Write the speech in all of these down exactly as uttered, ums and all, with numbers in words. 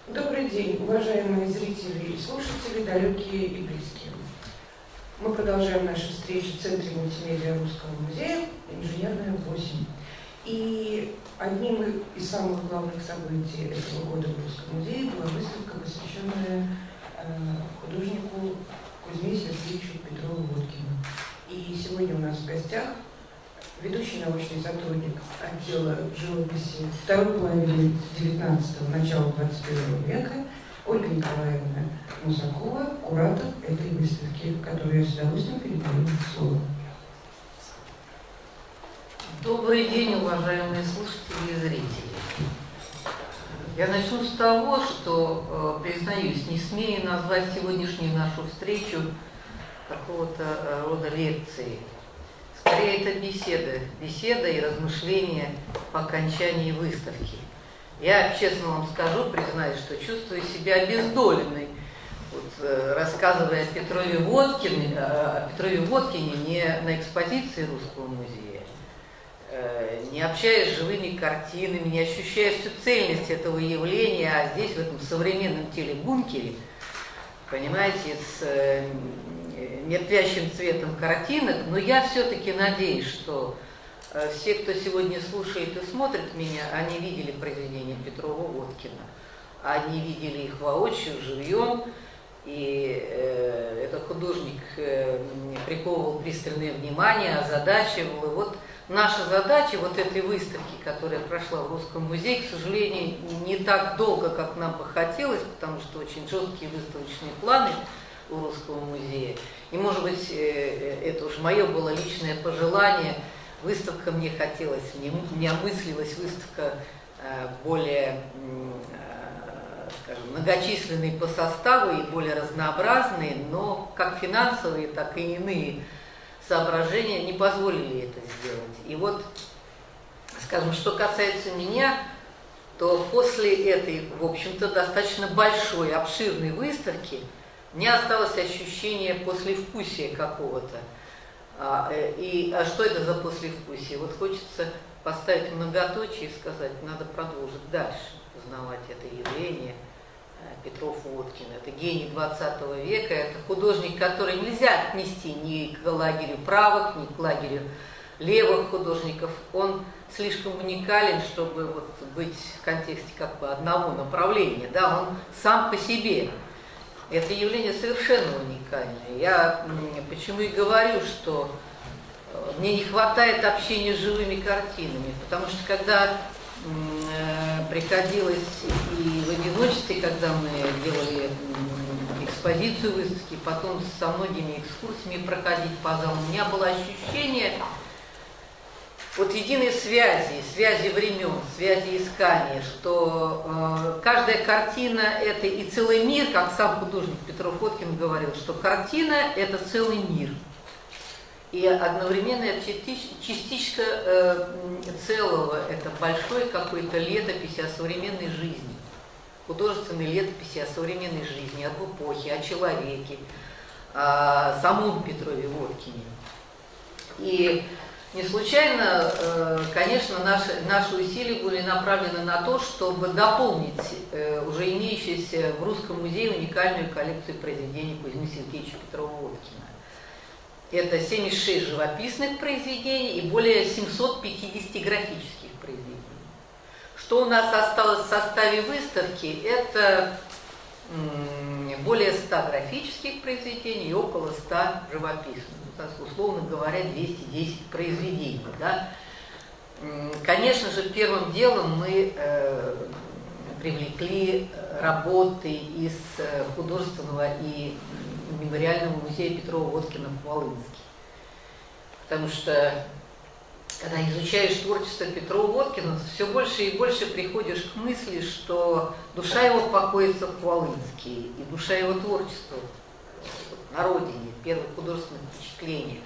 Добрый день, уважаемые зрители и слушатели, далекие и близкие. Мы продолжаем нашу встречу в Центре мультимедиа Русского музея «Инженерная восемь». И одним из самых главных событий этого года в Русском музее была выставка, посвященная э, художнику Кузьме Сергеевичу Петрову-Водкину. И сегодня у нас в гостях ведущий научный сотрудник отдела живописи второй половины девятнадцатого, начала двадцать первого века Ольга Николаевна Мусакова, куратор этой выставки, которую я с удовольствием передаю слово. Добрый день, уважаемые слушатели и зрители. Я начну с того, что, признаюсь, не смею назвать сегодняшнюю нашу встречу какого-то рода лекцией. Скорее, это беседа, беседа и размышления по окончании выставки. Я честно вам скажу, признаюсь, что чувствую себя обездоленной, вот, рассказывая о Петрове Водкине, о Петрове Водкине не на экспозиции Русского музея, не общаясь с живыми картинами, не ощущая всю цельность этого явления, а здесь, в этом современном телебункере, понимаете, с мертвящим цветом картинок, но я все-таки надеюсь, что все, кто сегодня слушает и смотрит меня, они видели произведения Петрова-Водкина, они видели их воочию, живьем, и э, этот художник э, приковывал пристальное внимание, озадачивал. И вот наша задача вот этой выставки, которая прошла в Русском музее, к сожалению, не так долго, как нам бы хотелось, потому что очень жесткие выставочные планы у Русского музея. И, может быть, это уж мое было личное пожелание. Выставка мне хотелось, мне, мне мыслилась выставка более, скажем, многочисленной по составу и более разнообразной, но как финансовые, так и иные соображения не позволили это сделать. И вот, скажем, что касается меня, то после этой, в общем-то, достаточно большой, обширной выставки мне осталось ощущение послевкусия какого-то. А, и, а что это за послевкусие? Вот хочется поставить многоточие и сказать, надо продолжить дальше познавать это явление. Петров-Водкин. Это гений двадцатого века, это художник, который нельзя отнести ни к лагерю правых, ни к лагерю левых художников. Он слишком уникален, чтобы вот быть в контексте как бы одного направления. Да, он сам по себе. Это явление совершенно уникальное. Я почему и говорю, что мне не хватает общения с живыми картинами, потому что когда приходилось и в одиночестве, когда мы делали экспозицию выставки, потом со многими экскурсиями проходить по залу, у меня было ощущение вот единой связи, связи времен, связи искания, что э, каждая картина – это и целый мир, как сам художник Петров-Водкин говорил, что картина – это целый мир. И одновременно это частичка э, целого, это большой какой-то летопись о современной жизни, художественной летописи о современной жизни, об эпохе, о человеке, о самом Петрове Водкине. И не случайно, э, конечно, наши, наши усилия были направлены на то, чтобы дополнить э, уже имеющуюся в Русском музее уникальную коллекцию произведений Кузьмы Сергеевича Петрова-Водкина. Это семьдесят шесть живописных произведений и более семисот пятидесяти графических произведений. Что у нас осталось в составе выставки, это более ста графических произведений и около ста живописных. Условно говоря, двести десять произведений. Да? Конечно же, первым делом мы э, привлекли работы из художественного и мемориального музея Петрова-Водкина в Хвалынске. Потому что, когда изучаешь творчество Петрова-Водкина, все больше и больше приходишь к мысли, что душа его покоится в Хвалынске, и душа его творчества на родине, первых художественных впечатлениях.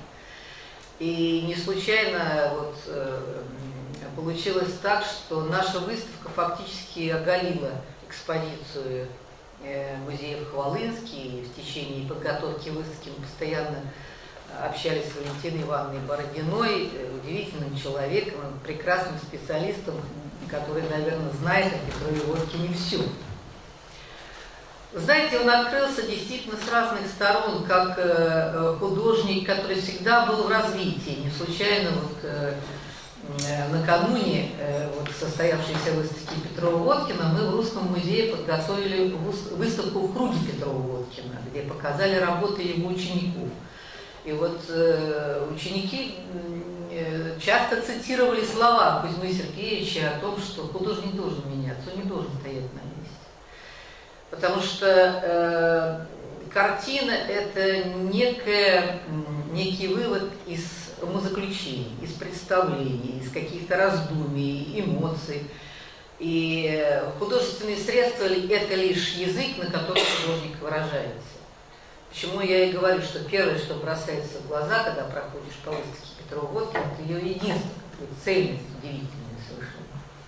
И не случайно вот, э, получилось так, что наша выставка фактически оголила экспозицию музея в Хвалынске, и в течение подготовки выставки мы постоянно общались с Валентиной Ивановной Бородиной, удивительным человеком, прекрасным специалистом, который, наверное, знает о Петрове Водкине все. Знаете, он открылся действительно с разных сторон, как э, художник, который всегда был в развитии. Не случайно вот, э, э, накануне э, вот, состоявшейся выставки Петрова-Водкина мы в Русском музее подготовили выставку в круге Петрова-Водкина, где показали работы его учеников. И вот э, ученики э, часто цитировали слова Кузьмы Сергеевича о том, что художник должен меняться, он не должен стоять на месте. Потому что э, картина – это некое, некий вывод из умозаключений, из представлений, из каких-то раздумий, эмоций. И художественные средства – это лишь язык, на котором художник выражается. Почему я и говорю, что первое, что бросается в глаза, когда проходишь по выставке Петрова-Водкина, это ее единство, цельность удивительная совершенно.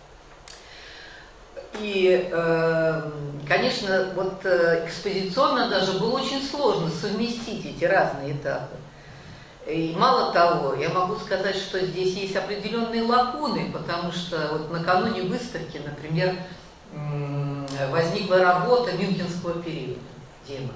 И, э, конечно, вот экспозиционно даже было очень сложно совместить эти разные этапы. И мало того, я могу сказать, что здесь есть определенные лакуны, потому что вот накануне выставки, например, возникла работа мюнхенского периода, демон,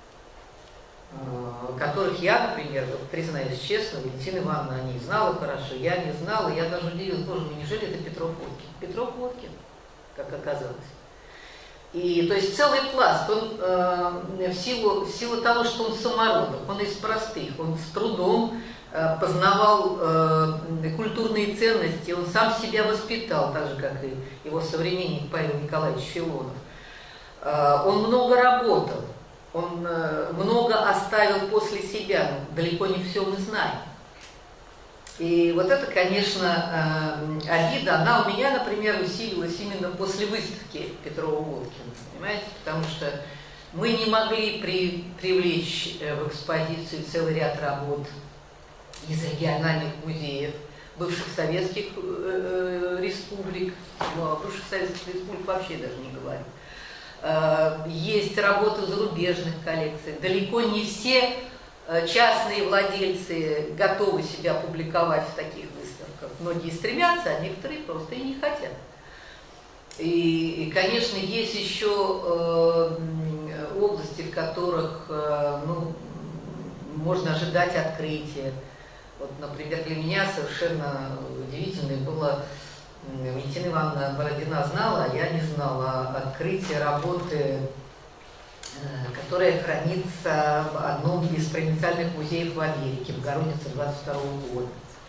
которых я, например, вот, признаюсь честно, Валентина Ивановна о ней знала хорошо, я не знала, я даже удивилась, боже мой, неужели это Петров-Водкин? Петров-Водкин, как оказалось. И то есть целый пласт, он э, в, силу, в силу того, что он самородок, он из простых, он с трудом э, познавал э, культурные ценности, он сам себя воспитал, так же, как и его современник Павел Николаевич Филонов. Э, он много работал. Он много оставил после себя, но далеко не все мы знаем. И вот это, конечно, обида, она у меня, например, усилилась именно после выставки Петрова-Водкина, понимаете, потому что мы не могли при, привлечь в экспозицию целый ряд работ из региональных музеев, бывших советских э, республик, ну, о бывших советских республик вообще даже не говорю. Есть работы зарубежных коллекций. Далеко не все частные владельцы готовы себя публиковать в таких выставках. Многие стремятся, а некоторые просто и не хотят. И, и конечно, есть еще э, области, в которых э, ну, можно ожидать открытия. Вот, например, для меня совершенно удивительное было... Валентина Ивановна Бородина знала, а я не знала, открытие работы, которая хранится в одном из провинциальных музеев в Америке, в Богородице двадцать второго года.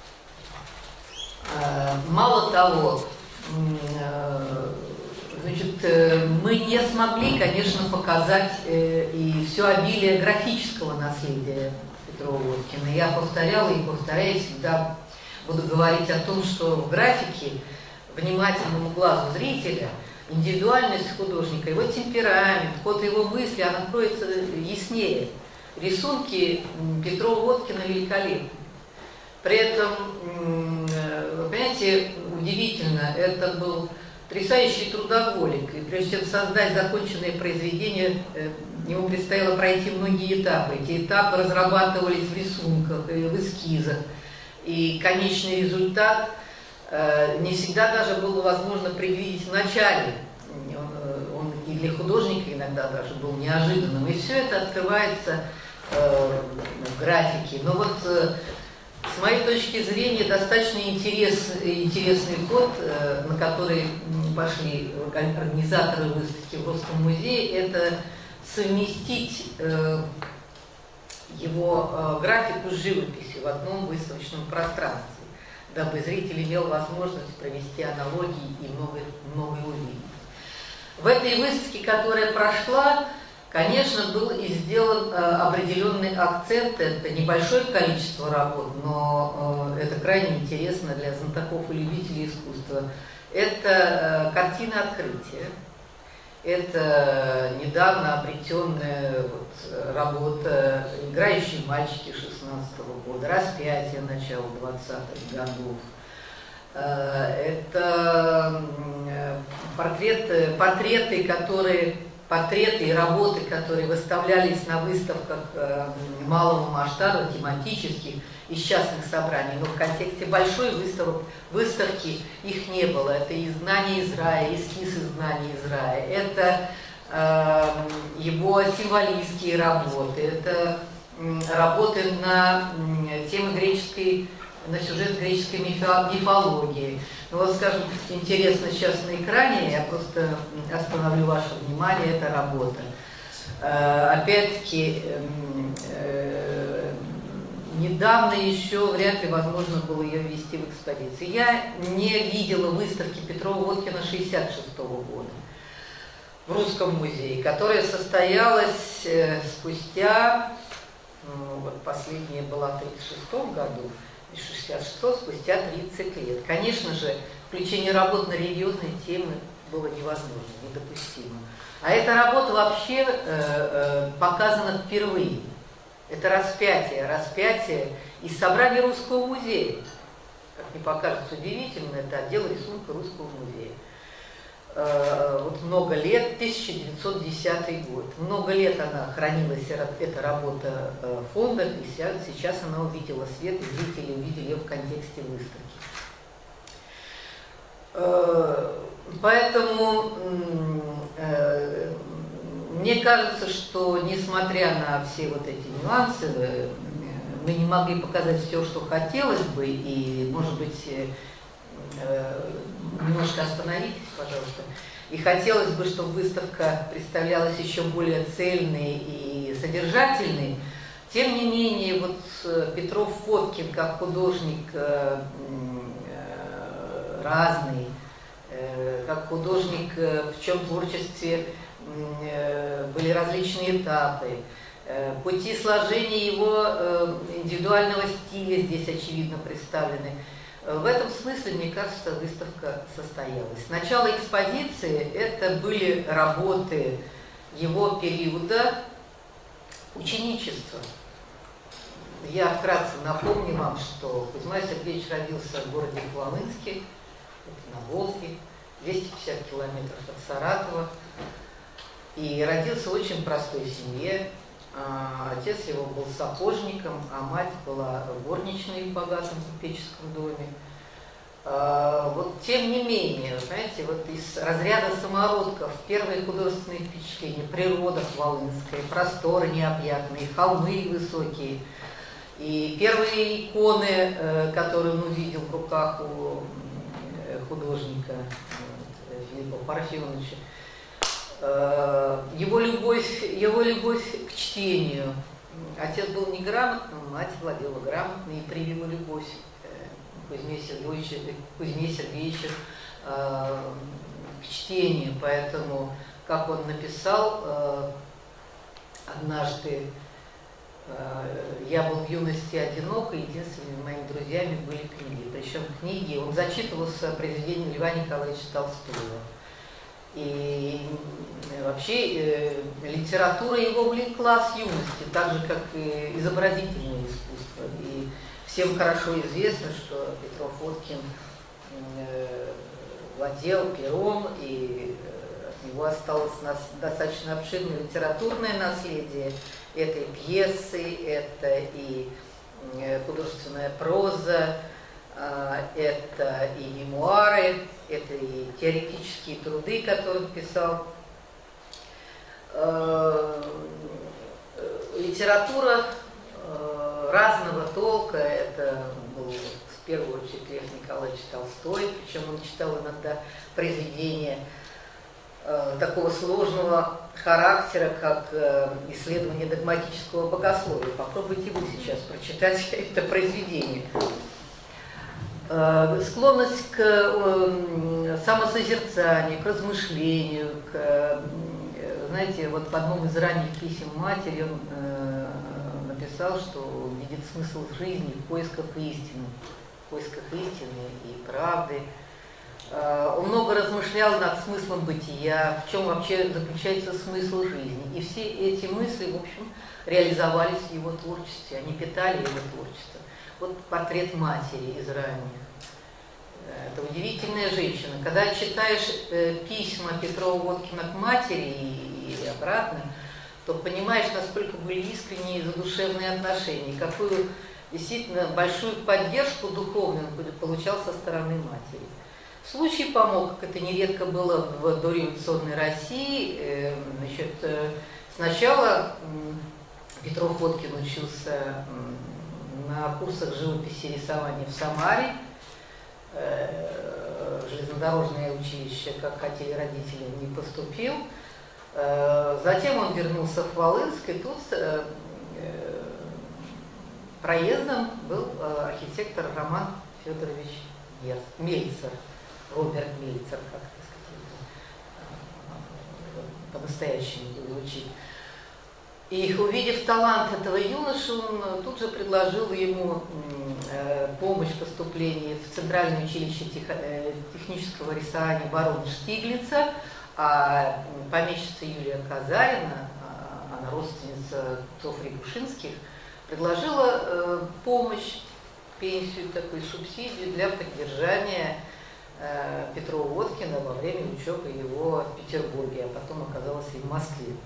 Мало того, значит, мы не смогли, конечно, показать и все обилие графического наследия Петрова-Водкина. Я повторяла и повторяю, всегда буду говорить о том, что в графике внимательному глазу зрителя индивидуальность художника, его темперамент, ход его мысли, она кроется яснее. Рисунки Петрова-Водкина великолепны. При этом, вы понимаете, удивительно, это был потрясающий трудоголик. И прежде чем создать законченное произведение, ему предстояло пройти многие этапы. Эти этапы разрабатывались в рисунках и в эскизах. И конечный результат не всегда даже было возможно предвидеть в начале. Он, он и для художника иногда даже был неожиданным. И все это открывается э, в графике. Но вот э, с моей точки зрения достаточно интерес, интересный ход, э, на который пошли организаторы выставки в Русском музее, это совместить э, его э, графику с живописью в одном выставочном пространстве, дабы зритель имел возможность провести аналогии и многое, многое увидеть. В этой выставке, которая прошла, конечно, был и сделан э, определенный акцент. Это небольшое количество работ, но э, это крайне интересно для знатоков и любителей искусства. Это э, картина открытия. Это недавно обретенная вот, работа «Играющие мальчики» шестнадцатого года, «Распятие» начала двадцатых годов. Это портреты, портреты, которые, портреты и работы, которые выставлялись на выставках малого масштаба, тематических, из частных собраний, но в контексте большой выставок, выставки их не было. Это «Изгнание из рая», «Эскиз изгнания из рая», это его символистские работы, это работы на темы греческой, на сюжет греческой мифологии. Ну, вот, скажем, интересно сейчас на экране, я просто остановлю ваше внимание, эта работа. Опять-таки, недавно еще вряд ли возможно было ее ввести в экспозицию. Я не видела выставки Петрова-Водкина шестьдесят шестого года в Русском музее, которая состоялась спустя, ну, вот последняя была в тридцать шестом году, и шестьдесят шестом, спустя тридцать лет. Конечно же, включение работ на религиозные темы было невозможно, недопустимо. А эта работа вообще э, э, показана впервые. Это распятие, распятие из собрания Русского музея. Как мне покажется удивительно, это отдел рисунка Русского музея. Э, вот много лет, тысяча девятьсот десятый год. Много лет она хранилась, эта работа э, в фондах, и сейчас она увидела свет, и зрители увидели ее в контексте выставки. Э, поэтому э, мне кажется, что несмотря на все вот эти нюансы, мы не могли показать все, что хотелось бы, и, может быть, немножко остановитесь, пожалуйста. И хотелось бы, чтобы выставка представлялась еще более цельной и содержательной. Тем не менее, вот Петров-Водкин как художник разный, как художник, в чем творчестве были различные этапы, пути сложения его индивидуального стиля здесь очевидно представлены. В этом смысле, мне кажется, выставка состоялась. Начало экспозиции – это были работы его периода ученичества. Я вкратце напомню вам, что Кузьма Сергеевич родился в городе Хвалынске, это на Волге, двести пятьдесят километров от Саратова. И родился в очень простой семье. Отец его был сапожником, а мать была горничной в богатом купеческом доме. Вот тем не менее, знаете, вот из разряда самородков первые художественные впечатления: природа хвалынская, просторы необъятные, холмы высокие. И первые иконы, которые он увидел в руках у художника Филиппа Парфеновича, Его любовь, его любовь к чтению. Отец был неграмотным, мать владела грамотной и привила любовь к Кузьме Сергеевичу, Кузьме Сергеевичу э, к чтению. Поэтому, как он написал э, однажды, э, я был в юности одинок, и единственными моими друзьями были книги. Причем книги, он зачитывался произведением Льва Николаевича Толстого. И вообще э, литература его влекла с юности, так же, как и изобразительное искусство. И всем хорошо известно, что Петров-Водкин э, владел пером, и э, от него осталось нас достаточно обширное литературное наследие. Это и пьесы, это и э, художественная проза, э, это и мемуары, это и теоретические труды, которые он писал. Э, литература э, разного толка, это был в первую очередь Лев Николаевич Толстой, причем он читал иногда произведения э, такого сложного характера, как э, исследование догматического богословия. Попробуйте вы сейчас прочитать это произведение. Склонность к самосозерцанию, к размышлению, к, знаете, вот в одном из ранних писем матери он написал, что видит смысл жизни в поисках истины, в поисках истины и правды. Он много размышлял над смыслом бытия, в чем вообще заключается смысл жизни. И все эти мысли, в общем, реализовались в его творчестве, они питали его творчество. Вот портрет матери из ранних. Это удивительная женщина. Когда читаешь э, письма Петрова-Водкина к матери и, и обратно, то понимаешь, насколько были искренние и задушевные отношения, какую действительно большую поддержку духовную он получал со стороны матери. Случай помог, как это нередко было в дореволюционной России. Значит, сначала Петров-Водкин учился на курсах живописи и рисования в Самаре. Железнодорожное училище, как хотели родители, не поступил. Затем он вернулся в Волынск, и тут проездом был архитектор Роман Федорович Мельцер, Роберт Мельцер, как сказать, по-настоящему звучит. И увидев талант этого юноши, он тут же предложил ему помощь в поступлении в Центральное училище технического рисования барона Штиглица, а помещица Юлия Казарина, она родственница купцов Рябушинских, предложила помощь, пенсию, такую субсидию для поддержания Петрова-Водкина во время учебы его в Петербурге, а потом оказалась и в Москве.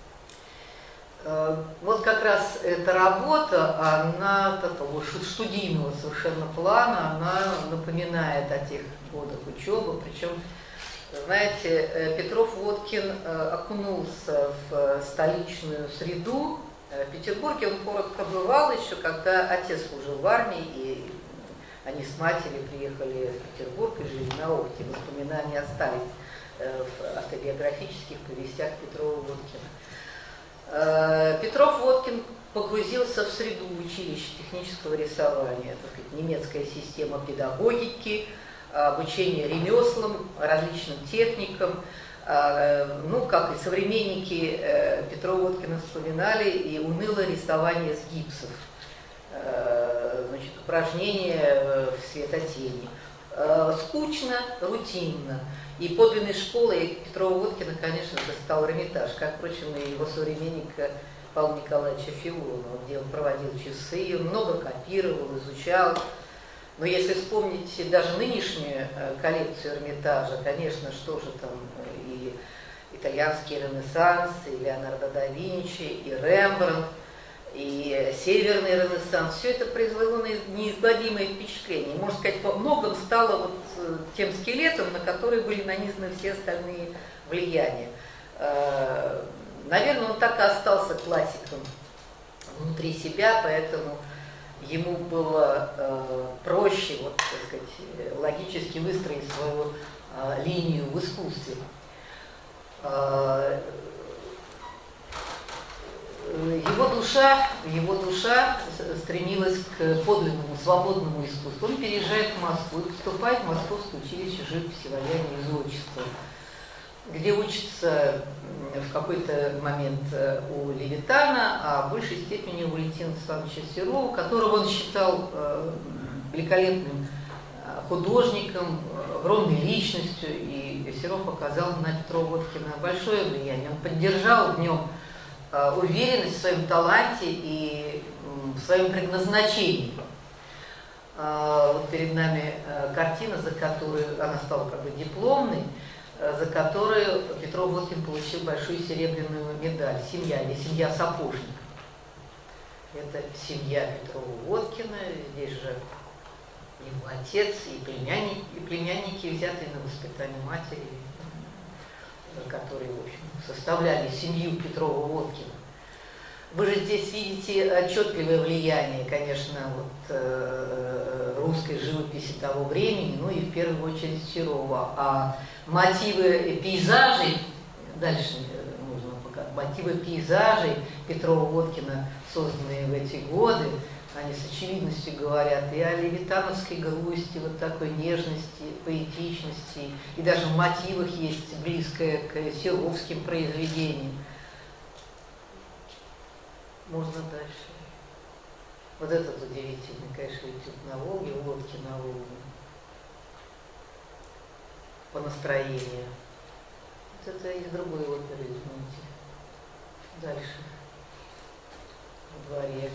Вот как раз эта работа, она такого студийного совершенно плана, она напоминает о тех годах учебы. Причем, знаете, Петров-Водкин окунулся в столичную среду. В Петербурге он коротко бывал еще, когда отец служил в армии, и они с матерью приехали в Петербург и жили на Охте. Воспоминания остались в автобиографических повестях Петрова-Водкина. Петров-Водкин погрузился в среду училища технического рисования, так сказать, немецкая система педагогики, обучение ремеслам, различным техникам. Ну, как и современники Петрова-Водкина вспоминали, и унылое рисование с гипсов, значит, упражнения в светотени. Скучно, рутинно. И подлинной школой Петрова-Водкина, конечно же, стал Эрмитаж, как, впрочем, и его современник Павла Николаевича Филонова, где он проводил часы, он много копировал, изучал. Но если вспомнить даже нынешнюю коллекцию Эрмитажа, конечно, что же там, и итальянский Ренессанс, и Леонардо да Винчи, и Рембрандт, и Северный Ренессанс, все это произвело неизгладимое впечатление. Можно сказать, во многом стало вот тем скелетом, на который были нанизаны все остальные влияния. Наверное, он так и остался классиком внутри себя, поэтому ему было проще, вот, так сказать, логически выстроить свою линию в искусстве. Его душа, его душа стремилась к подлинному, свободному искусству. Он переезжает в Москву и поступает в Московское училище живописи, ваяния и зодчества, где учится в какой-то момент у Левитана, а в большей степени у Валентина Александровича Серова, которого он считал великолепным художником, огромной личностью, и Серов оказал на Петрова-Водкина большое влияние. Он поддержал в нем уверенность в своем таланте и в своем предназначении. Вот перед нами картина, за которую она стала как бы дипломной, за которую Петров-Водкин получил большую серебряную медаль «Семья» или «Семья сапожников». Это семья Петрова-Водкина, здесь же его отец и племянники, и племянники, взятые на воспитание матери, которые, в общем, составляли семью Петрова-Водкина. Вы же здесь видите отчетливое влияние, конечно, вот, э, русской живописи того времени, ну и в первую очередь Серова. А мотивы пейзажей, дальше нужно показать, мотивы пейзажей Петрова-Водкина, созданные в эти годы, они с очевидностью говорят и о левитановской грусти, вот такой нежности, поэтичности, и даже в мотивах есть близкое к серовским произведениям. Можно дальше. Вот этот удивительный, конечно, этюд на Волге, лодки на Волге. По настроению. Вот это из другой оперы, извините. Дальше. Во дворе.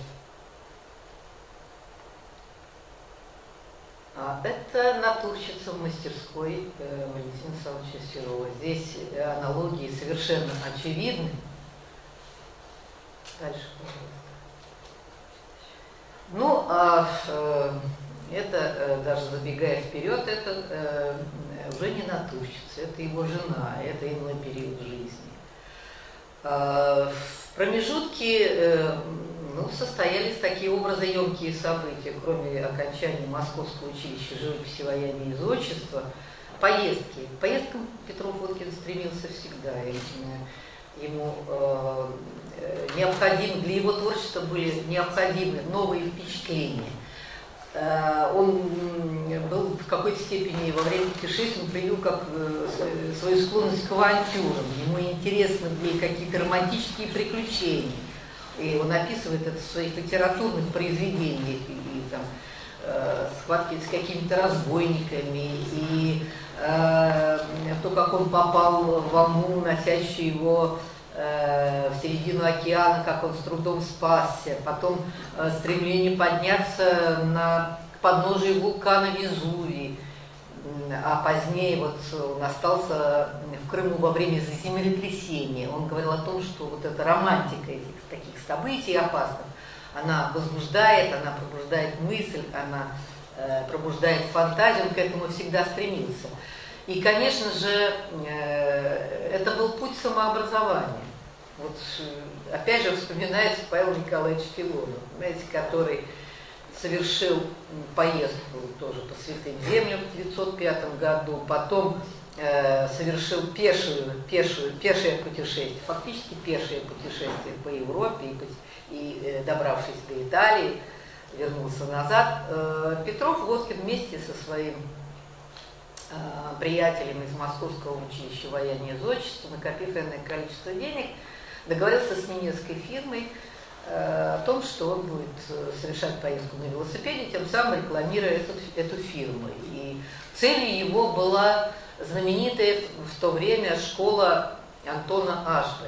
А это натурщица в мастерской э, Валентина Александровича Серова. Здесь аналогии совершенно очевидны. Дальше, пожалуйста. Ну, а э, это, даже забегая вперед, это уже не натурщица, это его жена, это иной период жизни. В промежутке ну, состоялись такие образоемкие события, кроме окончания Московского училища живописи, ваяния и зодчества, поездки. К поездкам Петров Водкин стремился всегда. Ему э, необходимы, для его творчества были необходимы новые впечатления. Э, он был в какой-то степени во время путешествий, он проявил как э, свою склонность к авантюрам. Ему интересны были какие-то романтические приключения. И он описывает это в своих литературных произведениях, и, и там, э, схватки с какими-то разбойниками, и э, то, как он попал в волну, носящую его э, в середину океана, как он с трудом спасся, потом э, стремление подняться на, к подножию вулкана Везувий, а позднее вот он остался в Крыму во время землетрясения. Он говорил о том, что вот эта романтика этих таких событий опасных, она возбуждает, она пробуждает мысль, она э, пробуждает фантазию, он к этому всегда стремился. И, конечно же, э, это был путь самообразования. Вот, опять же, вспоминается Павел Николаевич Филонов, знаете, который совершил поездку тоже по Святым Землям в девятьсот пятом году, потом э, совершил пешую, пешую, пешее путешествие, фактически пешее путешествие по Европе и, и э, добравшись до Италии, вернулся назад. Э, Петров Водкин вместе со своим э, приятелем из Московского училища ваяния и зодчества, накопив энное количество денег, договорился с немецкой фирмой о том, что он будет совершать поездку на велосипеде, тем самым рекламируя эту, эту фирму. И целью его была знаменитая в то время школа Антона Ашбе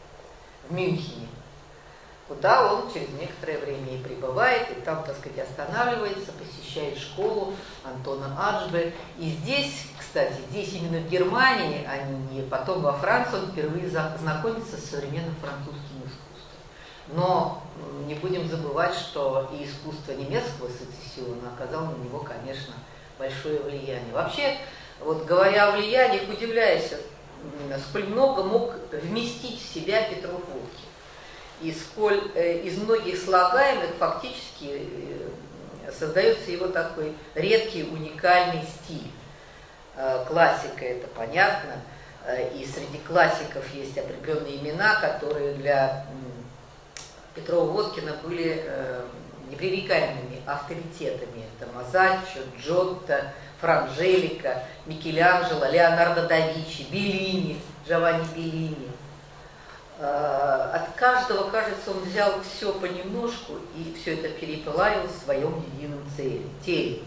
в Мюнхене, куда он через некоторое время и прибывает, и там, так сказать, останавливается, посещает школу Антона Ашбе. И здесь, кстати, здесь именно в Германии, а не потом во Франции, он впервые знакомится с современным французским искусством. Но не будем забывать, что и искусство немецкого сецессиона оказало на него, конечно, большое влияние. Вообще, вот говоря о влияниях, удивляюсь, сколь много мог вместить в себя Петров Водкин. И сколь э, из многих слагаемых фактически э, создается его такой редкий, уникальный стиль. Э, классика, это понятно, э, и среди классиков есть определенные имена, которые для Петрова Водкина были э, непререкаемыми авторитетами. Это Мазаччо, Джотто, Франжелика, Микеланджело, Леонардо да Винчи, Беллини, Джованни Беллини. Э, от каждого, кажется, он взял все понемножку и все это переплавил в своем едином теле.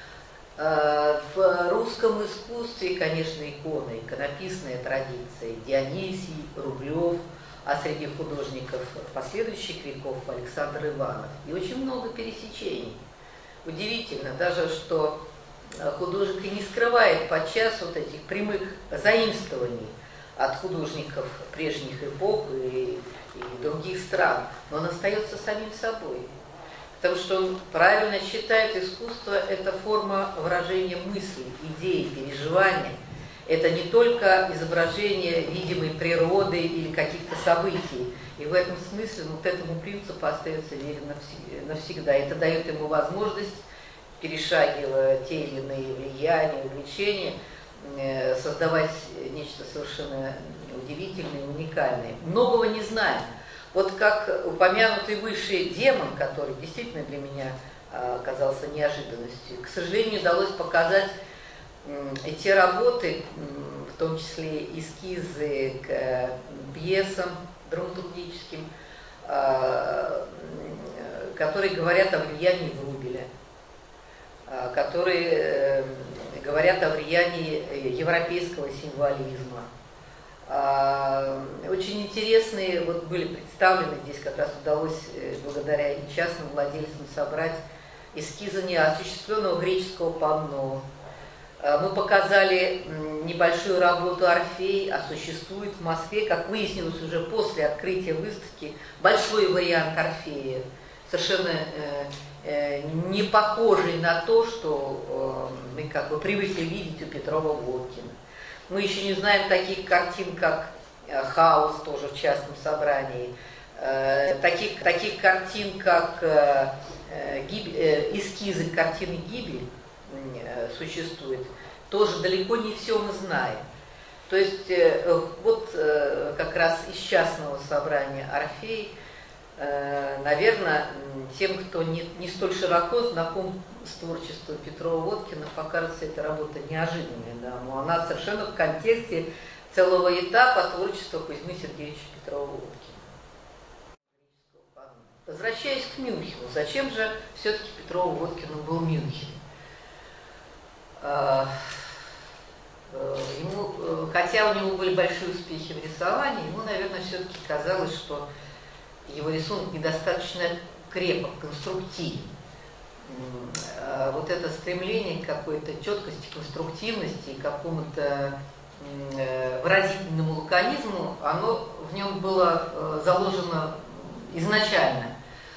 Э, в русском искусстве, конечно, иконы, иконописная традиция, Дионисий, Рублев, а среди художников последующих веков Александр Иванов. И очень много пересечений. Удивительно даже, что художник и не скрывает подчас вот этих прямых заимствований от художников прежних эпох и, и других стран, но он остается самим собой. Потому что он правильно считает, искусство – это форма выражения мыслей, идей, переживаний. Это не только изображение видимой природы или каких-то событий. И в этом смысле вот этому принципу остается верен навсегда. Это дает ему возможность, перешагивая те или иные влияния, увлечения, создавать нечто совершенно удивительное и уникальное. Многого не знаем. Вот как упомянутый выше демон, который действительно для меня оказался неожиданностью, к сожалению, удалось показать эти работы, в том числе эскизы к пьесам драматургическим, которые говорят о влиянии Врубеля, которые говорят о влиянии европейского символизма. Очень интересные вот были представлены, здесь как раз удалось благодаря частным владельцам собрать эскизы неосуществленного греческого панно. Мы показали небольшую работу «Орфей», а существует в Москве, как выяснилось уже после открытия выставки, большой вариант «Орфея», совершенно не похожий на то, что мы как бы привыкли видеть у Петрова-Водкина. Мы еще не знаем таких картин, как «Хаос», тоже в частном собрании, таких, таких картин, как эскизы картины «Гибель» существует. Тоже далеко не все мы знаем. То есть вот как раз из частного собрания «Орфей», наверное, тем, кто не, не столь широко знаком с творчеством Петрова-Водкина, покажется эта работа неожиданной. Да? Но она совершенно в контексте целого этапа творчества Кузьмы Сергеевича Петрова-Водкина. Возвращаясь к Мюнхену, зачем же все-таки Петрову-Водкину был Мюнхен? Ему, хотя у него были большие успехи в рисовании, ему, наверное, все-таки казалось, что его рисунок недостаточно крепок, конструктивен. Вот это стремление к какой-то четкости, конструктивности и какому-то выразительному лаконизму, оно в нем было заложено изначально.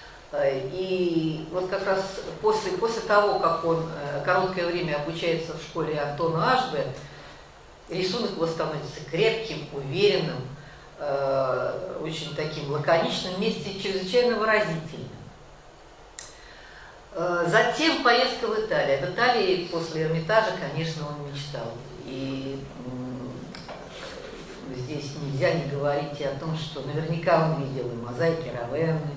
И вот как раз после, после того, как он короткое время обучается в школе Антона Ашбе, рисунок его становится крепким, уверенным, очень таким лаконичным, вместе чрезвычайно выразительным. Затем поездка в Италию. В Италии после Эрмитажа, конечно, он мечтал. И здесь нельзя не говорить и о том, что наверняка он видел и мозаики Равенны,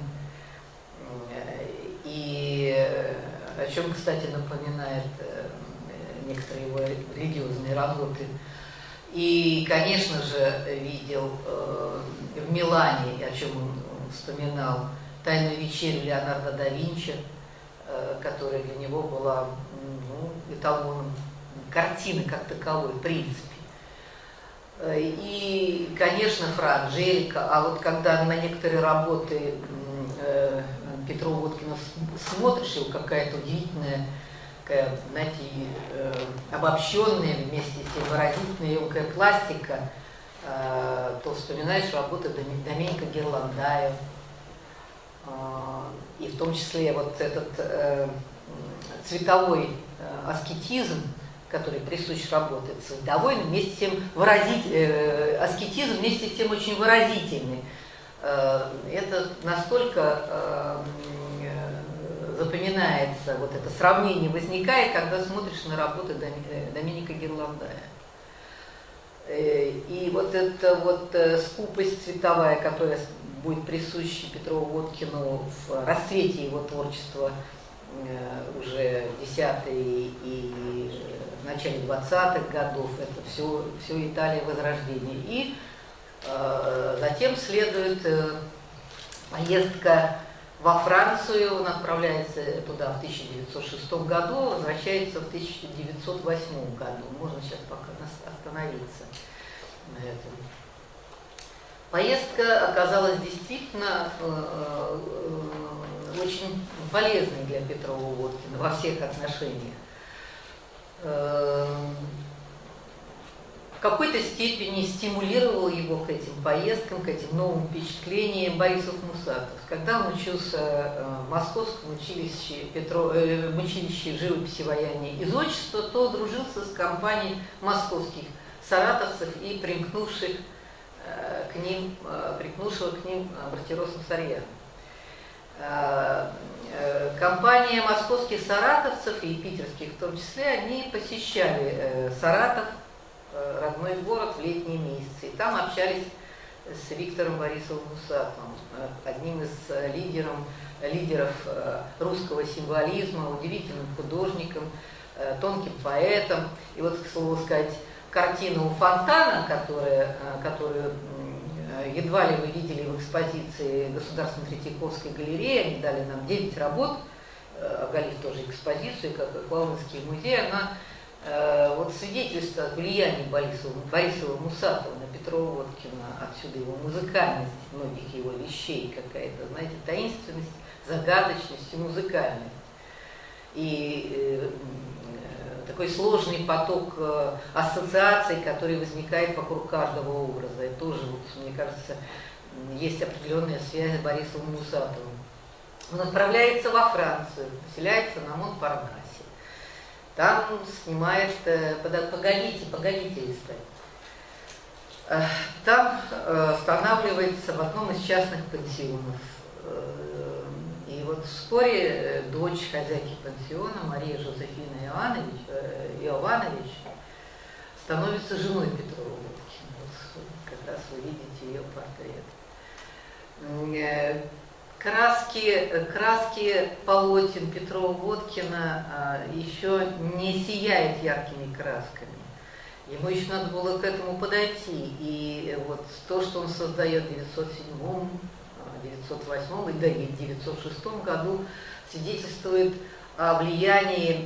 и о чем, кстати, напоминает некоторые его религиозные работы. И, конечно же, видел э, в Милане, о чем он вспоминал, «Тайную вечерю» Леонардо да Винчи, э, которая для него была ну, эталоном картины как таковой, в принципе. И, конечно, Фра Анжелика. А вот когда на некоторые работы э, Петрова-Водкина смотришь, его какая-то удивительная, такая, знаете, э, обобщенная, вместе с тем выразительная емкая пластика, э, то вспоминаешь работы Доменико Гирландаю, э, и в том числе вот этот э, цветовой э, аскетизм, который присущ работе, цветовой, вместе с тем выразить, э, аскетизм вместе с тем очень выразительный. Э, это настолько э, запоминается, вот это сравнение возникает, когда смотришь на работы Доменико Гирландая. И вот эта вот скупость цветовая, которая будет присуща Петрову-Водкину в расцвете его творчества уже в десятые и в начале двадцатых годов, это все, все Италия Возрождения. И э, затем следует э, поездка во Францию. Он отправляется туда в тысяча девятьсот шестом году, возвращается в тысяча девятьсот восьмом году. Можно сейчас пока остановиться на этом. Поездка оказалась действительно э, э, очень полезной для Петрова-Водкина во всех отношениях. Э, в какой-то степени стимулировал его к этим поездкам, к этим новым впечатлениям Борисов-Мусатов. Когда он учился в Московском училище, Петро, э, в училище живописи, ваяния и зодчества, то дружился с компанией московских саратовцев и примкнувших э, к ним, э, примкнувшего к ним Мартиросу Сарьяна. Э, э, компания московских саратовцев и питерских в том числе, они посещали э, Саратов, родной город, в летние месяцы. И там общались с Виктором Борисовым-Мусатовым, одним из лидеров, лидеров русского символизма, удивительным художником, тонким поэтом. И вот, к слову сказать, картина у фонтана, которая, которую едва ли вы видели в экспозиции Государственной Третьяковской галереи, они дали нам девять работ, оголив тоже экспозицию, как и Волынский музей, она вот свидетельство о влиянии Борисова-Мусатова на Петрова-Водкина, отсюда его музыкальность, многих его вещей, какая-то, знаете, таинственность, загадочность и музыкальность. И э, такой сложный поток э, ассоциаций, который возникает вокруг каждого образа. И тоже, вот, мне кажется, есть определенная связь с Борисовым-Мусатовым. Он отправляется во Францию, поселяется на Монпарнасе. Там снимает, погодите, погодите листать. Там останавливается в одном из частных пансионов. И вот вскоре дочь хозяйки пансиона, Мария Жозефина Иоанович, Иованович, становится женой Петрова Водкина. Вот как раз вы видите ее портрет. Краски, краски полотен Петрова Водкина еще не сияют яркими красками. Ему еще надо было к этому подойти. И вот то, что он создает в девятьсот седьмом, девятьсот восьмом и да, и в девятьсот шестом году, свидетельствует о влиянии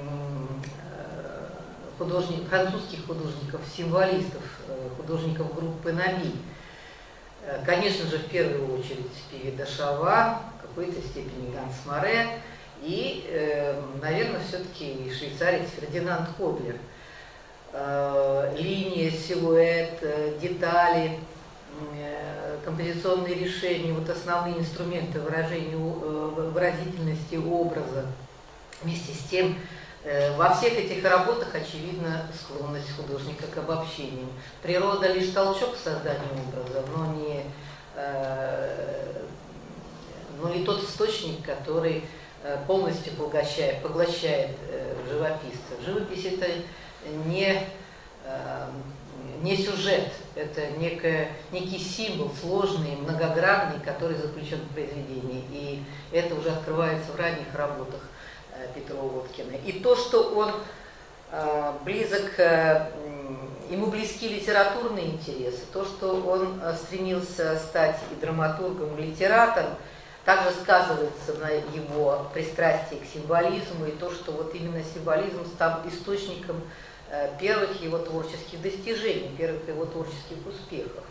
художник, французских художников, символистов, художников группы Наби. Конечно же, в первую очередь Пиви де Шаван, в какой-то степени Ганс Море и, э, наверное, все-таки швейцарец Фердинанд Ходлер. Э, линия, силуэт, э, детали, э, композиционные решения, вот основные инструменты выражения, э, выразительности образа. Вместе с тем, во всех этих работах очевидна склонность художника к обобщению. Природа лишь толчок к созданию образа, но не, э, но не тот источник, который полностью поглощает, поглощает э, живописца. Живопись это не, э, не сюжет, это некое, некий символ сложный, многогранный, который заключен в произведении. И это уже открывается в ранних работах Петрова Водкина. И то, что он э, близок, э, ему близки литературные интересы, то, что он э, стремился стать и драматургом, и литератором, также сказывается на его пристрастии к символизму, и то, что вот именно символизм стал источником э, первых его творческих достижений, первых его творческих успехов.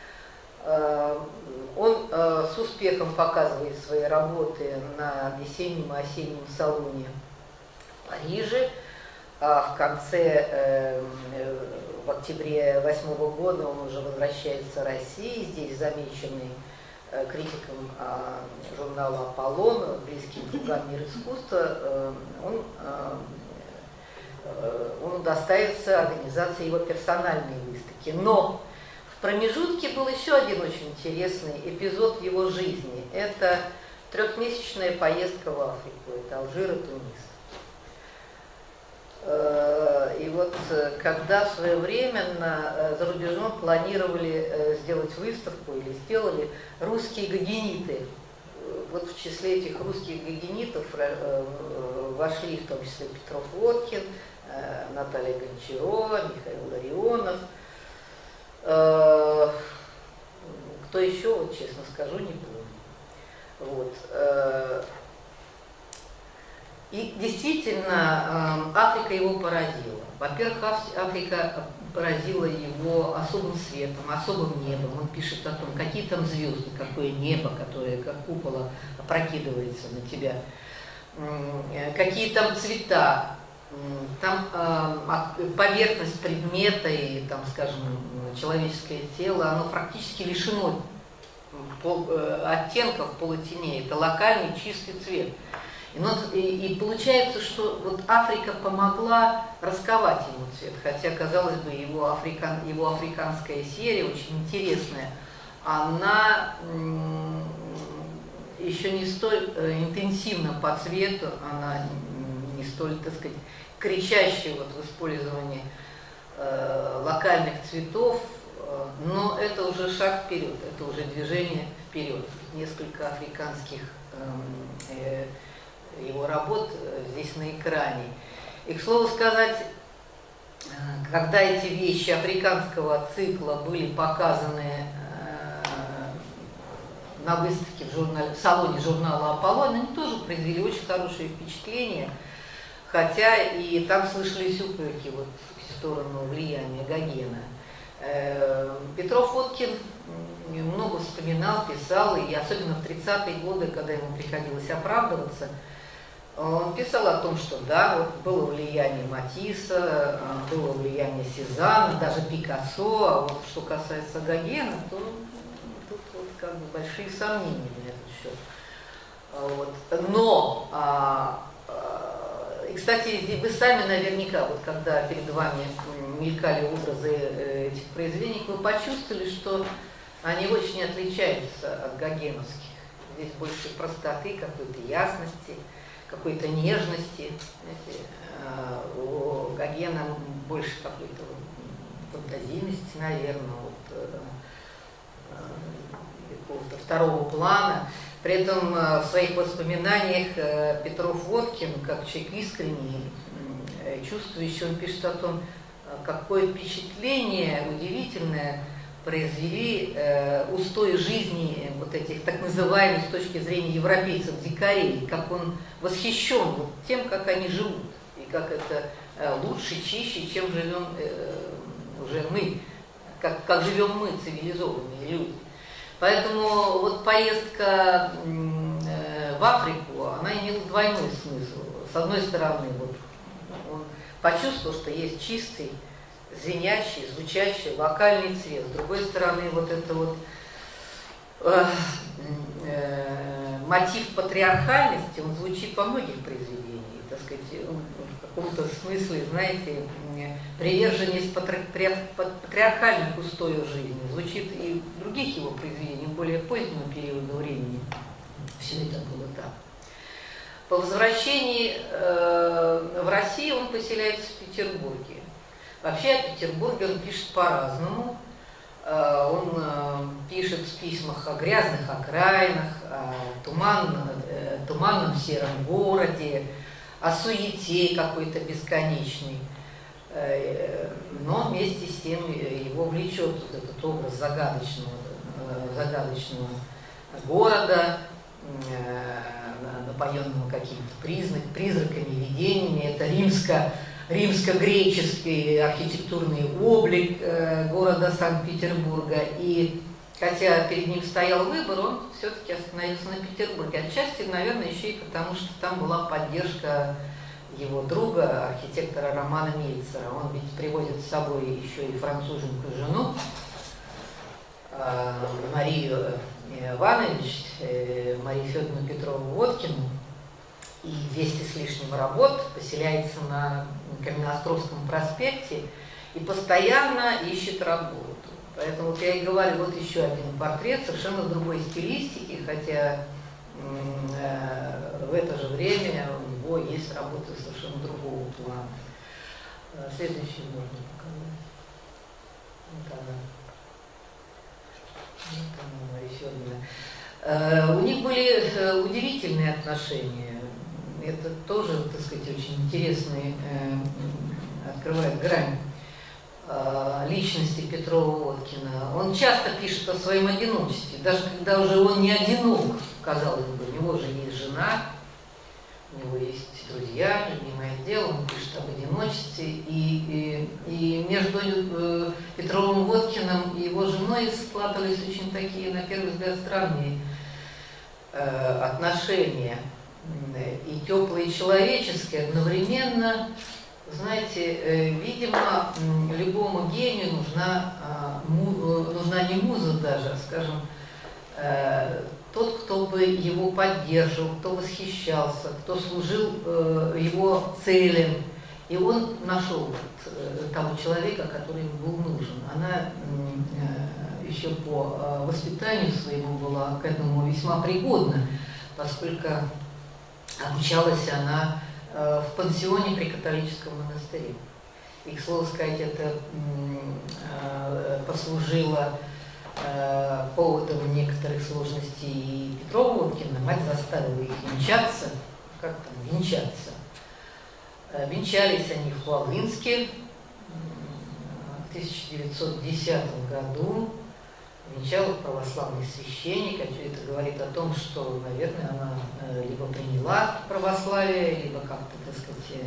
Он с успехом показывает свои работы на весеннем и осеннем салоне в Париже. А в конце, в октябре восьмого года он уже возвращается в Россию, здесь замеченный критиком журнала «Аполлон», близким кругам мира искусства, он, он удостаивается организации его персональной выставки. Но в промежутке был еще один очень интересный эпизод в его жизни. Это трехмесячная поездка в Африку, это Алжир и Тунис. И вот когда своевременно за рубежом планировали сделать выставку или сделали русские гогениты, вот в числе этих русских гогенитов вошли в том числе Петров Водкин, Наталья Гончарова, Михаил Ларионов. Кто еще, вот честно скажу, не помню. Вот. И действительно, Африка его поразила. Во-первых, Африка поразила его особым светом, особым небом. Он пишет о том, какие там звезды, какое небо, которое как купола опрокидывается на тебя, какие там цвета. Там э, поверхность предмета и, там, скажем, человеческое тело, оно практически лишено пол, э, оттенков полутеней. Это локальный чистый цвет. И, ну, и, и получается, что вот Африка помогла расковать ему цвет, хотя, казалось бы, его, африкан, его африканская серия очень интересная. Она м- еще не столь э, интенсивна по цвету, она не столь, так сказать, кричащая вот в использовании э, локальных цветов, э, но это уже шаг вперед, это уже движение вперед. Несколько африканских э, э, его работ э, здесь на экране. И, к слову сказать, э, когда эти вещи африканского цикла были показаны э, на выставке в, журнале, в салоне журнала «Аполлон», они тоже произвели очень хорошее впечатление. Хотя и там слышались упреки вот, в сторону влияния Гогена. Петров Водкин много вспоминал, писал, и особенно в тридцатые годы, когда ему приходилось оправдываться, он писал о том, что да, вот было влияние Матисса, было влияние Сезанна, даже Пикассо, а вот что касается Гогена, то тут вот как бы большие сомнения на этот счет. Вот. Но, а, а, и, кстати, вы сами наверняка, вот когда перед вами мелькали образы этих произведений, вы почувствовали, что они очень отличаются от гогеновских. Здесь больше простоты, какой-то ясности, какой-то нежности. Знаете, у Гогена больше какой-то фантазийности, наверное, вот, какого-то второго плана. При этом в своих воспоминаниях Петров-Водкин, как человек искренний, чувствующий, он пишет о том, какое впечатление удивительное произвели э, устои жизни вот этих так называемых с точки зрения европейцев дикарей, как он восхищен вот тем, как они живут, и как это э, лучше, чище, чем живем э, уже мы, как, как живем мы, цивилизованные люди. Поэтому вот поездка э, в Африку, она имела двойной смысл. С одной стороны, вот, он почувствовал, что есть чистый, звенящий, звучащий, вокальный цвет. С другой стороны, вот это вот э, э, мотив патриархальности, он звучит во многих произведениях, так сказать, он в каком-то смысле, знаете, приверженность патри, патриархальных устоев жизни звучит и в других его произведениях, более позднего периода времени. Все это было так. По возвращении э, в Россию он поселяется в Петербурге. Вообще о Петербурге он пишет по-разному. Он пишет в письмах о грязных окраинах, о туманном, туманном сером городе, о суете какой-то бесконечной. Но вместе с тем его влечет вот этот образ загадочного, загадочного города, напоенного какими-то призраками, видениями. Это римско римско-греческий архитектурный облик э, города Санкт-Петербурга. И хотя перед ним стоял выбор, он все-таки остановился на Петербурге. Отчасти, наверное, еще и потому, что там была поддержка его друга, архитектора Романа Мельцера. Он ведь привозит с собой еще и француженку жену, э, Марию Иванович, э, Марию Федоровну Петрову-Водкину. И двести с лишним работ, поселяется на Каменноостровском проспекте и постоянно ищет работу. Поэтому вот я и говорю, вот еще один портрет совершенно другой стилистики, хотя э, в это же время у него есть работа совершенно другого плана. Следующий можно показать. Вот она. Вот она, Мария Федоровна. Э, у них были удивительные отношения. Это тоже, так сказать, очень интересный, э, открывает грань э, личности Петрова-Водкина. Он часто пишет о своем одиночестве, даже когда уже он не одинок, казалось бы, у него же есть жена, у него есть друзья, занимает дело, он пишет об одиночестве. И, и, и между э, Петровым-Водкиным и его женой складывались очень такие, на первый взгляд, странные э, отношения. И теплые, и человеческие одновременно. Знаете, видимо, любому гению нужна, нужна не муза даже, а, скажем, тот, кто бы его поддерживал, кто восхищался, кто служил его целям. И он нашел того человека, который ему был нужен. Она еще по воспитанию своему была к этому весьма пригодна, поскольку обучалась она э, в пансионе при католическом монастыре. И, к слову сказать, это э, послужило э, поводом некоторых сложностей и Петрова-Водкина. Мать заставила их венчаться, как там, венчаться. Э, венчались они в Хвалынске в тысяча девятьсот десятом году. Венчал их православный священник, а это говорит о том, что, наверное, она либо приняла православие, либо как-то, так сказать,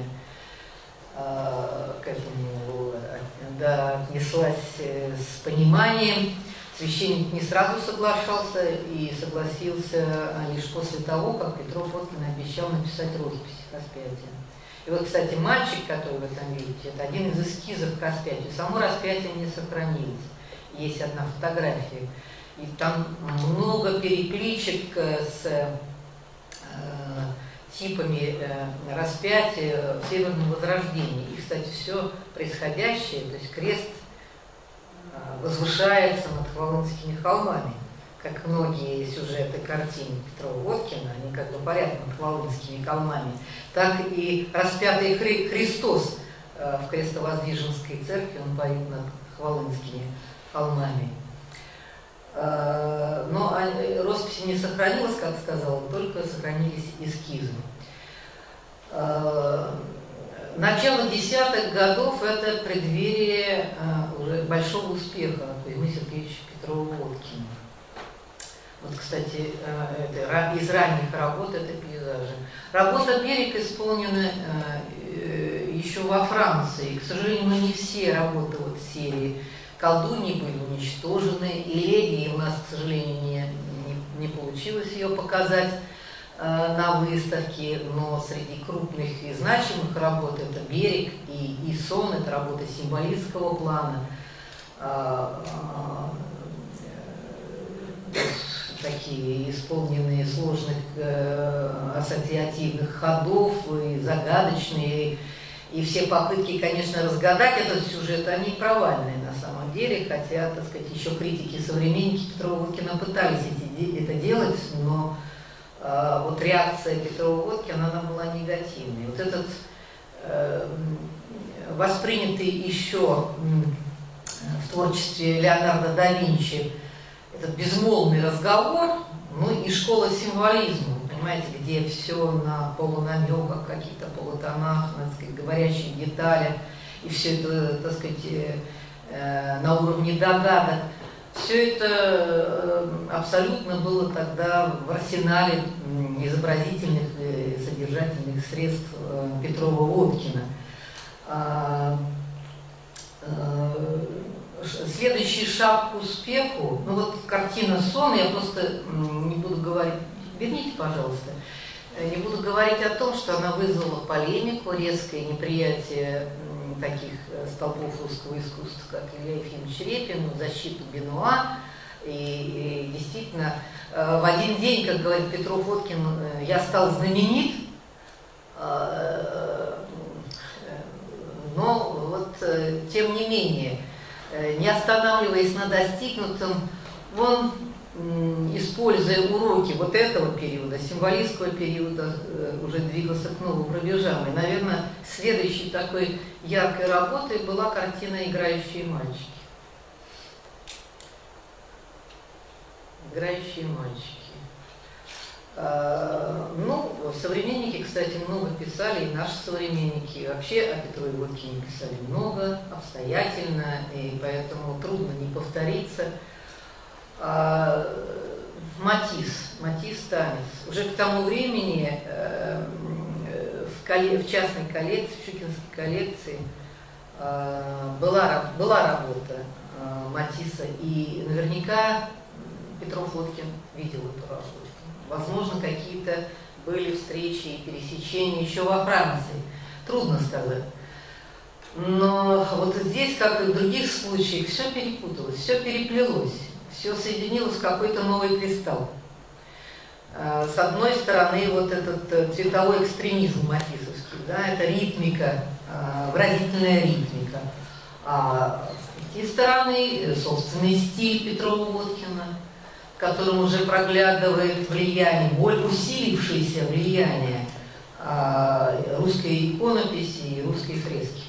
к этому да, отнеслась с пониманием. Священник не сразу соглашался и согласился лишь после того, как Петров-Водкин обещал написать роспись распятия. И вот, кстати, мальчик, который вы там видите, это один из эскизов к распятию. Само распятие не сохранилось. Есть одна фотография, и там много перекличек с типами распятия в Северном Возрождении. И, кстати, все происходящее, то есть крест возвышается над Хвалынскими холмами, как многие сюжеты картин Петрова-Водкина, они как бы парят над Хвалынскими холмами, так и распятый Хри Христос в Крестовоздвиженской церкви, он парит над Хвалынскими холмами. Но росписи не сохранилась, как сказала, только сохранились эскизы. Начало десятых годов – это преддверие уже большого успеха Кузьмы Сергеевича Петрова-Водкина. Вот, кстати, это из ранних работ это пейзажи. Работа «Берег» исполнена еще во Франции. К сожалению, не все работы вот серии «Колдуньи» были уничтожены. «Элегии» у нас, к сожалению, не, не, не получилось ее показать э, на выставке, но среди крупных и значимых работ это «Берег» и, и «Сон», это работы символистского плана, э, э, такие исполненные сложных э, ассоциативных ходов и загадочные. И все попытки, конечно, разгадать этот сюжет, они провальные на самом деле, хотя, так сказать, еще критики, современники Петрова-Водкина пытались эти, это делать, но э, вот реакция Петрова-Водкина, она была негативной. Вот этот э, воспринятый еще в творчестве Леонардо да Винчи этот безмолвный разговор, ну и школа символизма, понимаете, где все на полунамеках, каких-то полутонах, так сказать, говорящие детали, и все это, так сказать, э, на уровне догадок. Все это э, абсолютно было тогда в арсенале изобразительных и содержательных средств э, Петрова-Водкина. А, э, следующий шаг к успеху, ну вот картина «Сон», я просто не буду говорить. Верните, пожалуйста. Не буду говорить о том, что она вызвала полемику, резкое неприятие таких столпов русского искусства, как Илья Ефимович Репин, защиту Бенуа. И, и действительно, в один день, как говорит Петров-Водкин, я стал знаменит, но вот тем не менее, не останавливаясь на достигнутом, он, используя уроки вот этого периода, символистского периода, уже двигался к новым рубежам. И, наверное, следующей такой яркой работой была картина «Играющие мальчики». «Играющие мальчики». Ну, современники, кстати, много писали, и наши современники вообще о Петрове-Водкине писали много, обстоятельно, и поэтому трудно не повториться. Матисс, Матисс Танец. Уже к тому времени в, колле, в частной коллекции, в Щукинской коллекции была, была работа Матисса, и наверняка Петров-Водкин видел эту работу. Возможно, какие-то были встречи и пересечения еще во Франции. Трудно сказать. Но вот здесь, как и в других случаях, все перепуталось, все переплелось. Все соединилось в какой-то новый кристалл. С одной стороны, вот этот цветовой экстремизм матиссовский, да, это ритмика, выразительная ритмика. А с третьей стороны, собственный стиль Петрова-Водкина, в котором уже проглядывает влияние, более усилившееся влияние русской иконописи и русской фрески.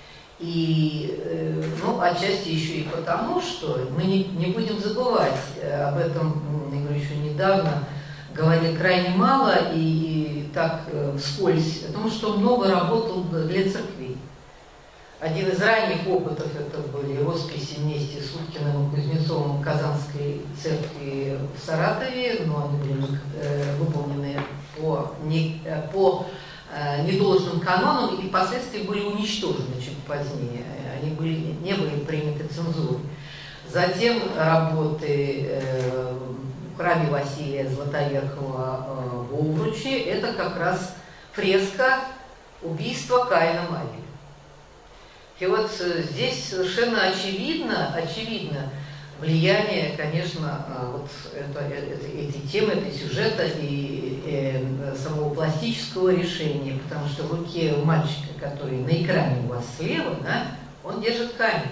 И, ну, отчасти еще и потому, что мы не, не будем забывать, об этом, я говорю, еще недавно говорили крайне мало и, и так вскользь, потому что много работал для церквей. Один из ранних опытов это были росписи вместе с Уткиным и Кузнецовым в Казанской церкви в Саратове, но они были э, выполнены по, не, по недолжным канонам и впоследствии были уничтожены чуть позднее. Они были, не были приняты цензурой. Затем работы э, в храме Василия Златоверхова э, в Овруче, это как раз фреска убийства Каина Авеля. И вот здесь совершенно очевидно, очевидно влияние, конечно, вот это, это, эти темы, эти сюжета и, и самого пластического решения, потому что в руке мальчика, который на экране у вас слева, да, он держит камень.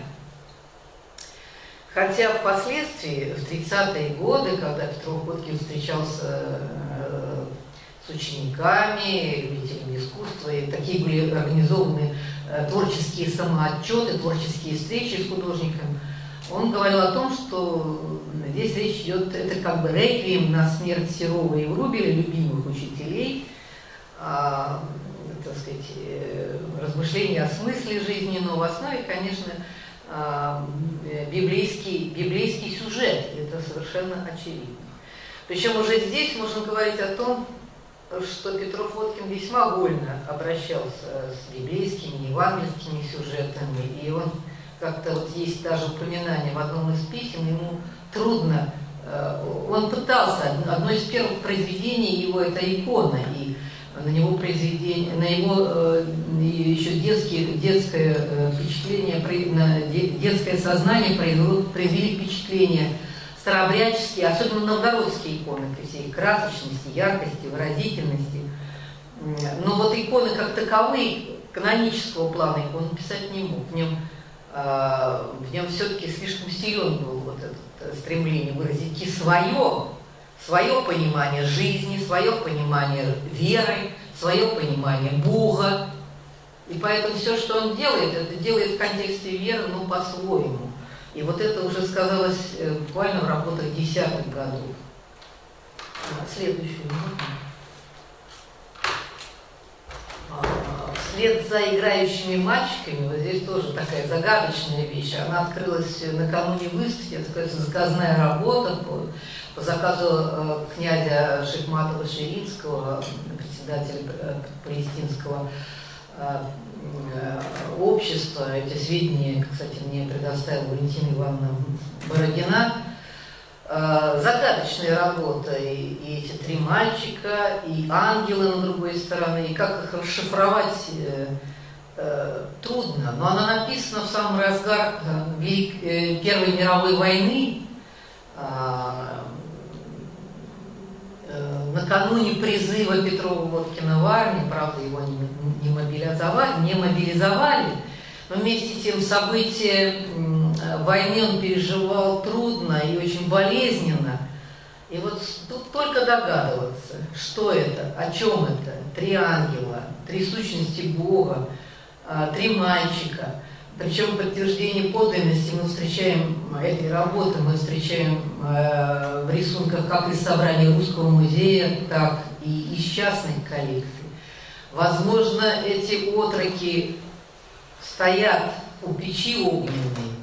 Хотя впоследствии, в тридцатые годы, когда Петров Водкин встречался э, с учениками, любителями искусства, и такие были организованы э, творческие самоотчеты, творческие встречи с художниками, он говорил о том, что здесь речь идет, это как бы реквием на смерть Серова и Врубеля, любимых учителей, а, так сказать, э, размышления о смысле жизни, но в основе, конечно, Библейский, библейский сюжет, это совершенно очевидно. Причем уже здесь можно говорить о том, что Петров Водкин весьма вольно обращался с библейскими, евангельскими сюжетами, и он как-то вот есть даже упоминание в одном из писем, ему трудно, он пытался, одно из первых произведений его это икона, и на него произведение, на его э, еще детские, детское э, впечатление, на детское сознание произвели, произвели впечатление старообрядческие, особенно новгородские иконы, при всей их красочности, яркости, выразительности. Но вот иконы как таковые, канонического плана икон писать не мог. В нем, э, в нем все-таки слишком силен был вот это стремление выразить и свое, свое понимание жизни, свое понимание веры, свое понимание Бога. И поэтому все, что он делает, это делает в контексте веры, но по-своему. И вот это уже сказалось буквально в работах десятых годов. Следующую минуту. Вслед за играющими мальчиками, вот здесь тоже такая загадочная вещь, она открылась накануне выставки, это такая заказная работа по, по заказу э, князя Шихматова-Ширинского, председателя палестинского э, э, общества. Эти сведения, кстати, мне предоставила Валентина Ивановна Бородина. Э, загадочная работа, и, и эти три мальчика, и ангелы на другой стороне, и как их расшифровать э, э, трудно, но она написана в самый разгар э, э, Первой мировой войны, э, э, накануне призыва Петрова Водкина в армию, правда, его не, не, мобилизовали, не мобилизовали, но вместе с тем события войны он переживал трудно и очень болезненно. И вот тут только догадываться, что это, о чем это. Три ангела, три сущности Бога, три мальчика. Причем подтверждение подлинности мы встречаем, этой работы мы встречаем в рисунках как из собрания Русского музея, так и из частной коллекции. Возможно, эти отроки стоят у печи огненной.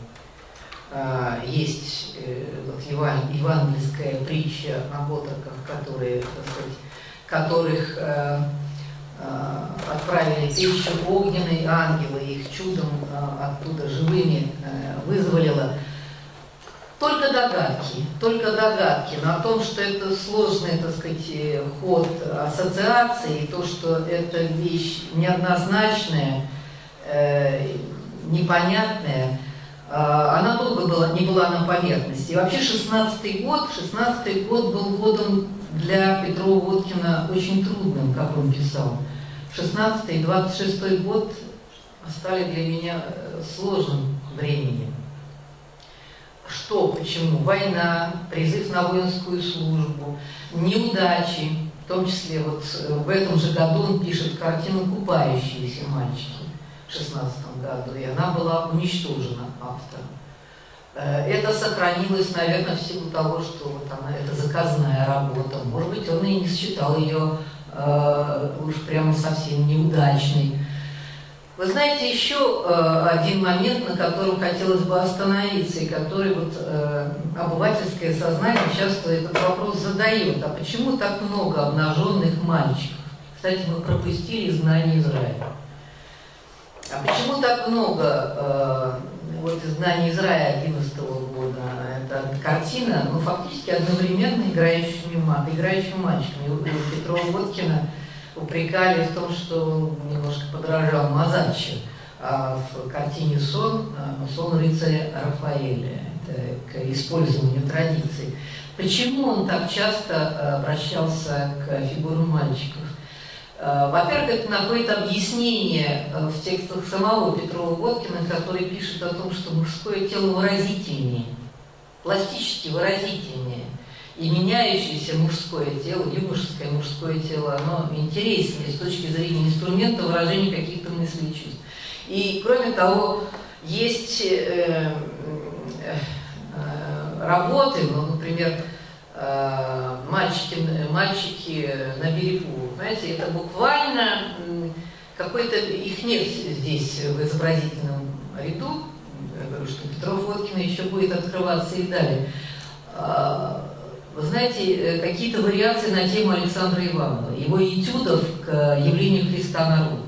Есть вот, евангельская притча об отроках, которые, так сказать, которых э, э, отправили в печь огненной, ангелы их чудом э, оттуда живыми э, вызволило. Только догадки, только догадки на том, что это сложный, так сказать, ход ассоциации, то, что эта вещь неоднозначная, э, непонятная, она долго была, не была на поверхности. И вообще шестнадцатый год, шестнадцатый год был годом для Петрова Водкина очень трудным, как он писал. шестнадцатый и двадцать шестой год стали для меня сложным временем. Что, почему? Война, призыв на воинскую службу, неудачи. В том числе вот в этом же году он пишет картину «Купающиеся мальчики». В шестнадцатом году, и она была уничтожена автором. Это сохранилось, наверное, в силу того, что вот она, это заказная работа. Может быть, он и не считал ее э, уж прямо совсем неудачной. Вы знаете, еще э, один момент, на котором хотелось бы остановиться, и который вот, э, обывательское сознание часто этот вопрос задает. А почему так много обнаженных мальчиков? Кстати, мы пропустили знание Израиля. А почему так много э, вот изгнания из рая одиннадцатого года? Это картина, ну, фактически одновременно играющими, играющими мальчиками. У Петрова Водкина упрекали в том, что он немножко подражал Мазаччо, а в картине «Сон» «Сон рыцаря Рафаэля». к использованию традиций. Почему он так часто обращался к фигурам мальчиков? Во-первых, это находит объяснение в текстах самого Петрова-Водкина, который пишет о том, что мужское тело выразительнее, пластически выразительнее. И меняющееся мужское тело, юношеское мужское тело, оно интереснее с точки зрения инструмента выражения каких-то мыслей и чувств. И, кроме того, есть э, э, работы, ну, например, э, мальчики, мальчики на берегу. Знаете, это буквально какой-то, их нет здесь в изобразительном ряду. Я говорю, что Петров-Водкина еще будет открываться и далее. Вы знаете, какие-то вариации на тему Александра Иванова, его этюдов к явлению Христа народу.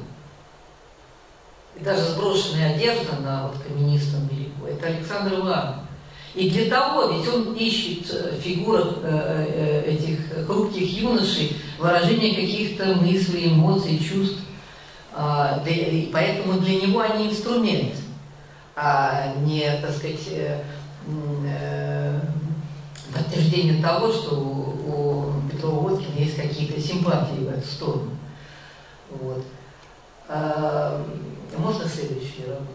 И даже сброшенная одежда на вот каменистом берегу, это Александр Иванов. И для того, ведь он ищет в фигурах этих хрупких юношей выражение каких-то мыслей, эмоций, чувств. И поэтому для него они инструмент, а не, так сказать, подтверждение того, что у, у Петрова-Водкина есть какие-то симпатии в эту сторону. Вот. А, можно следующую работу?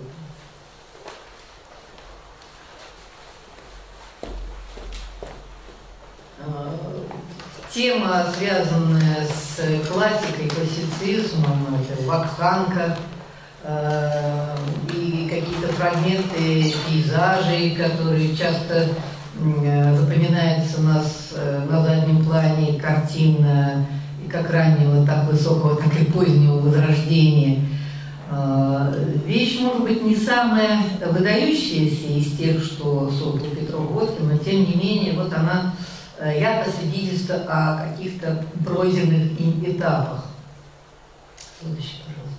А, тема, связанная с классикой, классицизмом, это вакханка, а, и какие-то фрагменты пейзажей, которые часто запоминается у нас на заднем плане картин и как раннего, так высокого, так и позднего возрождения. Вещь, может быть, не самая выдающаяся из тех, что создал Петров-Водкин, но тем не менее, вот она ярко свидетельствует о каких-то пройденных им этапах. Следующий, пожалуйста.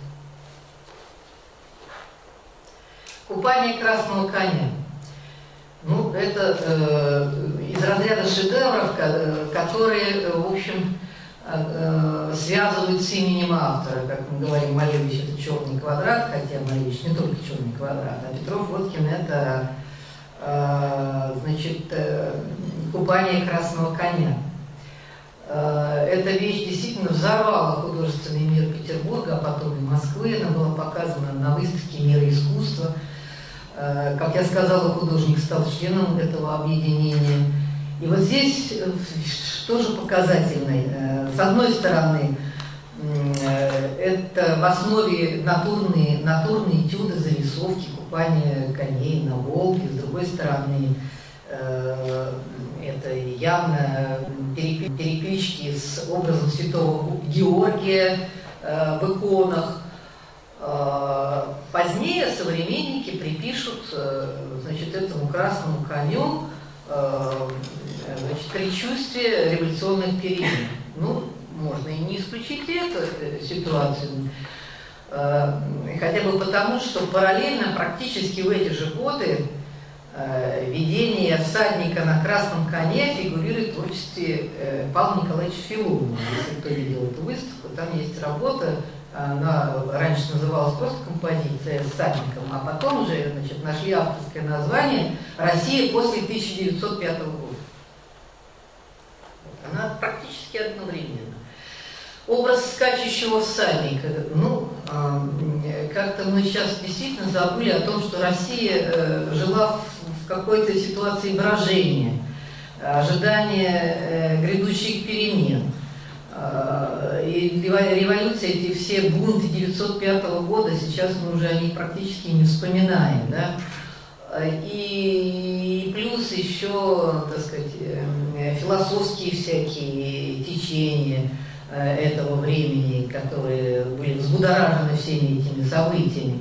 Купание красного коня. Ну, это э, из разряда шедевров, которые, в общем, э, связывают с именем автора. Как мы говорим, Малевич — это черный квадрат, хотя Малевич не только черный квадрат, а Петров-Водкин — это, э, значит, э, купание красного коня. Э, эта вещь действительно взорвала художественный мир Петербурга, а потом и Москвы. Она была показана на выставке «Мира искусства». Как я сказала, художник стал членом этого объединения. И вот здесь тоже показательный. С одной стороны, это в основе натурные, натурные этюды, зарисовки, купание коней на Волге. С другой стороны, это явно переклички с образом святого Георгия в иконах. Позднее современники припишут, значит, этому красному коню, значит, предчувствие революционных перемен. Ну, можно и не исключить эту ситуацию, хотя бы потому, что параллельно практически в эти же годы видение всадника на красном коне фигурирует в творчестве Павла Николаевича Филонова. Если кто видел эту выставку, там есть работа. Она раньше называлась просто композиция с всадником, а потом уже, значит, нашли авторское название «Россия после тысяча девятьсот пятого года». Она практически одновременно. Образ скачущего всадника. Ну, как-то мы сейчас действительно забыли о том, что Россия жила в какой-то ситуации брожения, ожидания грядущих перемен. И революции, эти все бунты девятьсот пятого года, сейчас мы уже о них практически не вспоминаем, да? И плюс еще, так сказать, философские всякие течения этого времени, которые были взбудоражены всеми этими событиями.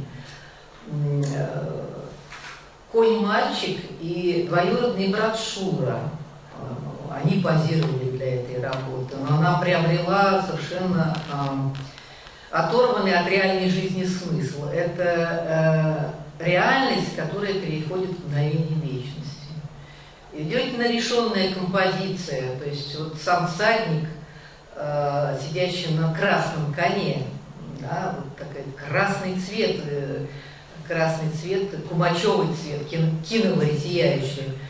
Конь-мальчик и двоюродный брат Шура, они позировали для этой работы, но она приобрела совершенно э, оторванный от реальной жизни смысл. Это э, реальность, которая переходит в мгновение вечности. Идет нарешенная композиция, то есть вот сам всадник, э, сидящий на красном коне, да, вот такой красный цвет, э, красный цвет, кумачевый цвет, киновый, сияющий.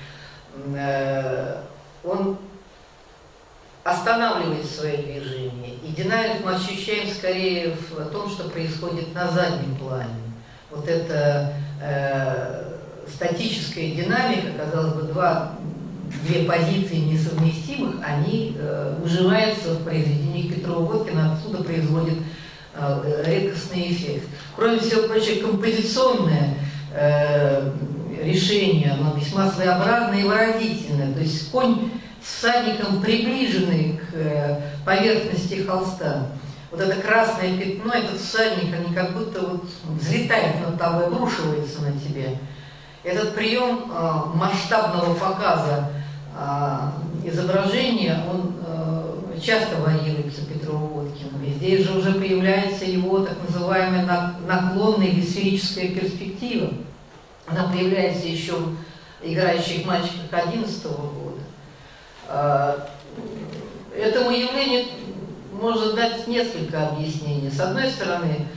он останавливает свое движение. И динамику мы ощущаем скорее в том, что происходит на заднем плане. Вот эта э, статическая динамика, казалось бы, два, две позиции несовместимых, они э, уживаются в произведениях Петрова-Водкина, отсюда производит э, редкостный эффект. Кроме всего прочего, композиционное э, решение, оно весьма своеобразное и выразительное. То есть конь с всадником, приближенный к поверхности холста. Вот это красное пятно, этот всадник, они как будто вот взлетает над тобой, обрушивается на тебя. Этот прием э, масштабного показа э, изображения, он э, часто варьируется Петрову-Водкину. И здесь же уже появляется его так называемая наклонная или сферическая перспектива. Она появляется еще в играющих мальчиках одиннадцатого года. Этому явлению можно дать несколько объяснений. С одной стороны,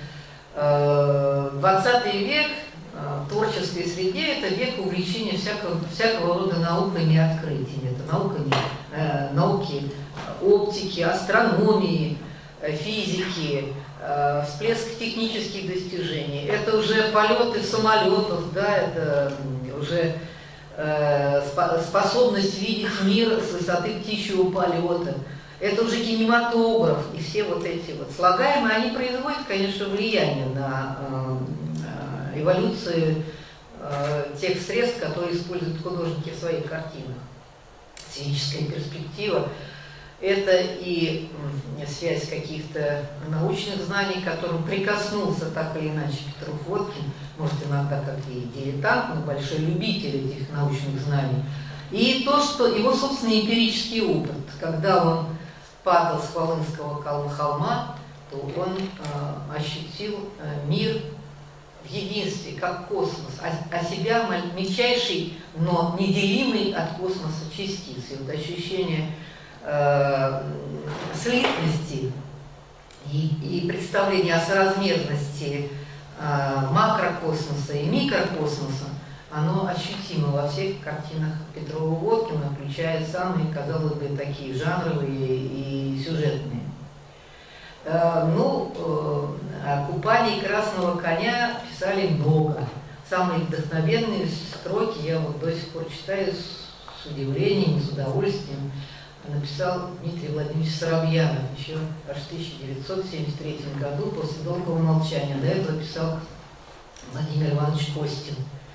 двадцатый век в творческой среде – это век увлечения всякого, всякого рода науками и открытиями. Это науками, науки оптики, астрономии, физики, всплеск технических достижений. Это уже полеты самолетов, да, это уже э, способность видеть мир с высоты птичьего полета. Это уже кинематограф, и все вот эти вот слагаемые, они производят, конечно, влияние на э, эволюцию э, тех средств, которые используют художники в своих картинах. Сферическая перспектива – это и связь каких-то научных знаний, к которым прикоснулся так или иначе Петров-Водкин, может, иногда как и дилетант, но большой любитель этих научных знаний. И то, что его собственный эмпирический опыт, когда он падал с Хвалынского холма, то он э, ощутил э, мир в единстве, как космос, а, а себя мельчайший, но неделимый от космоса частиц. И вот ощущение э, слитности и, и представление о соразмерности э, макрокосмоса и микрокосмоса, оно ощутимо во всех картинах Петрова-Водкина, включая самые, казалось бы, такие жанровые и сюжетные. Э, ну, э, о купании красного коня писали много. Самые вдохновенные строки я вот до сих пор читаю с, с удивлением, с удовольствием. Написал Дмитрий Владимирович Соробьянов еще аж в тысяча девятьсот семьдесят третьем году, после долгого молчания. До этого писал Владимир Иванович Костин.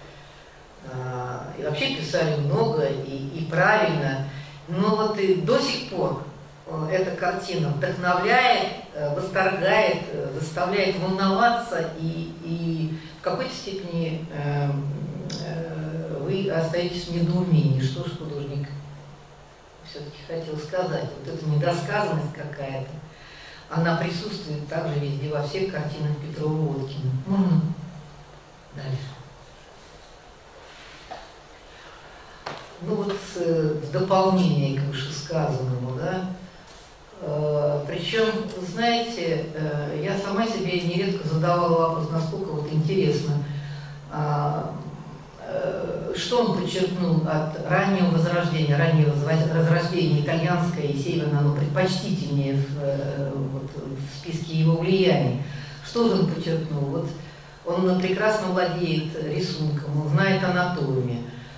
И вообще писали много и, и правильно, но вот и до сих пор эта картина вдохновляет, восторгает, заставляет волноваться, и, и в какой-то степени э, э, вы остаетесь в недоумении, что же художник все-таки хотел сказать. Вот эта недосказанность какая-то, она присутствует также везде, во всех картинах Петрова-Водкина. Можно дальше. Ну вот в дополнение к вышесказанному, да, э, причем, знаете, э, я сама себе нередко задавала вопрос, насколько вот интересно, э, э, что он подчеркнул от раннего возрождения, раннего возрождения итальянское и северное, оно предпочтительнее в, э, вот, в списке его влияний. Что же он подчеркнул? Вот он прекрасно владеет рисунком, он знает анатомию.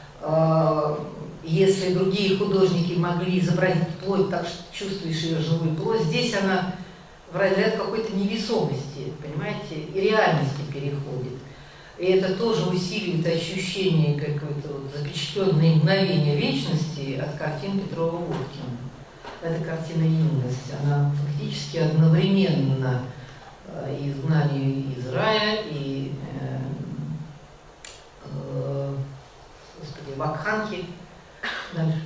Если другие художники могли изобразить плоть так, что чувствуешь ее живую плоть, здесь она в разряд какой-то невесомости, понимаете, и реальности переходит. И это тоже усиливает ощущение какое-то вот запечатленное мгновение вечности от картин Петрова-Водкина. Эта картина «Юность», она фактически одновременно и «Изгнание из рая», и э, э, господи, «Вакханки». Дальше.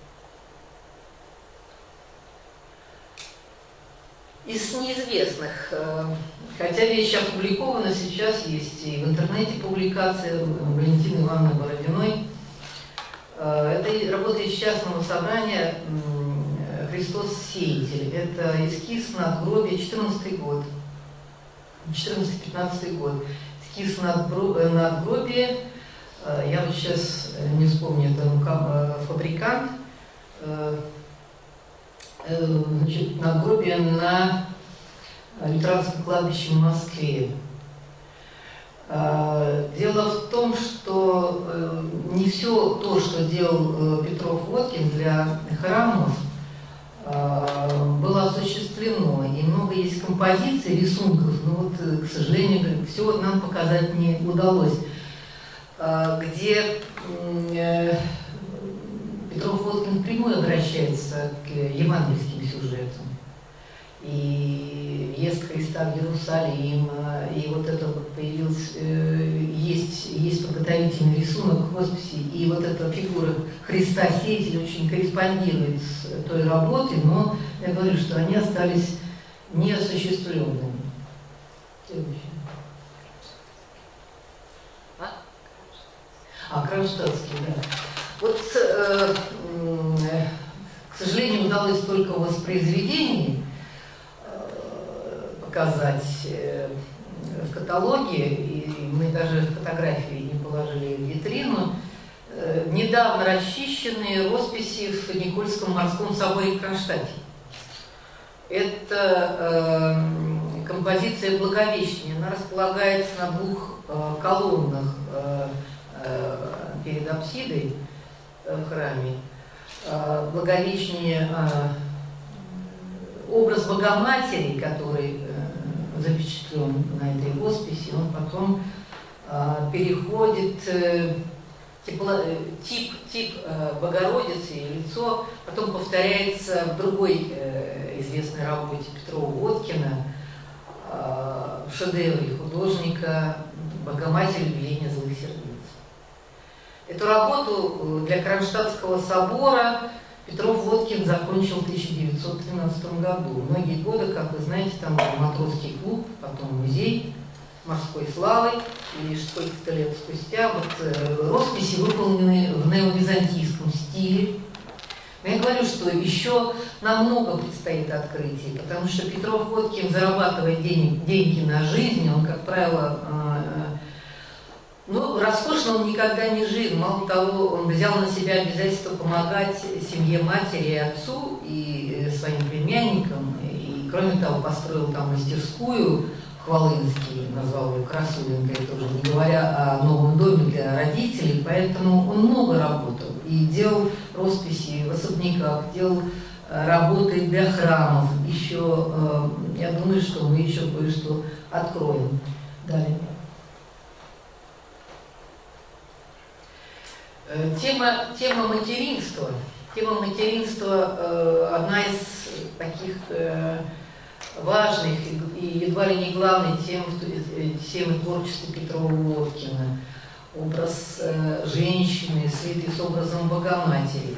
Из неизвестных, хотя вещь опубликована, сейчас есть и в интернете публикация Валентины Ивановны Бородиной. Это работа из частного собрания «Христос Сеятель». Это эскиз надгробия, четырнадцатый год, четырнадцатый-пятнадцатый год. Эскиз надгробия. Я вот сейчас не вспомню, это фабрикация фабрикант, значит, надгробие на лютеранском кладбище в Москве. Дело в том, что не все то, что делал Петров-Водкин для храмов, было осуществлено. И много есть композиций, рисунков, но вот, к сожалению, все нам показать не удалось. Где Петров-Водкин впрямую обращается к евангельским сюжетам. И въезд Христа в Иерусалим, и вот это вот появился, есть, есть подготовительный рисунок в хосписе, и вот эта фигура Христа Сеятеля очень корреспондирует с той работой, но я говорю, что они остались неосуществленными. А, Кронштадтский, да. Вот, э, э, к сожалению, удалось только в воспроизведении э, показать э, в каталоге, и мы даже фотографии не положили в витрину, э, недавно расчищенные росписи в Никольском морском соборе в Кронштадте. Это э, композиция Благовещения. Она располагается на двух э, колоннах э, э, перед апсидой в храме. Благовещение, образ Богоматери, который запечатлен на этой росписи, он потом переходит, тип, тип Богородицы и лицо потом повторяется в другой известной работе Петрова-Водкина, в шедевре художника «Богоматерь явления злых сердец». Эту работу для Кронштадтского собора Петров-Водкин закончил в тысяча девятьсот тринадцатом году. Многие годы, как вы знаете, там был матросский клуб, потом музей морской славы. И лишь сколько-то лет спустя вот, э, росписи выполнены в неовизантийском стиле. Но я говорю, что еще намного предстоит открытий, потому что Петров-Водкин зарабатывает денег, деньги на жизнь, он, как правило, э, Ну, роскошно он никогда не жил. Мало того, он взял на себя обязательство помогать семье матери и отцу, и своим племянникам. И, кроме того, построил там мастерскую в Хвалынске, назвал ее Красуленкой тоже, не говоря о новом доме для родителей. Поэтому он много работал. И делал росписи в особняках, делал работы для храмов. Еще, я думаю, что мы еще кое-что откроем. Далее. Тема, тема материнства. Тема материнства э, одна из таких э, важных и, и едва ли не главной тем, темы творчества Петрова-Водкина. Образ э, женщины, слитый с образом Богоматери.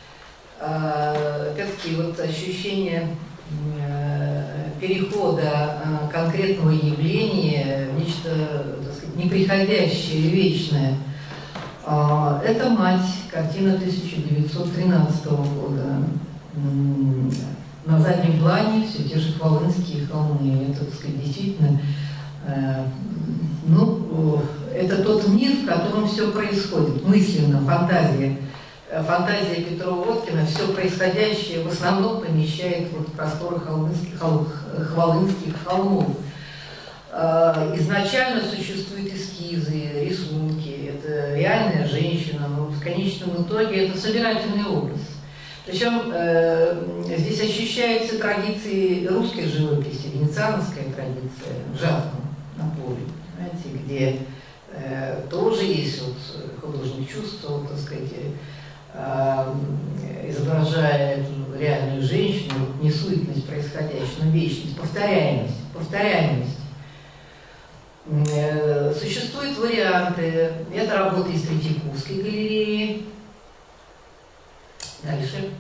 Э, опять-таки вот ощущение э, перехода э, конкретного явления в нечто, так сказать, неприходящее, вечное. Это «Мать», картина тысяча девятьсот тринадцатого года. На заднем плане все те же Хвалынские холмы. Это, так сказать, действительно, э, ну, это тот мир, в котором все происходит, мысленно, фантазия. Фантазия Петрова-Водкина все происходящее в основном помещает вот в просторы Хвалынских, Хвалынских холмов. Изначально существуют эскизы, рисунки, это реальная женщина, но в конечном итоге это собирательный образ. Причем э, здесь ощущаются традиции русской живописи, венецианская традиция, в Жатном, на поле, знаете, где э, тоже есть вот художник чувствовал, так сказать, э, изображая эту реальную женщину, вот, не суетность происходящего, но вечность, повторяемость, повторяемость. Существуют варианты. Это работа из Третьяковской галереи. Дальше.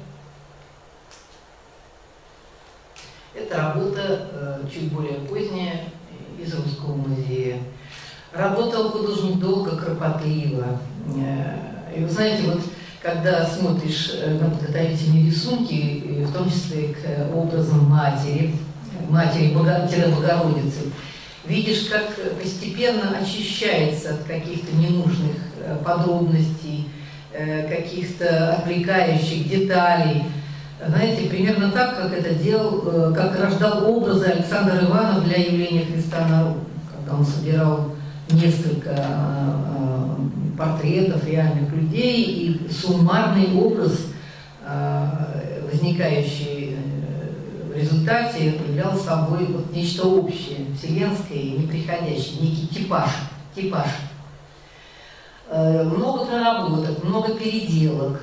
Это работа чуть более поздняя из Русского музея. Работал художник долго, кропотливо. И вы знаете, вот когда смотришь на подготовительные рисунки, в том числе к образам матери, матери-Богородицы, видишь, как постепенно очищается от каких-то ненужных подробностей, каких-то отвлекающих деталей. Знаете, примерно так, как это делал, как рождал образы Александр Иванов для явления Христа народу, когда он собирал несколько портретов реальных людей, и суммарный образ, возникающий в результате, являл собой вот нечто общее, вселенское и неприходящее, некий типаж. типаж. Много проработок, много переделок.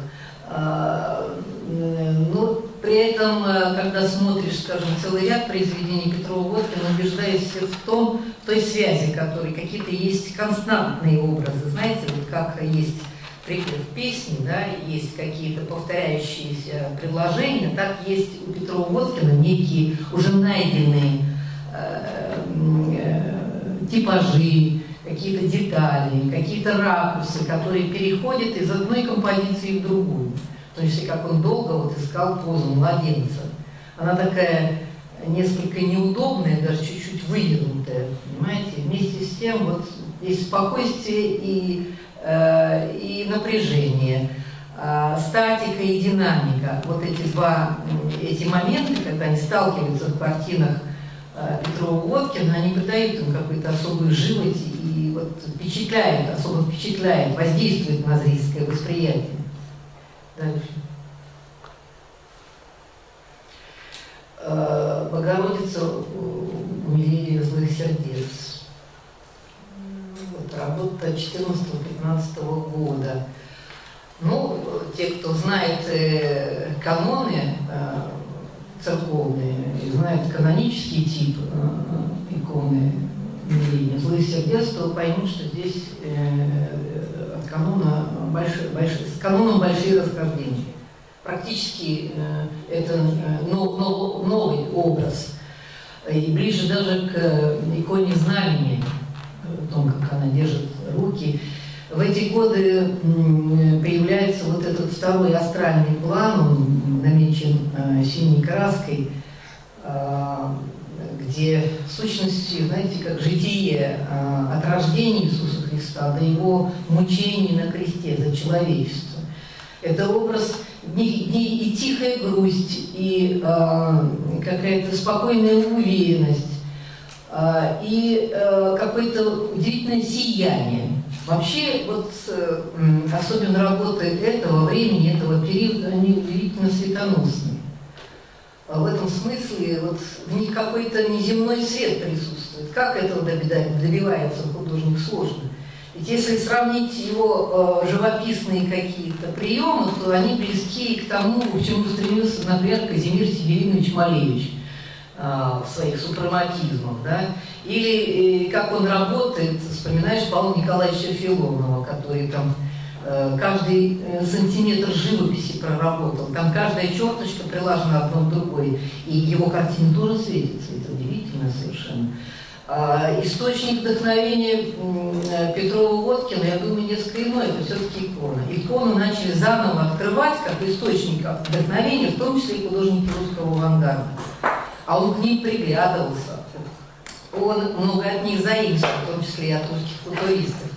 Но при этом, когда смотришь, скажем, целый ряд произведений Петрова-Водкина, убеждаешься в том, в той связи, которой какие-то есть константные образы. Знаете, вот как есть припев песни, да, есть какие-то повторяющиеся предложения, так есть у Петрова-Водкина некие уже найденные э, э, типажи, какие-то детали, какие-то ракурсы, которые переходят из одной композиции в другую. То есть, как он долго вот искал позу младенца. Она такая несколько неудобная, даже чуть-чуть вывернутая, понимаете? Вместе с тем вот есть спокойствие и, э, и напряжение, э, статика и динамика. Вот эти два, эти моменты, когда они сталкиваются в картинах э, Петрова-Водкина, они придают им какую-то особую живость и вот впечатляют, особо впечатляют, воздействуют на зрительское восприятие. Дальше. Богородица умиление злых сердец. Вот, работа четырнадцатого-пятнадцатого года. Ну, те, кто знает э, каноны э, церковные, и знает канонический тип э, иконы умиления злых сердец, то поймут, что здесь э, от канона большие, большие, с каноном большие расхождения. Практически э, это э, нов, нов, новый образ. И ближе даже к иконе знамени, о том, как она держит руки. В эти годы э, появляется вот этот второй астральный план, он намечен э, синей краской, э, где в сущности, знаете, как житие э, от рождения Иисуса Христа до его мучений на кресте за человечество. Это образ не, не, и тихая грусть, и э, какая-то спокойная уверенность, э, и э, какое-то удивительное сияние. Вообще, вот э, особенно работы этого времени, этого периода, они удивительно светоносные. В этом смысле вот в них какой-то неземной свет присутствует. Как этого добивается художник, сложно. Ведь если сравнить его э, живописные какие-то приемы, то они близки к тому, к чему стремился, например, Казимир Сибиринович Малевич э, в своих супрематизмах. Да? Или э, как он работает, вспоминаешь Павла Николаевича Филонова, который там э, каждый сантиметр живописи проработал, там каждая черточка прилажена одно к другой, и его картины тоже светятся, это удивительно совершенно. Источник вдохновения Петрова-Водкина, я думаю, несколько иной, это все-таки икона. Икону начали заново открывать как источник вдохновения, в том числе и художники русского авангарда. А он к ним приглядывался. Он много от них заимствовал, в том числе и от русских футуристов.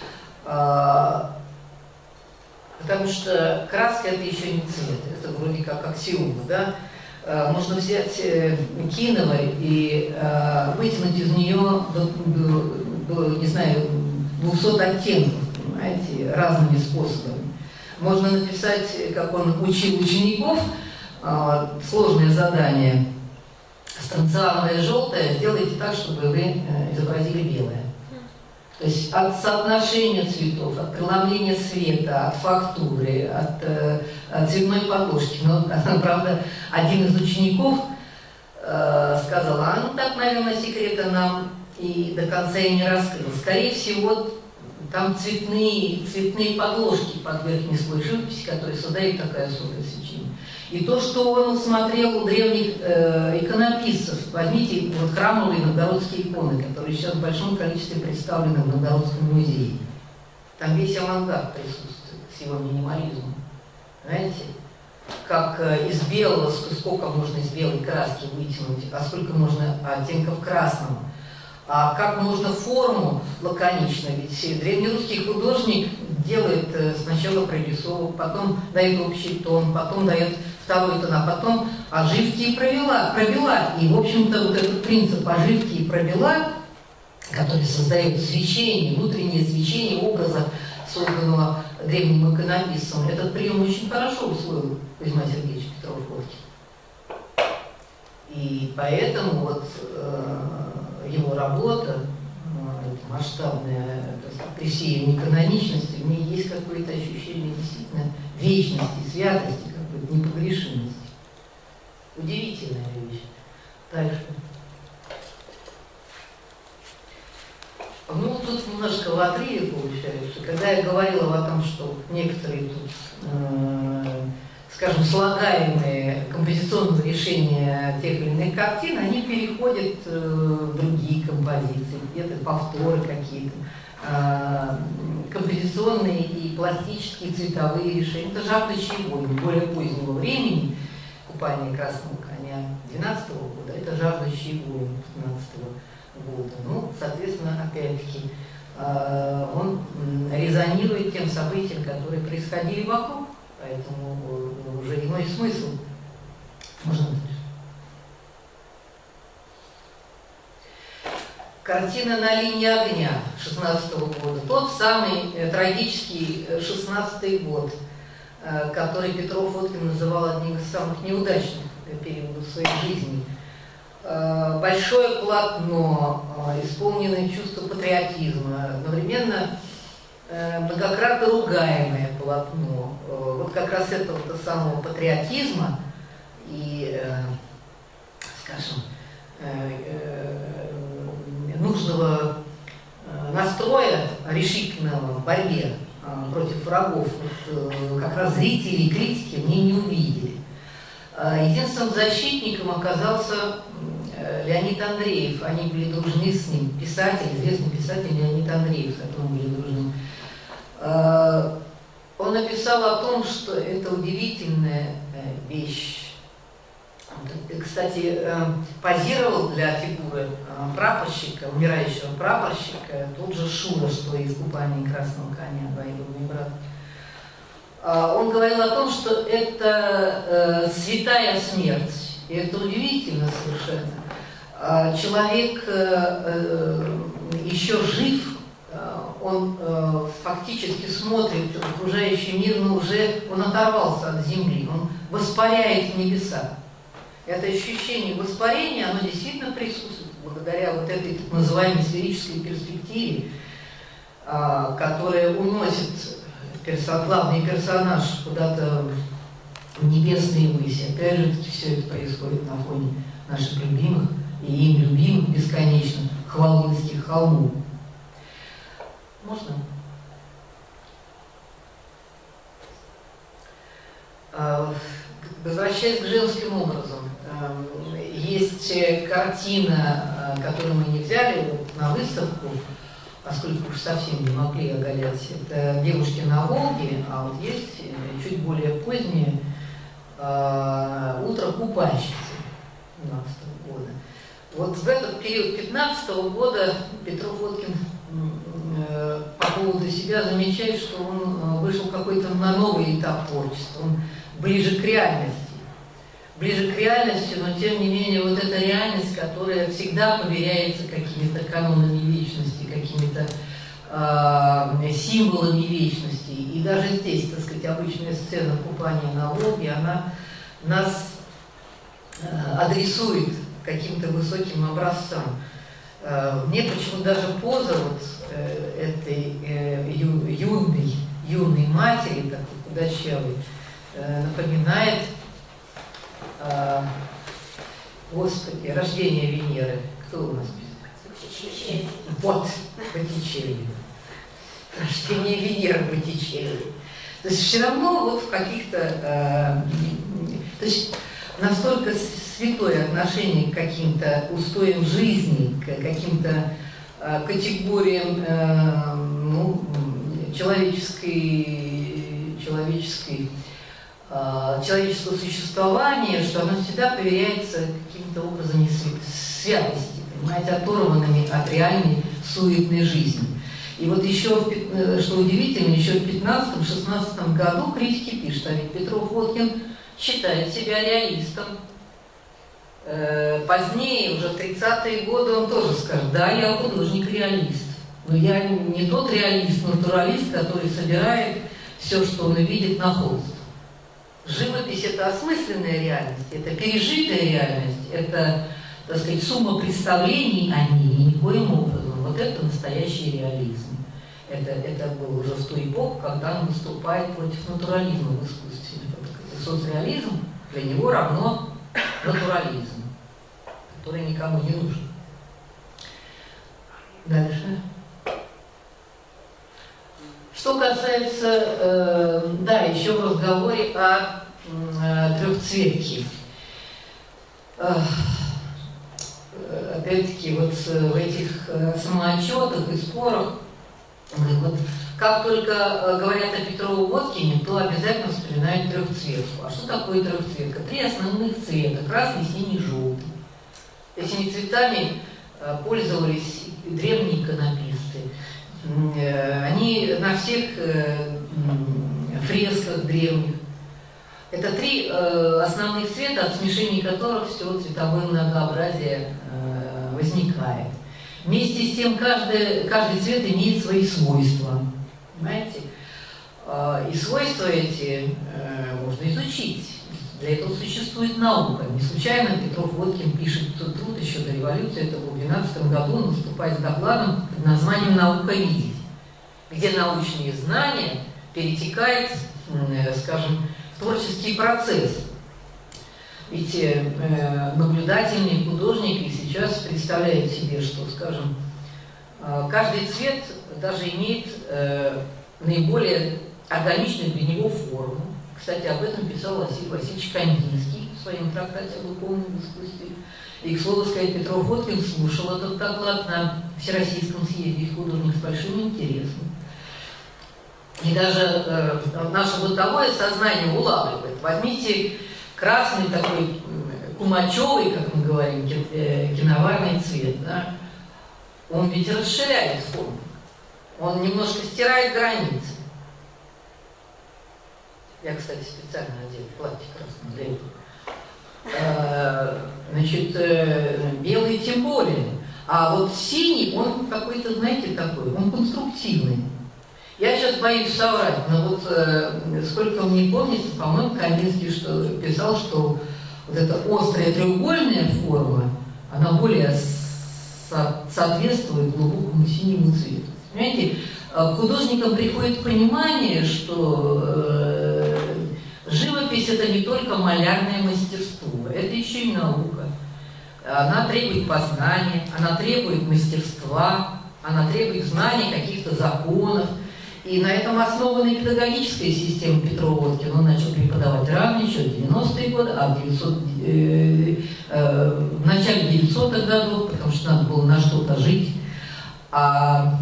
Потому что краска – это еще не цвет, это вроде как аксиома, да? Можно взять Кинова и э, вытянуть из нее до, до, до, не знаю, двухсот оттенков, понимаете, разными способами. Можно написать, как он учил учеников, э, сложное задание, станционное желтое, сделайте так, чтобы вы э, изобразили белое. То есть от соотношения цветов, от преломления света, от фактуры, от, э, от цветной подложки. Но, правда, один из учеников э, сказал, а ну так, наверное, секрета нам и до конца и не раскрыл. Скорее всего, там цветные, цветные подложки под верхний слой живописи, которые создают такое особое свечение. И то, что он смотрел у древних э, иконописцев, возьмите вот храмовые новгородские иконы, которые сейчас в большом количестве представлены в Новгородском музее. Там весь авангард присутствует с его минимализмом. Знаете, как э, из белого, сколько можно из белой краски вытянуть, а сколько можно оттенков красного. А как можно форму лаконично, ведь древнерусский художник делает сначала прорисовку, потом дает общий тон, потом дает второй тон, а потом оживки и провела, провела. И, в общем-то, вот этот принцип оживки и провела, который создает свечение, внутреннее свечение образа, созданного древним иконописцем, этот прием очень хорошо усвоил Кузьма Сергеевич Петров-Водкин. И поэтому вот э, его работа, э, масштабная, так сказать, при всей неканоничности, в ней есть какое-то ощущение действительно вечности, святости, какой-то непогрешимости. Удивительная вещь. Дальше. Ну, тут немножко в отрыве получается. Когда я говорила о том, что некоторые тут, э, скажем, слагаемые композиционные решения тех или иных картин, они переходят э, в другие композиции, где-то повторы какие-то, э, композиционные и пластические цветовые решения. Это «Жаждущий войн» более позднего времени, «Купание красного коня» двенадцатого года, это «Жаждущий войн» пятнадцатого года. Вот. Ну, соответственно, опять-таки, э, он резонирует тем событиям, которые происходили вокруг, поэтому э, уже иной смысл. Можно дальше. Картина «На линии огня» шестнадцатого года. Тот самый э, трагический шестнадцатый год, э, который Петров-Водкин называл одним из самых неудачных периодов своей жизни. Большое полотно, исполненное чувство патриотизма, одновременно многократно ругаемое полотно. Вот как раз этого самого патриотизма и, скажем, нужного настроя решительного в борьбе против врагов вот, как раз зрители и критики мне не увидели. Единственным защитником оказался Леонид Андреев. Они были дружны с ним. Писатель, известный писатель Леонид Андреев, с которым были дружны. Он написал о том, что это удивительная вещь. Кстати, позировал для фигуры прапорщика, умирающего прапорщика, тот же Шура, что из «Купания красного коня», двоюродный брат. Он говорил о том, что это э, святая смерть. И это удивительно совершенно. Человек э, э, еще жив, э, он э, фактически смотрит в окружающий мир, но уже он оторвался от земли, он воспаряет в небеса. Это ощущение воспарения, оно действительно присутствует благодаря вот этой так называемой сферической перспективе, э, которая уносит персо, главный персонаж куда-то в небесные выси. Опять же, все это происходит на фоне наших любимых и им любимых бесконечно Хвалынских холмов. Можно? Возвращаясь к женским образам, есть картина, которую мы не взяли на выставку, поскольку уж совсем не могли оголять, это «Девушки на Волге», а вот есть чуть более позднее «Утро купальщицы» двенадцатого года. Вот в этот период пятнадцатого года Петров-Водкин по поводу себя замечает, что он вышел какой-то на новый этап творчества, он ближе к реальности. Ближе к реальности, но тем не менее вот эта реальность, которая всегда поверяется какими-то канонами вечности, какими-то э, символами вечности. И даже здесь, так сказать, обычная сцена купания на Волге, она нас э, адресует каким-то высоким образцам. Э, мне почему даже поза вот э, этой э, ю, юной, юной матери, такой худощавой, э, напоминает, э, Господи, рождение Венеры. Кто у нас писал? Вот, Боттичелли. Рождение Венеры Боттичелли. То есть все равно вот в каких-то... Э, то есть настолько святое отношение к каким-то устоям жизни, к каким-то э, категориям э, ну, человеческой, человеческой, э, человеческого существования, что оно всегда поверяется каким-то образом святости, понимаете, оторванными от реальной суетной жизни. И вот еще, что удивительно, еще в пятнадцатом-шестнадцатом году критики пишут, а ведь Петров-Водкин считает себя реалистом. Позднее, уже в тридцатые годы, он тоже скажет: да, я художник-реалист, но я не тот реалист, натуралист, который собирает все, что он видит, на холст. Живопись – это осмысленная реальность, это пережитая реальность, это, так сказать, сумма представлений о ней, и никоим образом. Вот это настоящий реализм. Это, это было уже в ту эпоху, когда он выступает против натурализма в искусстве. Соцреализм для него равно натурализм, который никому не нужен. Дальше. Что касается, э, да, еще в разговоре о э, трехцветке. Э, опять-таки, вот в этих э, самоотчетах и спорах, вот, как только э, говорят о Петрове-Водкине, то обязательно вспоминают трехцветку. А что такое трехцветка? Три основных цвета: красный, синий, желтый. Этими цветами э, пользовались древние иконописцы. Они на всех э, фресках древних. Это три э, основных цвета, от смешения которых все цветовое многообразие э, возникает. Вместе с тем каждый, каждый цвет имеет свои свойства. Понимаете? И свойства эти э, можно изучить. Для этого существует наука. Не случайно Петров-Водкин пишет труд еще до революции, это был в двенадцатом году, он выступает с докладом под названием «Наука видеть», где научные знания перетекают, скажем, в творческий процесс. Ведь э, наблюдательные художники сейчас представляют себе, что, скажем, э, каждый цвет даже имеет э, наиболее органичную для него форму. Кстати, об этом писал Василий Васильевич Кандинский в своем трактате о духовном искусстве. И, к слову сказать, Петров-Водкин слушал этот доклад на Всероссийском съезде художников с большим интересом. И даже э, наше бытовое сознание улавливает. Возьмите красный такой кумачевый, как мы говорим, киноварный цвет. Да? Он ведь расширяет форму. Он немножко стирает границы. Я, кстати, специально надел платье красное для этого. Значит, белый тем более. А вот синий, он какой-то, знаете, такой, он конструктивный. Я сейчас боюсь соврать, но вот сколько мне помнится, по-моему, Кандинский что, писал, что вот эта острая треугольная форма, она более со соответствует глубокому синему цвету. Понимаете, к художникам приходит понимание, что э, живопись – это не только малярное мастерство, это еще и наука. Она требует познания, она требует мастерства, она требует знания каких-то законов. И на этом основана педагогическая система Петрова-Водкина. Он начал преподавать рано, еще в девяностые годы, а в, девятьсот, э, э, в начале девятисотых годов, потому что надо было на что-то жить. А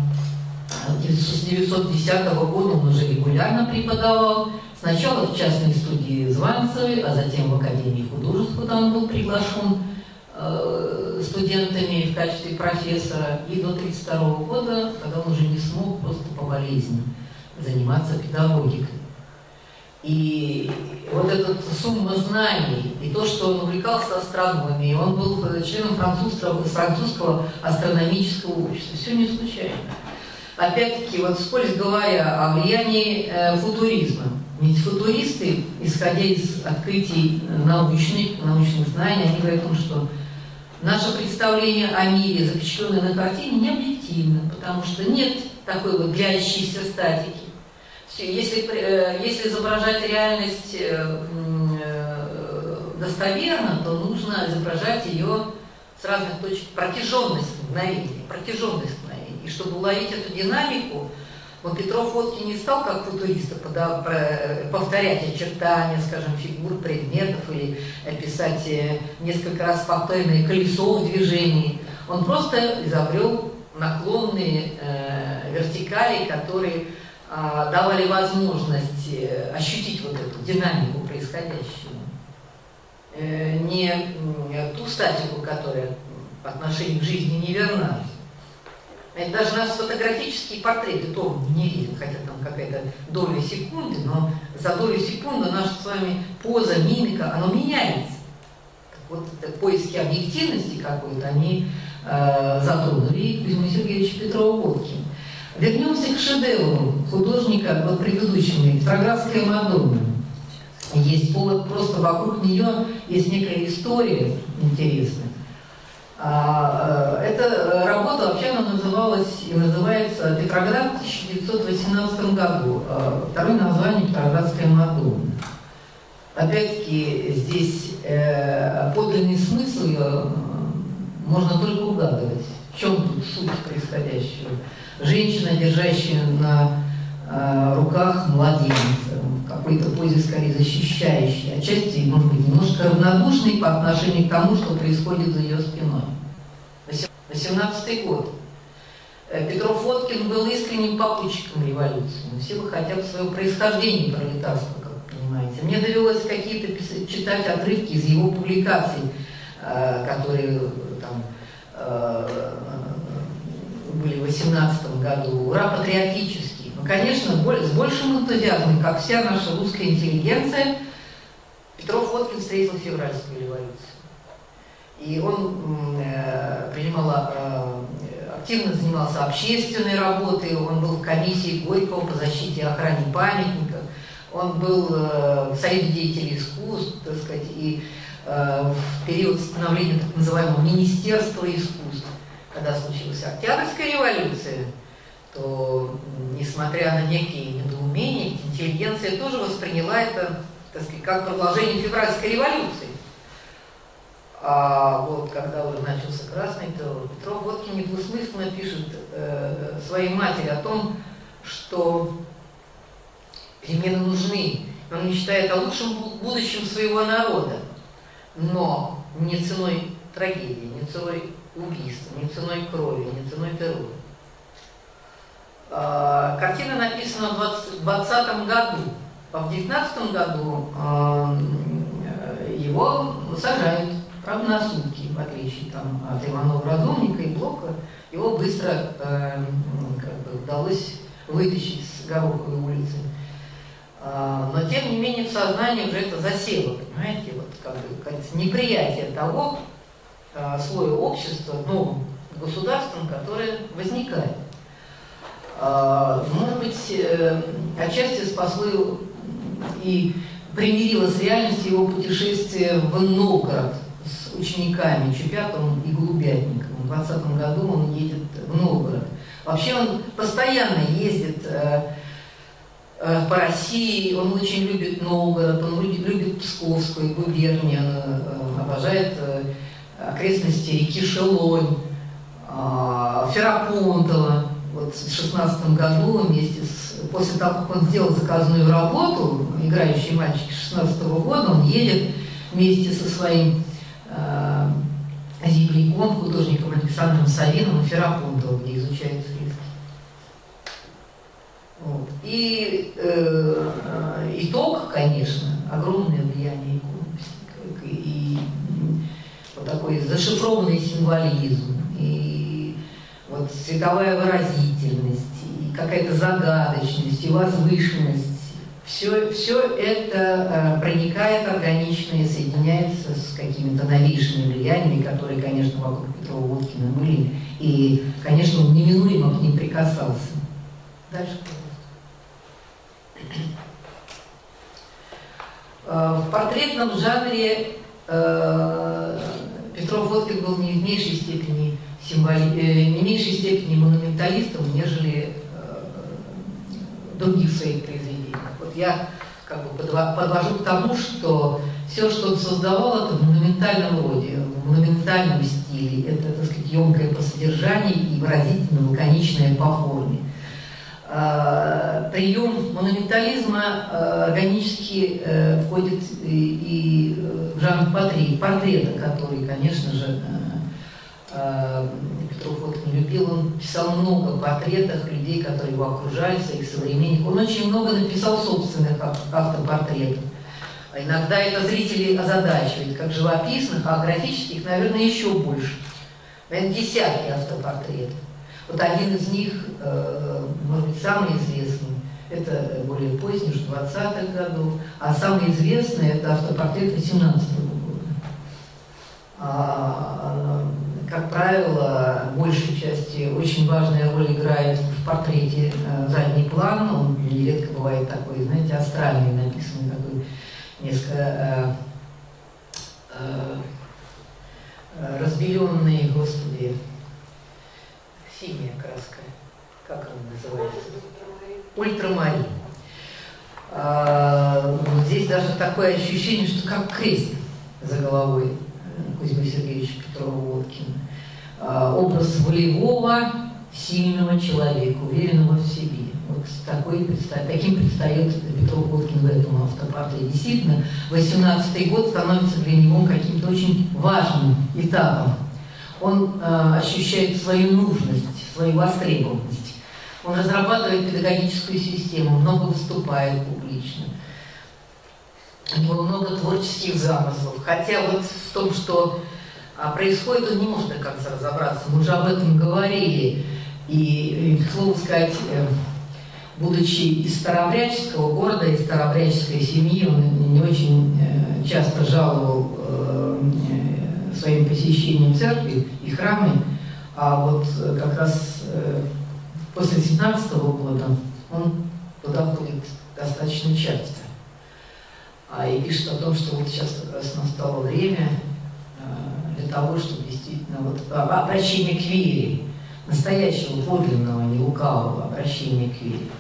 с девятьсот десятого года он уже регулярно преподавал. Сначала в частной студии Званцевой, а затем в Академии художеств, куда он был приглашен э, студентами в качестве профессора. И до тридцать второго года, когда он уже не смог просто по болезни заниматься педагогикой. И вот эта сумма знаний, и то, что он увлекался астрономией, он был членом французского, французского астрономического общества. Все не случайно. Опять-таки, вот вскользь говоря о влиянии э, футуризма. Ведь футуристы, исходя из открытий научных, научных знаний, они говорят о том, что наше представление о мире, запечатленное на картине, не объективно, потому что нет такой вот длящейся статики. Если, э, если изображать реальность э, э, достоверно, то нужно изображать ее с разных точек, протяженность мгновения, протяженность мгновения. И чтобы уловить эту динамику, вот Петров-Водкин не стал, как футуристы, повторять очертания, скажем, фигур, предметов или писать несколько раз повторенное колесо в движении. Он просто изобрел наклонные э, вертикали, которые э, давали возможность э, ощутить вот эту динамику происходящего. Э, не, не ту статику, которая по отношению к жизни неверна. Даже нас фотографические портреты тоже не видим, хотя там какая-то доля секунды, но за долю секунды наша с вами поза, мимика, оно меняется. Так вот, это поиски объективности какой-то, они э, затронули и Кузьму Сергеевича Петрова-Водкина. Вернемся к шедевру художника, вот предыдущему, «Петроградская Мадонна». Есть просто вокруг нее есть некая история интересная. Эта работа вообще она называлась и называется «Петроград» в тысяча девятьсот восемнадцатом году. Второе название «Петроградская Мадонна». Опять-таки здесь подлинный смысл ее можно только угадывать. В чем тут суть происходящего? Женщина, держащая на э, руках младенца, в какой-то позе скорее защищающей, отчасти, может быть, немножко равнодушной по отношению к тому, что происходит за ее спиной. восемнадцатый год. Петров-Водкин был искренним попутчиком революции. Все бы хотя бы свое происхождение пролетарства, как вы понимаете. Мне довелось какие-то писать, читать отрывки из его публикаций, э, которые там э, были в восемнадцатом году, ура, патриотические. Ну, конечно, с большим энтузиазмом, как вся наша русская интеллигенция, Петров-Водкин встретил февральскую революцию. И он э, принимал, э, активно занимался общественной работой, он был в комиссии Горького по защите и охране памятников, он был э, в Союзе деятелей искусств, так сказать, и э, в период становления так называемого Министерства искусств. Когда случилась Октябрьская революция, то, несмотря на некие недоумения, интеллигенция тоже восприняла это, так сказать, как продолжение февральской революции. А вот когда уже начался красный террор, Петров-Водкин недвусмысленно пишет э, своей матери о том, что перемены нужны. Он мечтает о лучшем будущем своего народа, но не ценой трагедии, не ценой убийства, не ценой крови, не ценой террора. А, картина написана в двадцатом году. А в девятнадцатом году а, его сажают, правда, на сутки, в отличие там, от Иванова-Разумника и Блока. Его быстро а, как бы, удалось вытащить с Гороховой улицы. А, но, тем не менее, в сознании уже это засело, понимаете, вот, как бы, как неприятие того слоя общества, новым государством, которое возникает. Может быть, отчасти спасло и примирило с реальностью его путешествие в Новгород с учениками Чупятовым и Голубятниковым. В двадцатом году он едет в Новгород. Вообще он постоянно ездит по России, он очень любит Новгород, он любит Псковскую губернию, он обожает окрестности реки Шелонь, Ферапонтово. Вот в шестнадцатом году вместе с, после того, как он сделал заказную работу, играющий мальчик шестнадцатого года, он едет вместе со своим э, земляком, художником Александром Савиновым в Ферапонтово, где изучает фрески. Вот. И э, итог, конечно, огромное влияние иконописи и вот такой зашифрованный символизм, и вот цветовая выразительность, и какая-то загадочность, и возвышенность. Все, все это э, проникает органично и соединяется с какими-то новейшими влияниями, которые, конечно, вокруг Петрова-Водкина были, и, конечно, он неминуемо к ним прикасался. Дальше, пожалуйста. В портретном жанре э, Петров-Водкин был не в меньшей степени символи... не в меньшей степени монументалистом, нежели э, других своих произведений. Вот я как бы подвожу к тому, что все, что он создавал, это в монументальном роде, в монументальном стиле. Это, так сказать, емкое по содержанию и выразительно лаконичное по форме. Прием монументализма органически входит и в жанр портрета, который, конечно же, Петров-Водкин любил. Он писал много о портретах людей, которые его окружали, своих современников. Он очень много написал собственных автопортретов. Иногда это зрители озадачивает, как живописных, а графических, наверное, еще больше. Наверное, десятки автопортретов. Вот один из них, может быть, самый известный, это более поздний, уже двадцатых годов, а самый известный это автопортрет восемнадцатого года. А, как правило, в большей части очень важная роль играет в портрете задний план, он нередко бывает такой, знаете, астральный, написанный такой несколько э, э, разбеленный, господи, синяя краска, как она называется? Ультрамарин. А, вот здесь даже такое ощущение, что как крест за головой Кузьмы Сергеевича Петрова-Водкина. А, образ волевого, сильного человека, уверенного в себе. Вот такой, таким предстает Петров-Водкин в этом автопортрете. Действительно, восемнадцатый год становится для него каким-то очень важным этапом. Он э, ощущает свою нужность, свою востребованность. Он разрабатывает педагогическую систему, много выступает публично. У него много творческих замыслов. Хотя вот в том, что а, происходит, он не может до конца разобраться. Мы уже об этом говорили. И, к слову сказать, будучи из старообрядческого города, из старообрядческой семьи, он не очень часто жаловал своим посещением церкви и храмы, а вот как раз после семнадцатого года он туда ходит достаточно часто. А и пишет о том, что вот сейчас как раз настало время для того, чтобы действительно вот обращение к вере, настоящего, подлинного, не лукавого обращения к вере.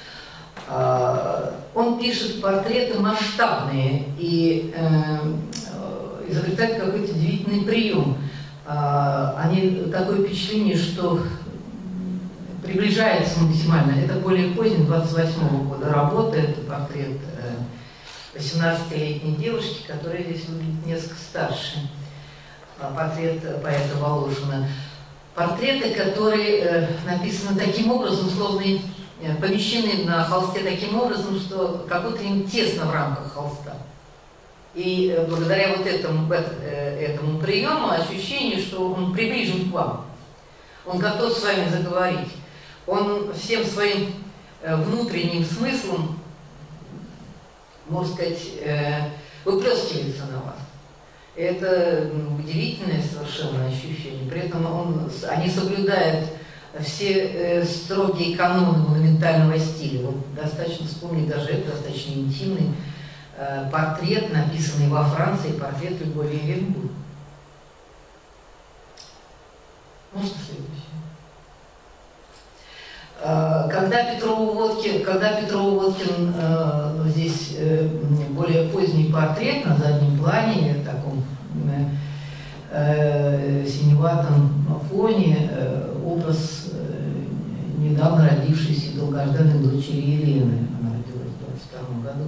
Он пишет портреты масштабные и изобретает какой-то удивительный прием. Они такое впечатление, что приближается максимально. Это более поздний, двадцать восьмого года работа, это портрет восемнадцатилетней девушки, которая здесь выглядит несколько старше. Портрет поэта Волошина. Портреты, которые э, написаны таким образом, словно э, помещены на холсте таким образом, что как будто им тесно в рамках холста. И э, благодаря вот этому, э, этому приему ощущение, что он приближен к вам. Он готов с вами заговорить. Он всем своим э, внутренним смыслом, можно сказать, э, выплескивается на вас. Это удивительное совершенно ощущение. При этом он, они соблюдают все э, строгие каноны монументального стиля. Вот достаточно вспомнить даже это достаточно интимный э, портрет, написанный во Франции, портрет Любови Эйвенбург. Можно следующий? Э, когда Петров-Водкин, когда Петров-Водкин э, здесь э, более поздний портрет на заднем плане, таком э, синеватом фоне, э, образ э, недавно родившейся долгожданной дочери Елены. Она родилась в двадцать втором году.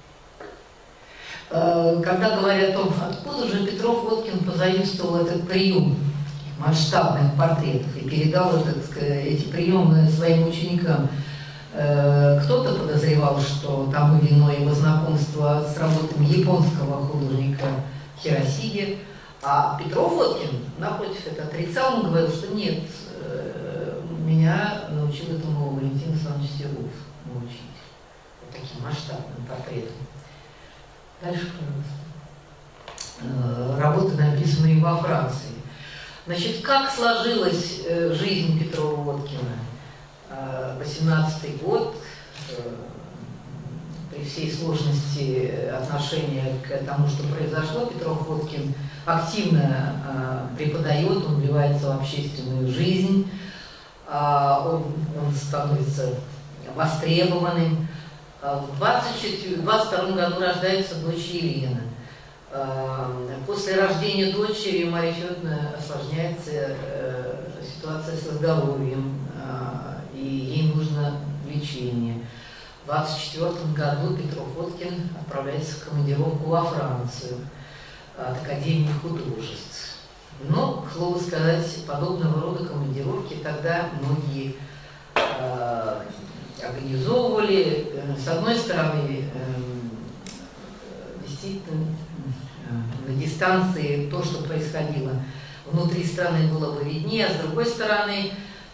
Э, когда говорят о том, откуда же Петров-Водкин позаимствовал этот прием масштабных портретов и передал этот, эти приемы своим ученикам, э, кто-то подозревал, что тому виной его знакомство с работами японского художника Хиросиги, а Петров-Водкин, напротив, это отрицал, он говорил, что нет, э, меня научил этому Валентин Александрович Серов научить вот таким масштабным портретом. Дальше, пожалуйста. Э, работы, написанные во Франции. Значит, как сложилась э, жизнь Петрова-Водкина? Э, восемнадцатый год, э, при всей сложности отношения к тому, что произошло, Петров-Водкин активно э, преподает, он вливается в общественную жизнь, э, он, он становится востребованным. Э, в двадцать втором году рождается дочь Елена. Э, после рождения дочери Мария Федоровна осложняется э, ситуация со здоровьем, э, и ей нужно лечение. В двадцать четвёртом году Петров-Водкин отправляется в командировку во Францию от Академии художеств. Но, к слову сказать, подобного рода командировки тогда многие э, организовывали. С одной стороны, э, действительно, э, на дистанции то, что происходило внутри страны, было бы виднее, а с другой стороны,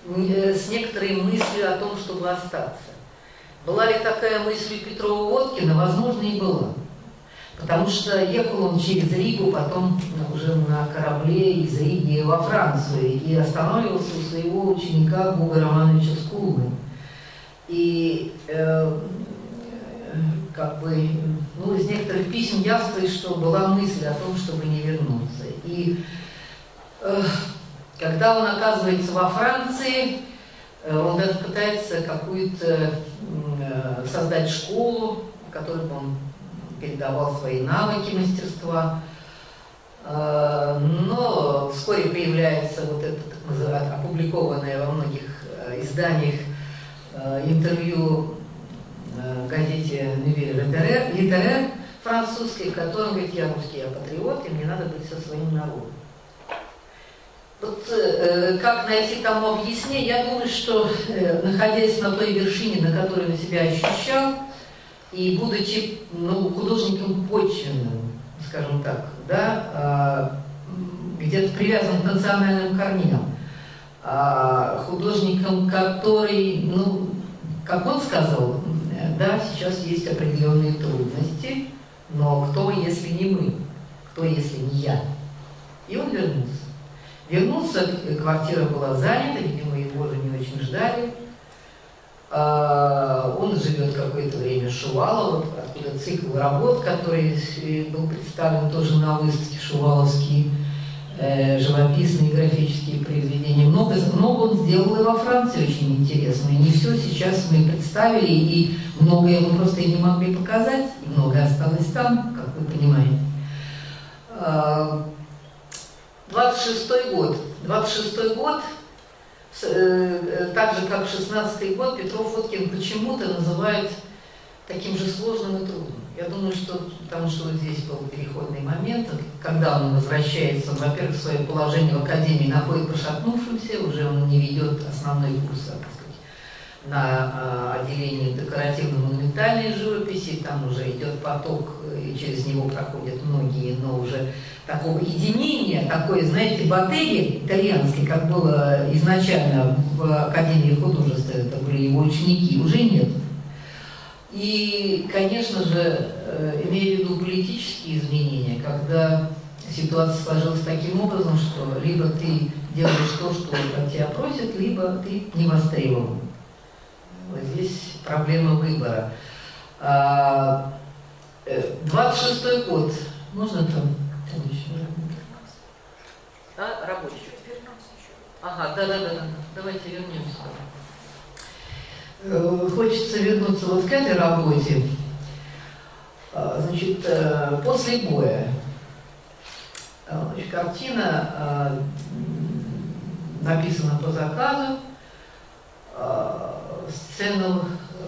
с некоторой мыслью о том, чтобы остаться. Была ли такая мысль у Петрова-Водкина? Возможно, и была. Потому что ехал он через Ригу, потом уже на корабле из Риги во Францию, и останавливался у своего ученика Гуга Романовича Скулмы. И э, как бы, ну, из некоторых писем явствует, что была мысль о том, чтобы не вернуться. И э, когда он оказывается во Франции, э, он даже пытается какую-то э, создать школу, в которой бы он передавал свои навыки мастерства. Э, но вскоре появляется вот это так называемое, опубликованное во многих э, изданиях э, интервью в газете «Литерер» французской, в котором говорит: я русский, я патриот, и мне надо быть со своим народом. Вот э, как найти тому объяснение? Я думаю, что э, находясь на той вершине, на которой он себя ощущал, и будучи, ну, художником почвенным, скажем так, да, э, где-то привязан к национальным корням, э, художником, который, ну, как он сказал, да, сейчас есть определенные трудности, но кто, если не мы? Кто, если не я? И он вернулся. Вернулся, квартира была занята, видимо, его уже не очень ждали. Он живет какое-то время в Шувалово, откуда цикл работ, который был представлен тоже на выставке «Шуваловские живописные графические произведения». Много, много он сделал и во Франции очень интересно. И не все сейчас мы представили, и многое мы просто и не могли показать, и многое осталось там, как вы понимаете. двадцать шестой год. двадцать шестой год, так же как шестнадцатый год, Петров-Водкин почему-то называют таким же сложным и трудным. Я думаю, что потому что вот здесь был переходный момент, когда он возвращается, во-первых, в свое положение в академии, находит пошатнувшимся, уже он не ведет основной курс, так сказать, на отделении декоративно-монументальной живописи, там уже идет поток, и через него проходят многие, но уже такого единения, такой, знаете, батареи итальянской, как было изначально в Академии художеств, это были его ученики, уже нет. И, конечно же, имея в виду политические изменения, когда ситуация сложилась таким образом, что либо ты делаешь то, что от тебя просят, либо ты не востребован. Вот здесь проблема выбора. двадцать шестой год. Можно там? А, рабочий. Ага, да-да-да. Давайте вернемся. Хочется вернуться вот к этой работе. Значит, после боя. Значит, картина написана по заказу. Сцена,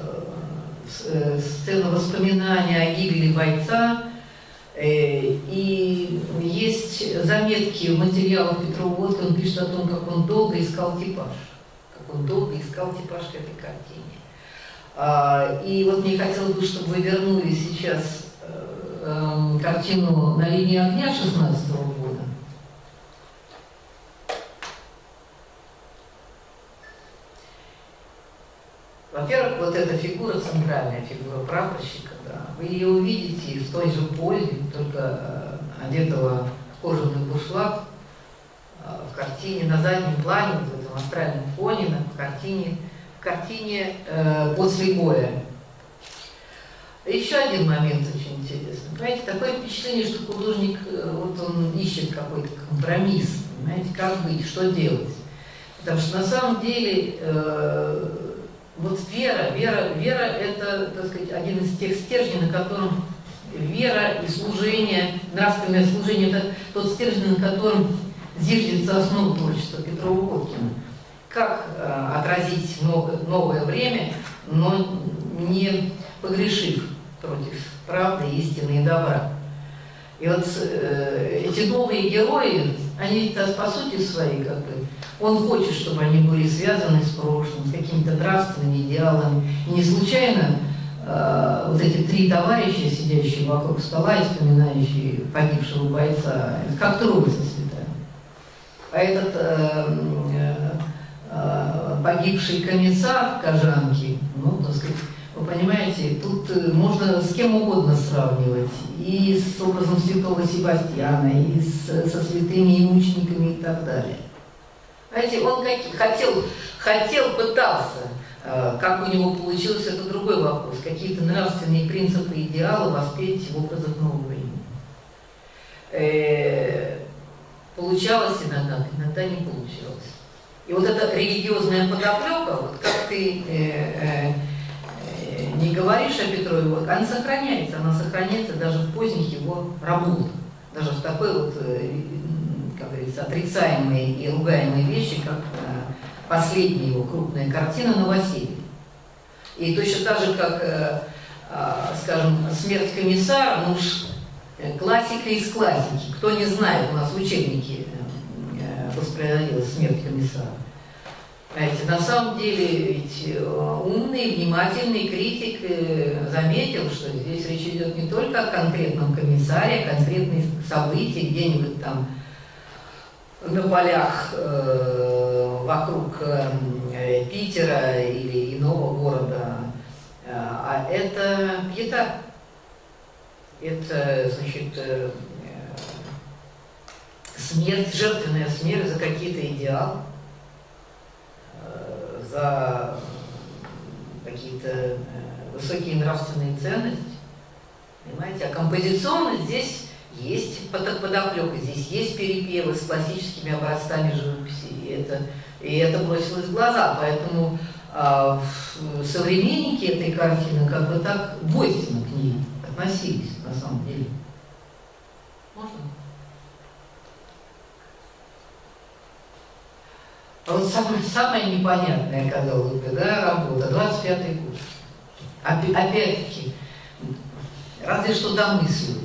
сцена воспоминания о гибели бойца. И есть заметки в материалах Петрова-Водкина, он пишет о том, как он долго искал типаж. Он долго искал типаж к этой картине. И вот мне хотелось бы, чтобы вы вернули сейчас картину «На линии огня» шестнадцатого года. Во-первых, вот эта фигура, центральная фигура прапорщика, да, вы ее увидите в той же позе, только одетого в кожаный бушлат, в картине на заднем плане, вот в этом астральном фоне, на картине, в картине э, «После боя». Еще один момент очень интересный. Понимаете, такое впечатление, что художник, вот он ищет какой-то компромисс, понимаете, как быть, что делать. Потому что на самом деле э, вот вера, вера, вера это, так сказать, один из тех стержней, на котором вера и служение, нравственное служение, это тот стержень, на котором зиждется основа творчества Петрова-Водкина. Как э, отразить новое, новое время, но не погрешив против правды, истины и добра. И вот э, эти новые герои, они по сути своей, как бы, он хочет, чтобы они были связаны с прошлым, с какими-то нравственными идеалами. И не случайно э, вот эти три товарища, сидящие вокруг стола и вспоминающие погибшего бойца, как Троица святая. А этот э, э, погибший комиссар Кожанки, ну, так сказать, вы понимаете, тут можно с кем угодно сравнивать, и с образом святого Себастьяна, и с, со святыми и мучениками и так далее. Знаете, он как, хотел, хотел, пытался, как у него получилось, это другой вопрос, какие-то нравственные принципы, идеалы воспеть в образах нового времени. Э, получалось иногда, иногда не получалось. И вот эта религиозная подоплека, вот как ты э, э, не говоришь о Петрове, вот, она сохраняется, она сохраняется даже в поздних его работах, даже в такой вот, э, как говорится, отрицаемой и ругаемой вещи, как э, последняя его крупная картина «Новоселье». И точно так же, как, э, э, скажем, «Смерть комиссара», ну уж классика из классики. Кто не знает, у нас в учебнике э, воспроизводилась «Смерть комиссара». Знаете, на самом деле ведь умный, внимательный критик э, заметил, что здесь речь идет не только о конкретном комиссаре, а конкретных событиях где-нибудь там на полях э, вокруг э, Питера или иного города, э, а это пьета. Это, значит, э, смерть, жертвенная смерть за какие-то идеалы, э, за какие-то э, высокие нравственные ценности. Понимаете? А композиционно здесь есть подоплека, здесь есть перепевы с классическими образцами живописи, и это, и это бросилось в глаза. Поэтому а, современники этой картины как бы так двойственно к ней относились, на самом деле. Можно? А вот самое, самое непонятное, казалось бы, да, работа, двадцать пятый год. Опять-таки, разве что домыслилось.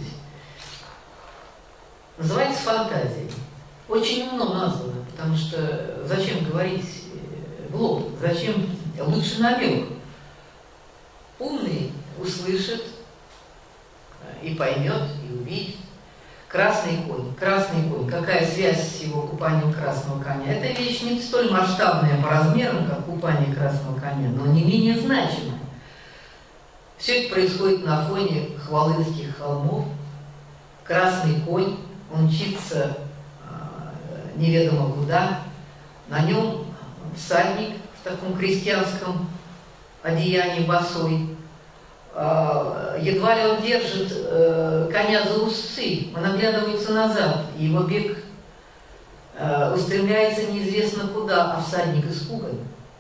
Называется «Фантазия». Очень умно названо, потому что зачем говорить в лоб, зачем лучше намек. Умный услышит и поймет, и увидит. Красный конь, красный конь. Какая связь с его купанием красного коня? Это вещь не столь масштабная по размерам, как купание красного коня, но не менее значимая. Все это происходит на фоне Хвалынских холмов. Красный конь, он мчится э, неведомо куда. На нем всадник в таком крестьянском одеянии босой. Э, едва ли он держит э, коня за усы, он оглядывается назад, и его бег э, устремляется неизвестно куда, а всадник испуган.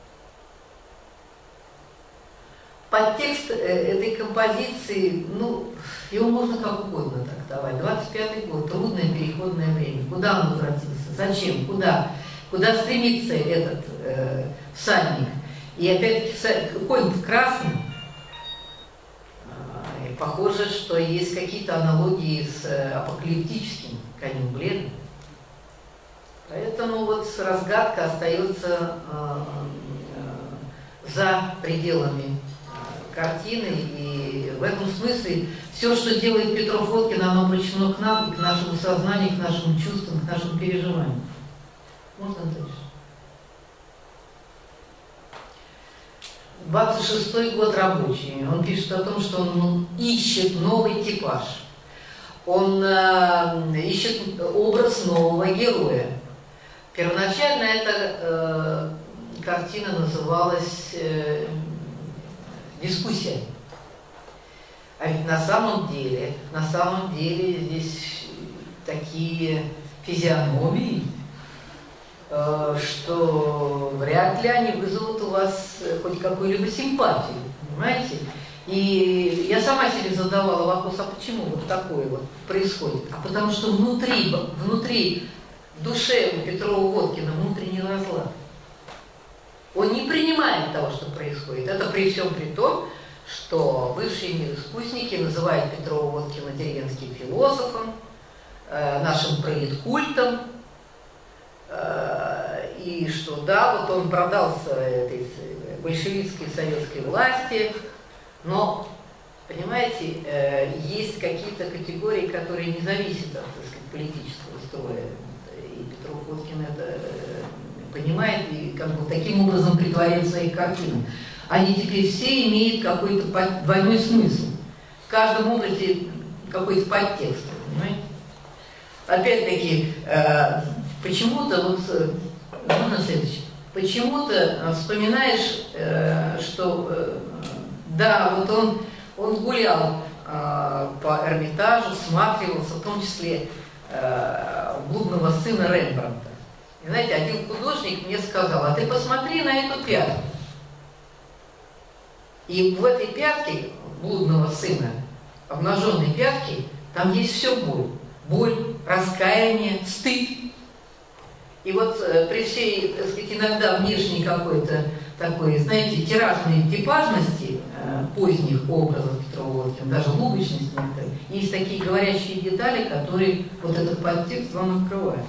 Подтекст этой композиции, ну, его можно как угодно трактовать. двадцать пятый год, трудное переходное время. Куда он возвратился? Зачем? Куда? Куда стремится этот э, всадник? И опять-таки конь красный. И похоже, что есть какие-то аналогии с апокалиптическим конем бледным. Поэтому вот разгадка остается э, э, за пределами картины, и в этом смысле все, что делает Петров Водкин, оно обращено к нам, и к нашему сознанию, к нашим чувствам, к нашим переживаниям. Можно дальше? двадцать шестой год рабочий. Он пишет о том, что он ищет новый типаж. Он э, ищет образ нового героя. Первоначально эта э, картина называлась э, «Дискуссия». А ведь на самом деле, на самом деле здесь такие физиономии, что вряд ли они вызовут у вас хоть какую-либо симпатию, понимаете? И я сама себе задавала вопрос, а почему вот такое вот происходит? А потому что внутри, внутри душе у Петрова Водкина внутренний разлад. Он не принимает того, что происходит. Это при всем при том, что бывшие мироискусники называют Петрова Водкина деревенским философом, э, нашим политкультом, э, и что да, вот он продался этой большевистской советской власти, но, понимаете, э, есть какие-то категории, которые не зависят от, так сказать, политического строя. И Петров Водкин это понимает и как бы таким образом притворяет свои картины. Они теперь все имеют какой-то двойной смысл. В каждом образе какой-то подтекст, понимаете? Опять-таки, э, почему-то, вот, можно следующее, почему-то вспоминаешь, э, что, э, да, вот он, он гулял э, по Эрмитажу, всматривался, в том числе э, блудного сына Рембрандта. И знаете, один художник мне сказал: а ты посмотри на эту пятку. И в этой пятке блудного сына, обнаженной пятки, там есть все боль. Боль, раскаяние, стыд. И вот э, при всей, так сказать, иногда внешней какой-то такой, знаете, тиражной типажности э, поздних образов Петрова Водкина, даже лубочность некоторые, есть такие говорящие детали, которые вот этот подтекст вам открывают.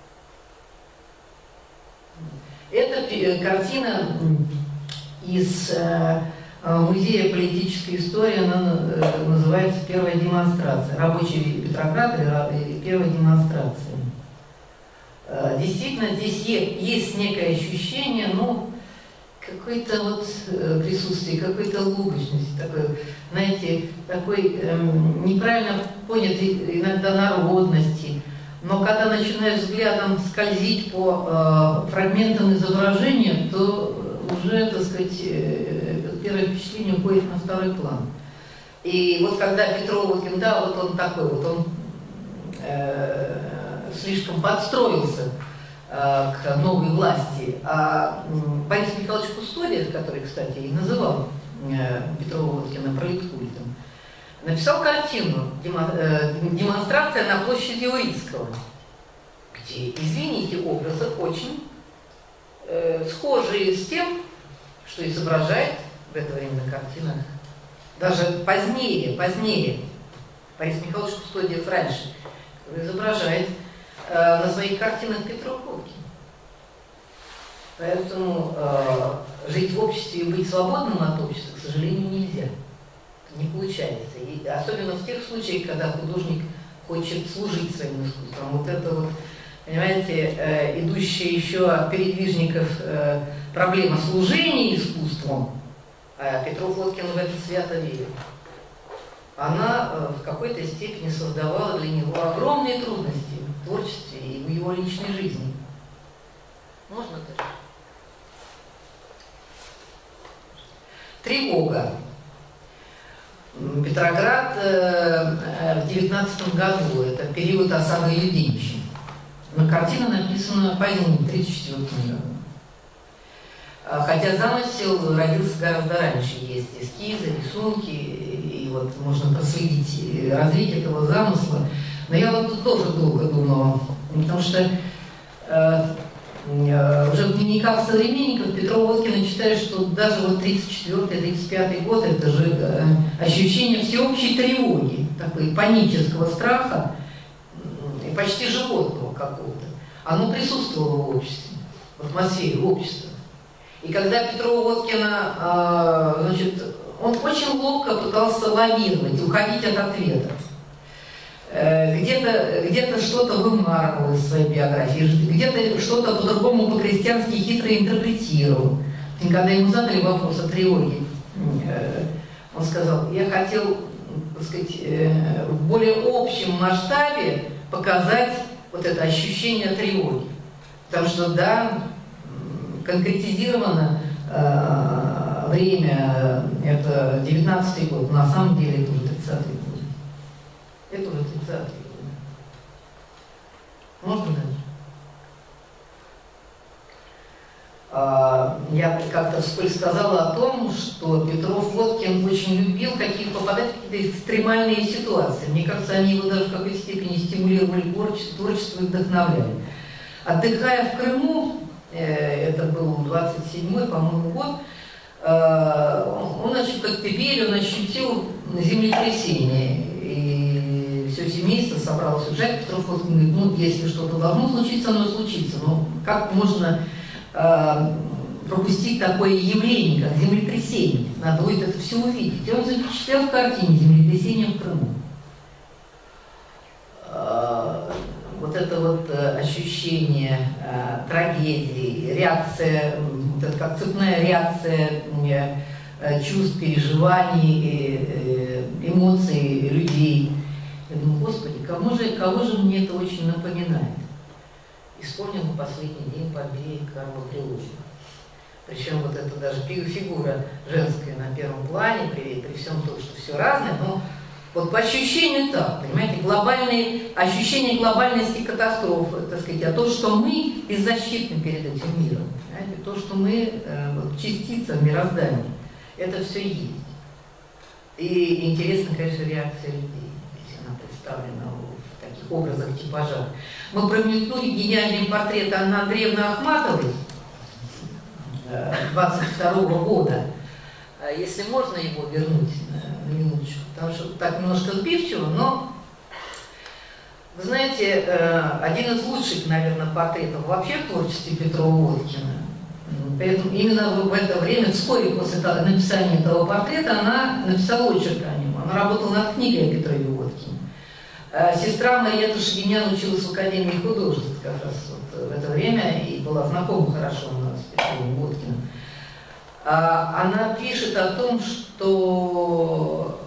Эта картина из э, Музея политической истории, она э, называется «Первая демонстрация». Рабочий Петроград и первая демонстрация. Э, действительно, здесь есть некое ощущение, ну, какой-то вот э, присутствие, какой-то лубочности, такой, знаете, такой э, неправильно понятой иногда народности. Но когда начинаешь взглядом скользить по э, фрагментам изображения, то уже, так сказать, э, первое впечатление уходит на второй план. И вот когда Петров Водкин, да, вот он такой, вот он э, слишком подстроился э, к новой власти, а э, Борис Михайлович Кустодиев, который, кстати, и называл э, Петрова Водкина пролеткультом, написал картину «Демонстрация на площади Урицкого», где, извините, образы очень э, схожие с тем, что изображает в это время на картинах. Даже позднее, позднее, Борис Михайлович Кустодиев раньше изображает э, на своих картинах Петров Водкин. Поэтому э, жить в обществе и быть свободным от общества, к сожалению, нельзя. Не получается. И особенно в тех случаях, когда художник хочет служить своим искусством. Вот это вот, понимаете, э, идущая еще от передвижников э, проблема служения искусством, а Петров Водкин в это свято верил. Она э, в какой-то степени создавала для него огромные трудности в творчестве и в его личной жизни. Можно даже? Тревога. Петроград э, в девятнадцатом году, это период осады Юденичи. Но картина написана позднее, в тридцать четвёртом году. Хотя замысел родился гораздо раньше. Есть эскизы, рисунки, и, и вот можно проследить развитие этого замысла. Но я вот тут тоже долго думала, потому что э, уже в дневниках современников Петрова Водкина читаешь, что даже вот тридцать четвёртый — тридцать пятый год, это же э, ощущение всеобщей тревоги, такой панического страха и почти животного какого-то. Оно присутствовало в обществе, в атмосфере общества. И когда Петрова Водкина, э, значит, он очень ловко пытался лавировать, уходить от ответа. Где-то где-то что-то вымарывал из своей биографии, где-то что-то по-другому, по-крестьянски хитро интерпретировал. И когда ему задали вопрос о тревоге, он сказал: я хотел, так сказать, в более общем масштабе показать вот это ощущение тревоги. Потому что, да, конкретизировано э, время, это девятнадцатый год, на самом деле это уже тридцатый год. Это уже тридцатый год. Можно дальше? А, я как-то вскользь сказала о том, что Петров Водкин очень любил какие попадать в какие-то экстремальные ситуации. Мне кажется, они его даже в какой-то степени стимулировали творчество, творчество и вдохновляли. Отдыхая в Крыму, э, это был двадцать седьмой, по-моему, год, э, он, значит, как теперь он ощутил землетрясение. И все семейство собралось уезжать. Петров Водкин говорит: ну, если что-то должно случиться, оно случится. Но как можно э, пропустить такое явление, как землетрясение? Надо будет это все увидеть. И он запечатлел в картине землетрясение в Крыму. Э, вот вот это вот ощущение э, трагедии, реакция, вот это как цепная реакция э, чувств, переживаний, э, эмоций людей. Я думаю, Господи, кому же, кого же мне это очень напоминает? И вспомнил последний день победы Карла Прилучного. Причем вот это даже фигура женская на первом плане, при, при всем том, что все разное, но вот по ощущению так, понимаете, глобальные, ощущение глобальности катастрофы, так сказать, а то, что мы беззащитны перед этим миром, понимаете, то, что мы э, вот, частица мироздания, это все есть. И интересна, конечно, реакция людей, если она представлена в таких образах, типажах. Мы промелькнули гениальный портрет Анны Андреевны Ахматовой двадцать второго года. Если можно его вернуть на минуточку, потому что так немножко сбивчиво, но, вы знаете, один из лучших, наверное, портретов вообще в творчестве Петрова-Водкина. Поэтому именно в это время, вскоре после написания этого портрета, она написала очерк о нем. Она работала над книгой о Петрове-Водкине. Сестра Мария Шагинян училась в Академии художеств как раз вот в это время и была знакома хорошо у нас с Петровым Водкиным. Она пишет о том, что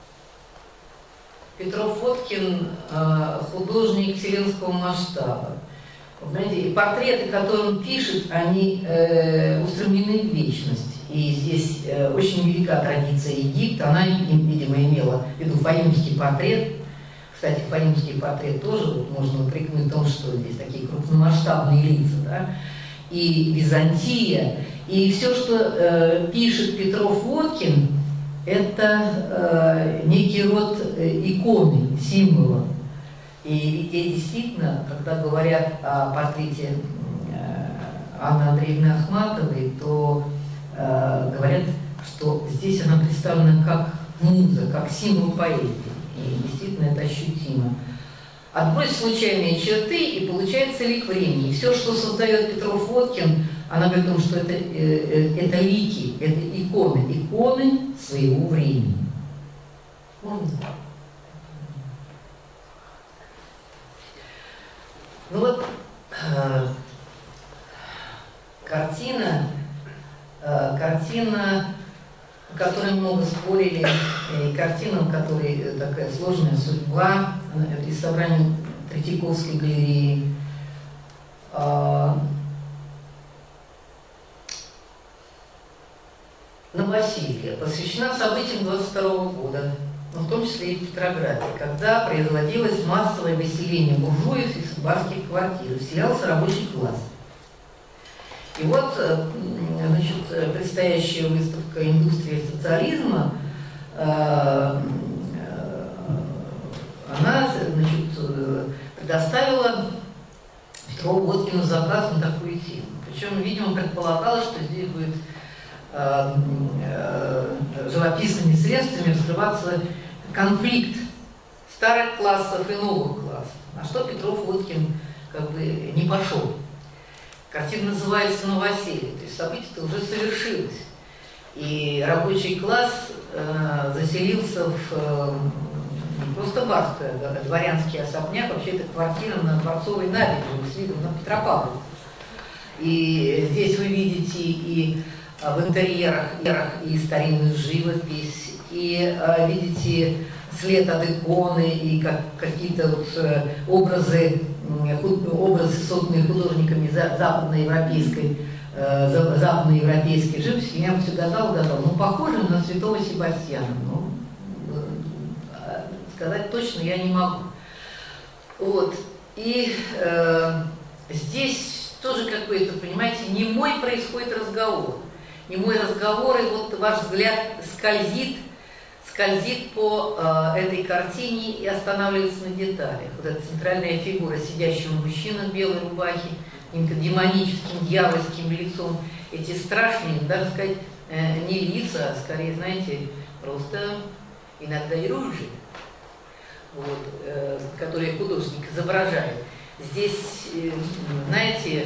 Петров-Водкин художник вселенского масштаба. Понимаете, и портреты, которые он пишет, они э, устремлены в вечность. И здесь э, очень велика традиция Египта. Она, видимо, имела в виду фаимский портрет. Кстати, фаимский портрет тоже вот, можно упрекнуть в том, что здесь такие крупномасштабные лица, да? И Византия. И все, что э, пишет Петров-Водкин, это э, некий род э, иконы, символов. И ведь действительно, когда говорят о портрете э, Анны Андреевны Ахматовой, то э, говорят, что здесь она представлена как муза, как символ поэзии. И действительно это ощутимо. Отбрось случайные черты, и получается лик времени. И все, что создает Петров-Водкин, она говорит о том, что это, э, это лики, это иконы, иконы своего времени. Можно? Ну вот, э, картина, э, картина, о которой много спорили, и картина, у которой такая сложная судьба, из собрания Третьяковской галереи. Э, Новоселье посвящена событиям двадцать второго года, но в том числе и в Петрограде, когда производилось массовое выселение буржуев из барских квартир, вселялся рабочий класс. И вот, значит, предстоящая выставка «Индустрия социализма», она, значит, предоставила Петрову-Водкину заказ на такую тему. Причем, видимо, предполагалось, что здесь будет живописными средствами раскрываться конфликт старых классов и новых классов, на что Петров-Водкин как бы не пошел. Картина называется «Новоселье», то есть событие-то уже совершилось. И рабочий класс э, заселился в э, не просто барское, да, дворянский особняк, вообще это квартира на Дворцовой набережной с видом на Петропавловку. И здесь вы видите и в интерьерах и старинную живопись, и э, видите след от иконы, и как, какие-то вот, э, образы, э, образы, созданные художниками за, западноевропейской, э, западноевропейской живописи. Я все гадал, гадал, ну, похоже на святого Себастьяна, но э, сказать точно я не могу. Вот. И э, здесь тоже какой-то, понимаете, немой происходит разговор. Немой разговор, и вот ваш взгляд скользит, скользит по э, этой картине и останавливается на деталях. Вот эта центральная фигура сидящего мужчины в белой рубахе, демоническим, дьявольским лицом. Эти страшные, даже сказать, э, не лица, а скорее, знаете, просто иногда и ружья, вот, э, которые художник изображает. Здесь, э, знаете,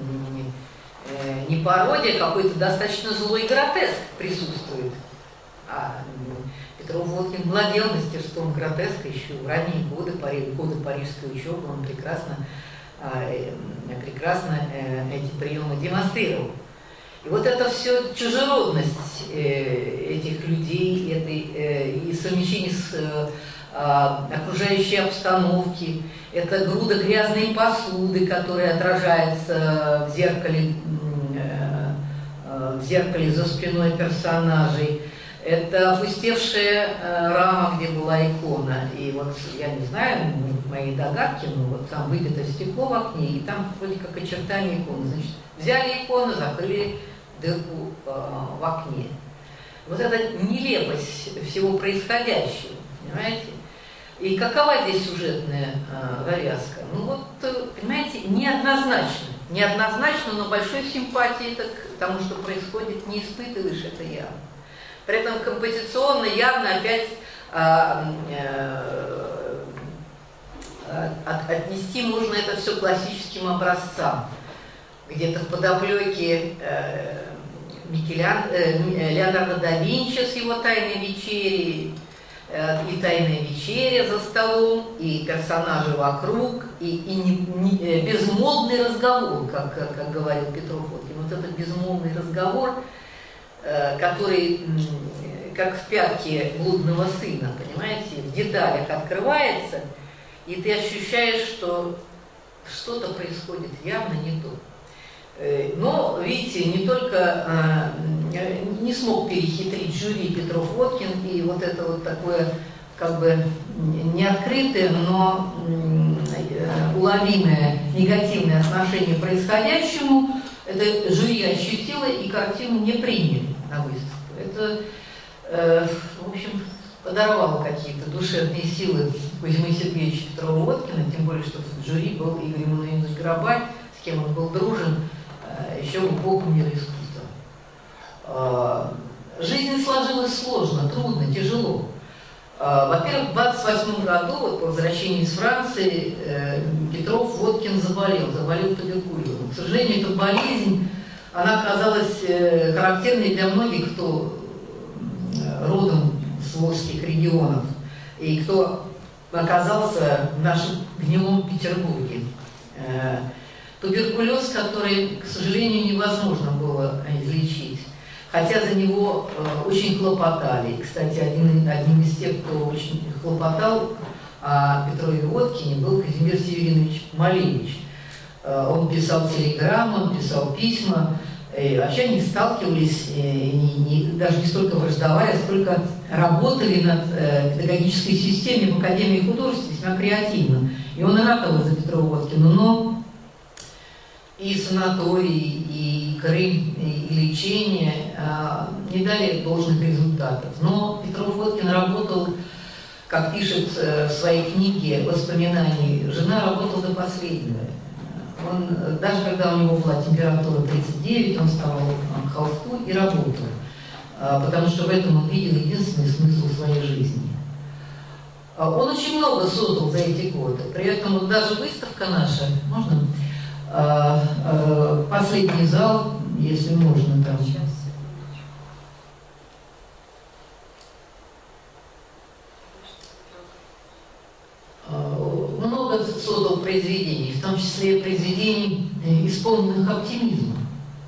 не пародия, какой-то достаточно злой гротеск присутствует. А Петров Водкин владел мастерством гротеска еще в ранние годы, годы парижской учебы. Он прекрасно, прекрасно эти приемы демонстрировал. И вот это все чужеродность этих людей, этой, и совмещение с окружающей обстановки, это груда грязной посуды, которая отражается в зеркале, в зеркале за спиной персонажей. Это опустевшая рама, где была икона. И вот, я не знаю, мои догадки, но вот там выбито стекло в окне, и там вроде как очертания иконы. Значит, взяли икону, закрыли дырку в окне. Вот эта нелепость всего происходящего, понимаете? И какова здесь сюжетная э, завязка? Ну вот, понимаете, неоднозначно. Неоднозначно, но большой симпатии к тому, что происходит, не испытываешь, это явно. При этом композиционно явно опять э, э, от, отнести можно это все к классическим образцам. Где-то в подоплеке э, Микелян, э, Леонардо да Винчи с его «Тайной вечерей», и «Тайная вечеря» за столом, и персонажи вокруг, и, и не, не, безмолвный разговор, как, как, как говорил Петров Водкин. Вот этот безмолвный разговор, э, который, э, как в «Пятке блудного сына», понимаете, в деталях открывается, и ты ощущаешь, что что-то происходит явно не то. Э, но, видите, не только... Э, не смог перехитрить жюри Петров Водкин, и вот это вот такое, как бы, не открытое, но уловимое негативное отношение к происходящему, это жюри ощутило, и картину не приняли на выставку. Это, э, в общем, подорвало какие-то душевные силы Кузьмы Сергеевича Петрова Водкина, тем более, что в жюри был Игорь Эммануилович Грабарь, с кем он был дружен э, еще в эпоху мира искусства. Жизнь сложилась сложно, трудно, тяжело. Во-первых, в двадцать восьмом году, вот по возвращении из Франции, Петров Водкин заболел, заболел туберкулезом. К сожалению, эта болезнь, она оказалась характерной для многих, кто родом с волжских регионов, и кто оказался в нашем гнилом Петербурге. Туберкулез, который, к сожалению, невозможно было излечить. Хотя за него э, очень хлопотали. Кстати, один, одним из тех, кто очень хлопотал о Петрове Водкине, был Казимир Северинович Малевич. Э, он писал телеграммы, он писал письма. Э, вообще они сталкивались, э, не, не, даже не столько враждовали, сколько работали над э, педагогической системой в Академии художеств весьма креативно. И он ратовал за Петрова Водкина, но и санатории, и Крым, и лечение а, не дали должных результатов. Но Петров Водкин работал, как пишет в своей книге «Воспоминания», жена работала до последнего. Он, даже когда у него была температура тридцать девять, он вставал к холсту и работал, а, потому что в этом он видел единственный смысл своей жизни. А, он очень много создал за эти годы. При этом вот даже выставка наша, можно... Последний зал, если можно, там. Много создал произведений, в том числе произведений, исполненных оптимизма.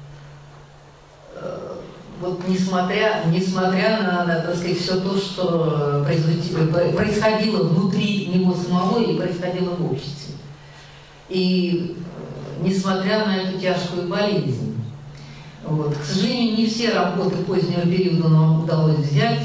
Вот несмотря, несмотря на, на, так сказать, все то, что происходило внутри него самого и происходило в обществе. И несмотря на эту тяжкую болезнь. Вот. К сожалению, не все работы позднего периода нам удалось взять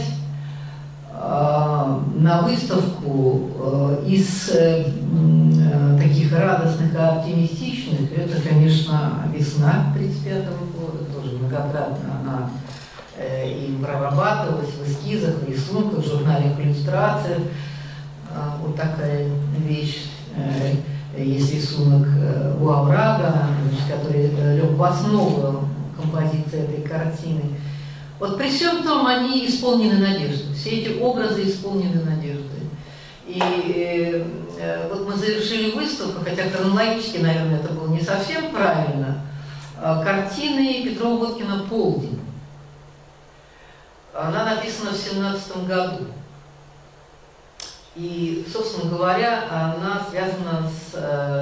э, на выставку э, из э, таких радостных и оптимистичных. Это, конечно, «Весна» тридцать пятого года, тоже многократно она э, и прорабатывалась в эскизах, в рисунках, в журнале «Иллюстрация». Э, вот такая вещь. Э, Есть рисунок у оврага, который лег в основу композиции этой картины. Вот при всем том они исполнены надеждой. Все эти образы исполнены надеждой. И э, вот мы завершили выставку, хотя хронологически, наверное, это было не совсем правильно, картины Петрова Водкина «Полдень». Она написана в семнадцатом году. И, собственно говоря, она связана с,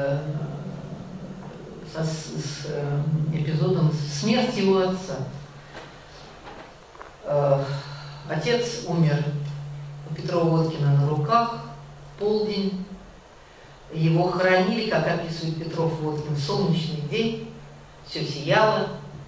со, с эпизодом смерти его отца. Отец умер у Петрова-Водкина на руках, полдень. Его хоронили, как описывает Петров-Водкин, солнечный день, все сияло,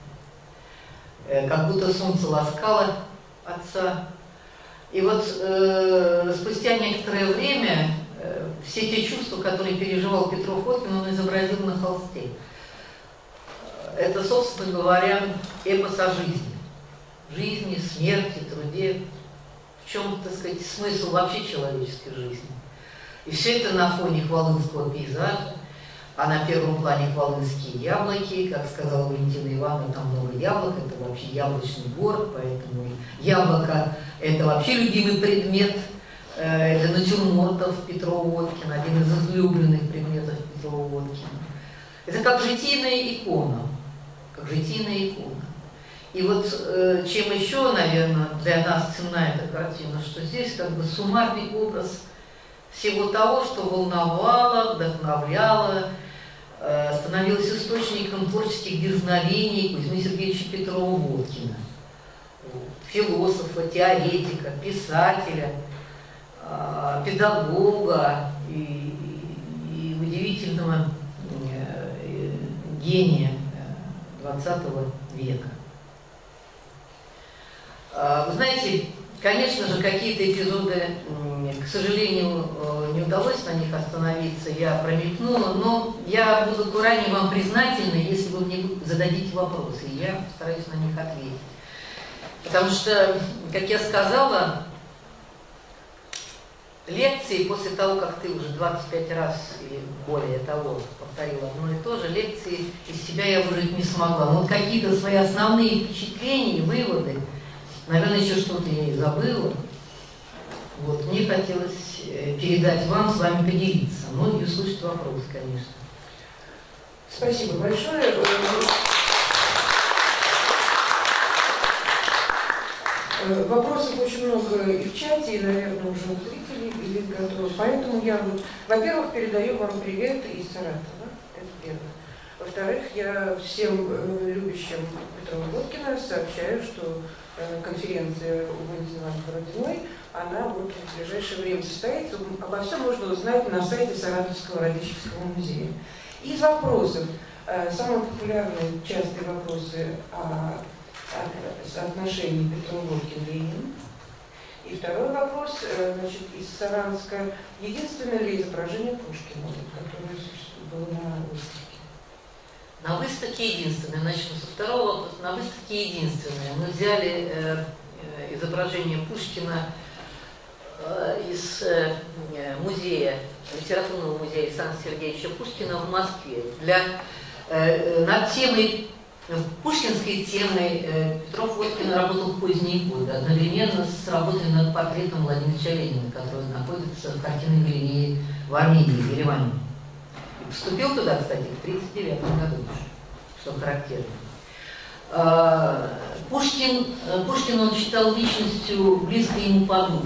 как будто солнце ласкало отца. И вот э, спустя некоторое время э, все те чувства, которые переживал Петров-Водкин, он изобразил на холсте. Это, собственно говоря, эпос о жизни. Жизни, смерти, труде. В чем, так сказать, смысл вообще человеческой жизни. И все это на фоне хвалынского пейзажа, а на первом плане хвалынские яблоки, как сказала Валентина Ивановна, там много яблок, это вообще яблочный город, поэтому яблоко – это вообще любимый предмет э, для натюрмортов Петрова-Водкина, один из излюбленных предметов Петрова-Водкина. Это как житийная икона, как житийная икона. И вот э, чем еще, наверное, для нас ценна эта картина, что здесь как бы суммарный образ всего того, что волновало, вдохновляло, э, становилось источником творческих дерзновений Кузьмы Сергеевича Петрова-Водкина, философа, теоретика, писателя, э, педагога и, и, и удивительного э, гения двадцатого века. Э, вы знаете, конечно же, какие-то эпизоды, к сожалению, не удалось на них остановиться, я промелькнула, но я буду крайне вам признательна, если вы мне зададите вопросы, и я постараюсь на них ответить. Потому что, как я сказала, лекции, после того, как ты уже двадцать пять раз или более того повторила одно и то же, лекции из себя я выжить не смогла. Но вот какие-то свои основные впечатления, выводы, наверное, еще что-то я и забыла. Вот, мне хотелось передать вам, с вами поделиться. Ну и услышать вопрос, конечно. Спасибо большое. Вопросов очень много и в чате, и, наверное, уже у зрителей или готовы. Поэтому я, вот, во-первых, передаю вам привет из Саратова. Это первое. Во-вторых, я всем любящим Петрова-Водкина сообщаю, что конференция у Валентины Ивановны Бородиной, она вот в ближайшее время состоится. Обо всем можно узнать на сайте Саратовского Радищевского музея. Из вопросов, самые популярные, частые вопросы о соотношении Петрова-Водкин-Ленин. И второй вопрос, значит, из Саранска. Единственное ли изображение Пушкина, которое было на выставке? На выставке единственное, начну со второго вопроса. На выставке единственное. Мы взяли э, изображение Пушкина э, из э, музея, литературного музея Александра Сергеевича Пушкина в Москве. Для, э, над темой, пушкинской темой э, Петров-Водкин работал в поздние годы, одновременно с работой над портретом Владимира Ленина, который находится в картинной галерее в Армении, в Ереване. Вступил туда, кстати, в тридцать девятом году, что характерно. Пушкин, Пушкин он считал личностью близкой ему по духу.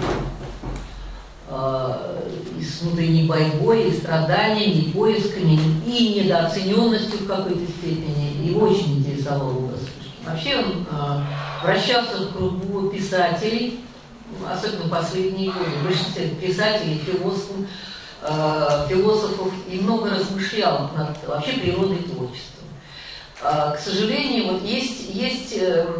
И с внутренней борьбой, и страданиями, и поисками, и недооцененностью в какой-то степени. Его очень интересовал образ Пушкина. Вообще он вращался в кругу писателей, особенно последние годы, в большинстве писателей, философов, философов, и много размышлял над вообще природой творчества. К сожалению, вот есть, есть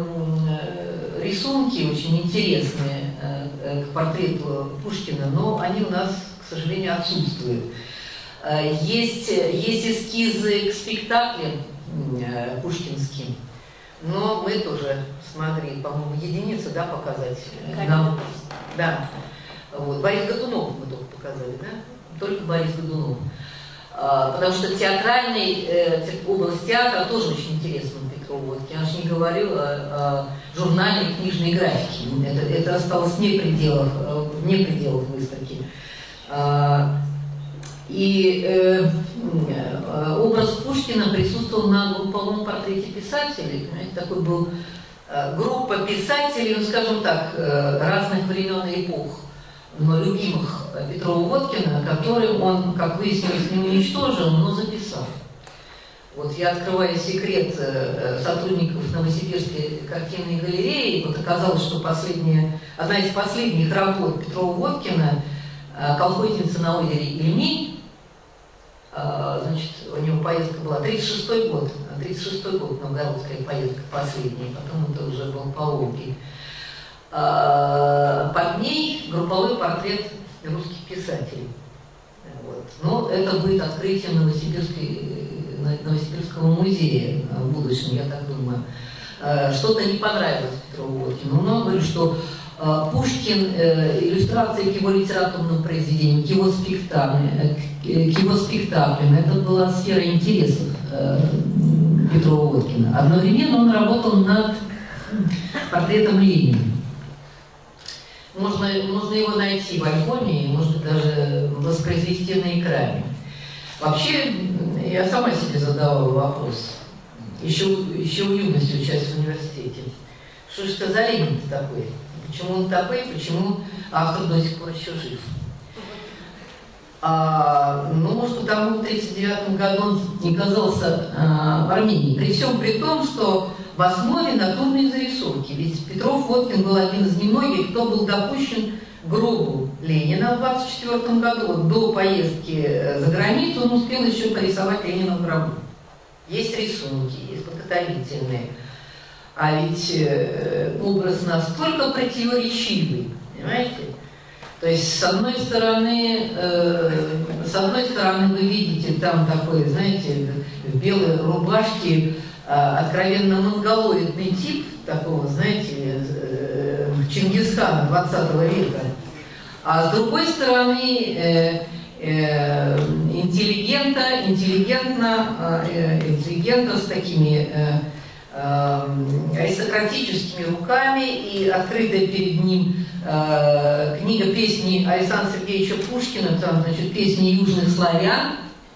рисунки очень интересные к портрету Пушкина, но они у нас, к сожалению, отсутствуют. Есть, есть эскизы к спектаклям пушкинским, но мы тоже смогли, по-моему, единицы, да, показать. Нам, да. Вот. Борис Годунов мы только показали, да? Только Борис Годунов. А, потому что театральный, э, область театра тоже очень интересна Петрова-Водкина. Я же не говорила о, о журнальной книжной графике. Это, это осталось вне пределов, вне пределов выставки. А, и э, образ Пушкина присутствовал на групповом портрете писателей. Понимаете, такой был э, группа писателей, ну, скажем так, э, разных времен и эпох. но любимых Петрова-Водкина, которым он, как выяснилось, не уничтожил, но записал. Вот я открываю секрет сотрудников Новосибирской картинной галереи. Вот оказалось, что последняя, одна из последних работ Петрова-Водкина, «Колхозница на озере Ильмень», значит, у него поездка была тридцать шестой год, тридцать шестой год, новгородская поездка последняя, потом это уже был по Волге. Под ней групповой портрет русских писателей. Вот. Но это будет открытие Новосибирской, Новосибирского музея в будущем, я так думаю. Что-то не понравилось Петрову-Водкину. Но он говорит, что Пушкин, иллюстрации к его литературным произведениям, к его спектаклям, к его спектаклям, это была сфера интересов Петрова-Водкина. Одновременно он работал над портретом Ленина. Можно, можно его найти в альбоме, может быть, даже воспроизвести на экране. Вообще, я сама себе задавала вопрос, еще, еще в юности, учась в университете. Что же это за Ленин такой? Почему он такой, почему автор до сих пор еще жив? А, ну, может, потому в тридцать девятом году он не казался а, в Армении. При всем при том, что в основе натурные зарисовки. Ведь Петров-Водкин был один из немногих, кто был допущен к гробу Ленина в двадцать четвёртом году. Вот до поездки за границу он успел еще порисовать Ленина в гробу. Есть рисунки, есть подготовительные. А ведь э, образ настолько противоречивый, понимаете? То есть, с одной стороны, э, с одной стороны, вы видите там такой, знаете, в белой рубашке э, откровенно монголоидный тип такого, знаете, э, Чингисхана двадцатого века. А с другой стороны, э, э, интеллигента, интеллигентно, э, интеллигента с такими э, аристократическими руками, и открытая перед ним э, книга песни Александра Сергеевича Пушкина, там, значит, песни южных славян.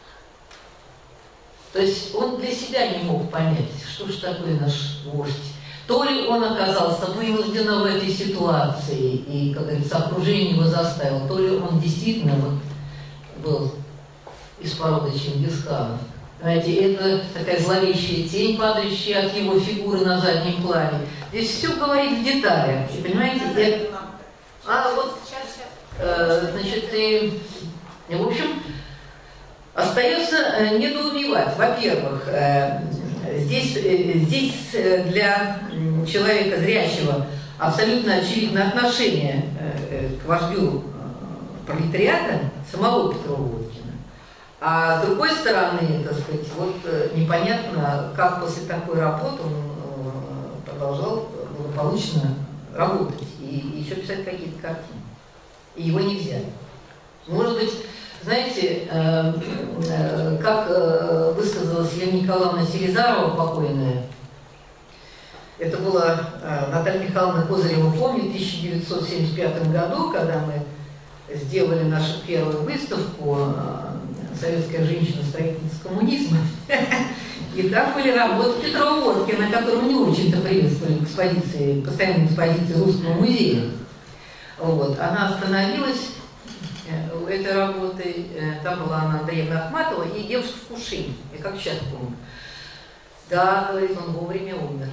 То есть он для себя не мог понять, что же такое наш вождь. То ли он оказался вынужден в этой ситуации, и, как говорится, окружение его заставило, то ли он действительно вот был из породы Чингисхана. Знаете, это такая зловещая тень, падающая от его фигуры на заднем плане. Здесь все говорит в деталях. Понимаете? Это... А вот, э, значит, и, в общем, остается недоумевать. Во-первых, э, здесь, э, здесь для человека зрящего абсолютно очевидно отношение э, к вождю пролетариата самого Петрова-Водкина. А с другой стороны, так сказать, вот непонятно, как после такой работы он продолжал благополучно работать и еще писать какие-то картины. И его не взяли. Может быть, знаете, как высказалась Елена Николаевна Селезарова, покойная, это была Наталья Михайловна Козырева, помню, в тысяча девятьсот семьдесят пятом году, когда мы сделали нашу первую выставку «Советская женщина-строительница коммунизма». И там были работы Петрова-Водкина, которого не очень-то приветствовали в экспозиции, постоянной экспозиции Русского музея. Вот. Она остановилась у этой работы, там была она Андреевна Ахматова и девушка в Кушине, я как сейчас помню. Да, говорит, он вовремя умер.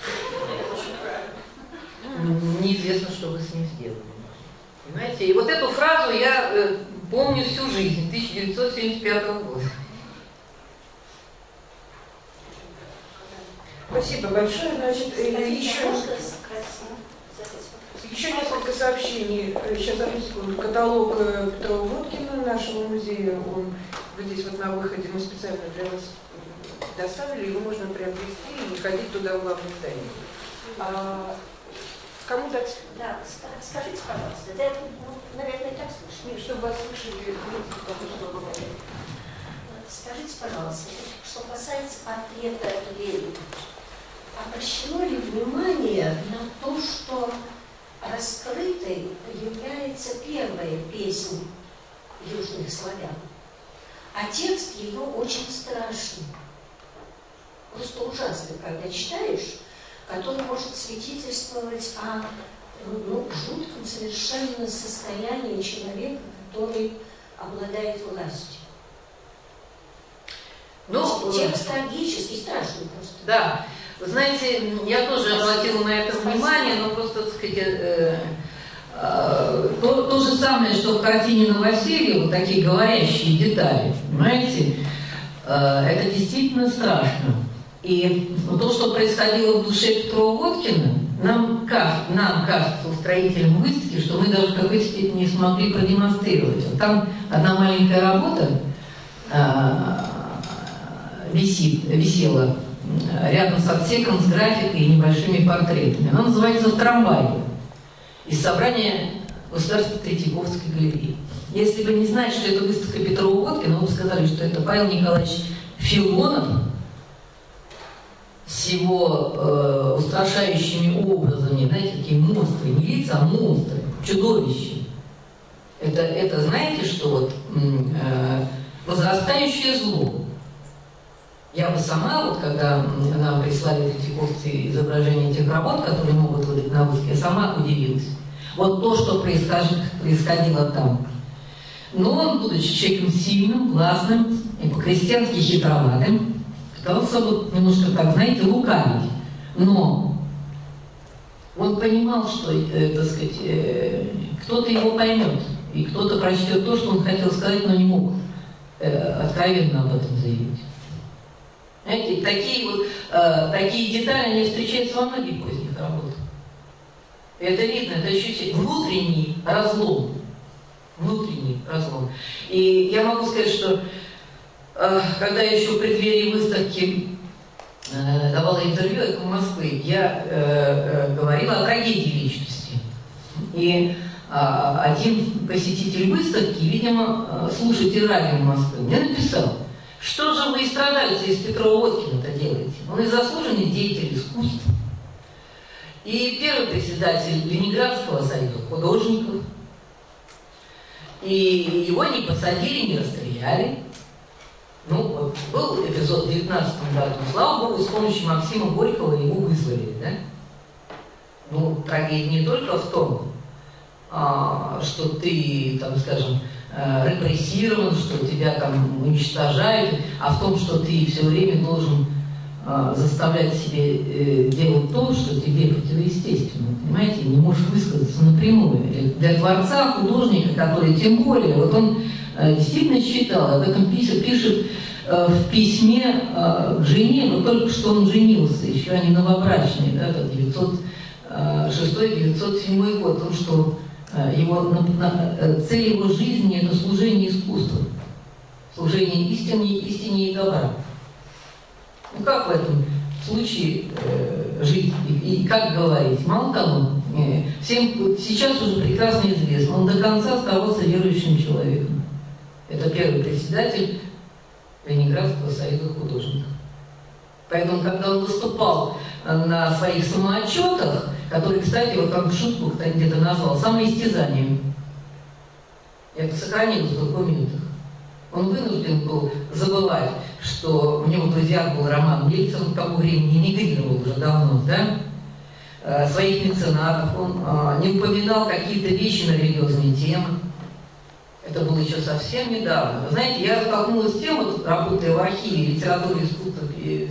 Неизвестно, что вы с ним сделали. Понимаете? И вот эту фразу я э, помню всю жизнь, тысяча девятьсот семьдесят пятого года. Спасибо большое. Значит, еще, еще несколько сообщений. Сейчас записываю каталог Петрова-Водкина нашего музея. Он вот здесь вот на выходе мы специально для вас доставили. Его можно приобрести и не ходить туда в главное здание. А, кому так? Да, скажите, пожалуйста, это, ну, наверное, и так слышно. Нет, чтобы вас слышали. Скажите, пожалуйста, что касается портрета Ленина, обращено ли внимание на то, что раскрытой является первая песня южных славян, а текст ее очень страшный, просто ужасный, когда читаешь, который может свидетельствовать о ну, жутком совершенно состоянии человека, который обладает властью. Ну, текст трагический, страшный просто. Да. Вы знаете, я тоже обратила на это внимание, но просто, так сказать, э, э, то, то же самое, что в картине Новоселия, вот такие говорящие детали, понимаете, э, это действительно страшно. И то, что происходило в душе Петрова-Водкина, нам, кажется, нам кажется, устроителям выставки, что мы даже в какой-то степени не смогли продемонстрировать. Там одна маленькая работа э, висит, висела рядом с отсеком с графикой и небольшими портретами. Она называется «В трамвае» из собрания Государственной Третьяковской галереи. Если вы не знаете, что это выставка Петрова-Водкина, вы бы сказали, что это Павел Николаевич Филонов с его э, устрашающими образами, знаете, такие монстры, не лица, а монстры, чудовища. Это, это знаете, что вот э, возрастающее зло. Я бы сама, вот когда нам прислали третьяковцы изображения этих работ, которые могут выдать на выставке, я сама удивилась. Вот то, что происходило там. Но он, будучи человеком сильным, властным и по-крестьянски хитроватым, пытался вот немножко так, знаете, лукавить. Но он понимал, что, э, так сказать, э, кто-то его поймет, и кто-то прочтет то, что он хотел сказать, но не мог э, откровенно об этом заявить. Знаете, такие вот э, такие детали, они встречаются во многих поздних работах. И это видно, это ощущение, внутренний разлом. Внутренний разлом. И я могу сказать, что э, когда я еще в преддверии выставки э, давала интервью «Эхо Москвы», я э, э, говорила о трагедии личности. И э, один посетитель выставки, видимо, слушатель радио Москвы, мне написал: что же вы и страдальцы из Петрова-Водкина-то делаете? Он и заслуженный деятель искусства. И первый председатель Ленинградского союза художников. И его не посадили, не расстреляли. Ну, вот был эпизод в девятнадцатом году. Слава Богу, с помощью Максима Горького его вызвали, да? Ну, трагедия не только в том, а, что ты, там, скажем, репрессирован, что тебя там уничтожают, а в том, что ты все время должен э, заставлять себе э, делать то, что тебе противоестественно, понимаете, не можешь высказаться напрямую. Для творца, художника, который тем более, вот он э, действительно считал, об этом пишет, пишет э, в письме э, к жене, но только что он женился, еще они новобрачные, да, девятьсот шестой — девятьсот седьмой год, он что Его, на, на, цель его жизни – это служение искусству, служение истине, истине и добра. Ну как в этом случае э, жить и, и как говорить? Мало того, э, всем сейчас уже прекрасно известно, он до конца оставался верующим человеком. Это первый председатель Ленинградского союза художников. Поэтому, когда он выступал на своих самоотчетах, который, кстати, вот как в шутку кто-то где-то назвал самоистязанием, это сохранилось в документах, он вынужден был забывать, что у него в друзьях был Роман Ельцин, к тому времени эмигрировал уже давно, да, своих меценатов, он не упоминал какие-то вещи на религиозные темы. Это было еще совсем недавно. Вы знаете, я столкнулась с тем, вот, работая в архиве литературы и искусства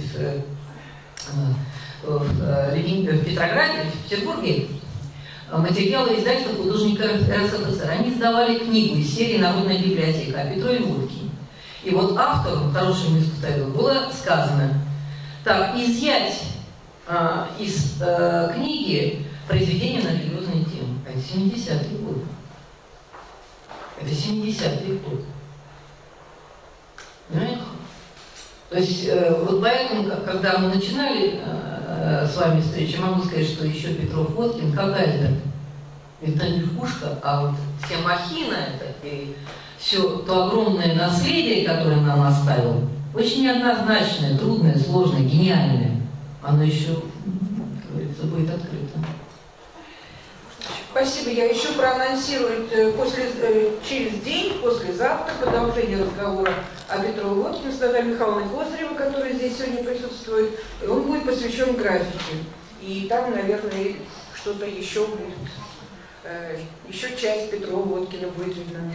в, в, в Петрограде, в Петербурге, материалы издательства художника РСФСР. Они издавали книгу из серии «Народная библиотека» о Петрове Водкине. И вот автору, хорошему искусствоведу, было сказано: так, изъять а, из а, книги произведения на религиозные темы. Это семидесятые годы. Это семидесятые годы. Понимаете? То есть, э, вот поэтому, когда мы начинали э, с вами встречу, могу сказать, что еще Петров-Водкин какая-то, это не пушка, а вот вся махина, это, и все то огромное наследие, которое он нам оставил, очень неоднозначное, трудное, сложное, гениальное. Оно еще, как говорится, будет открыто. Спасибо. Я еще проанонсирую после, через день, послезавтра, продолжение разговора о Петрове-Водкине с Натальей Михайловной Козыревой, которая здесь сегодня присутствует. И он будет посвящен графике. И там, наверное, что-то еще будет. Еще часть Петрова Водкина будет видна.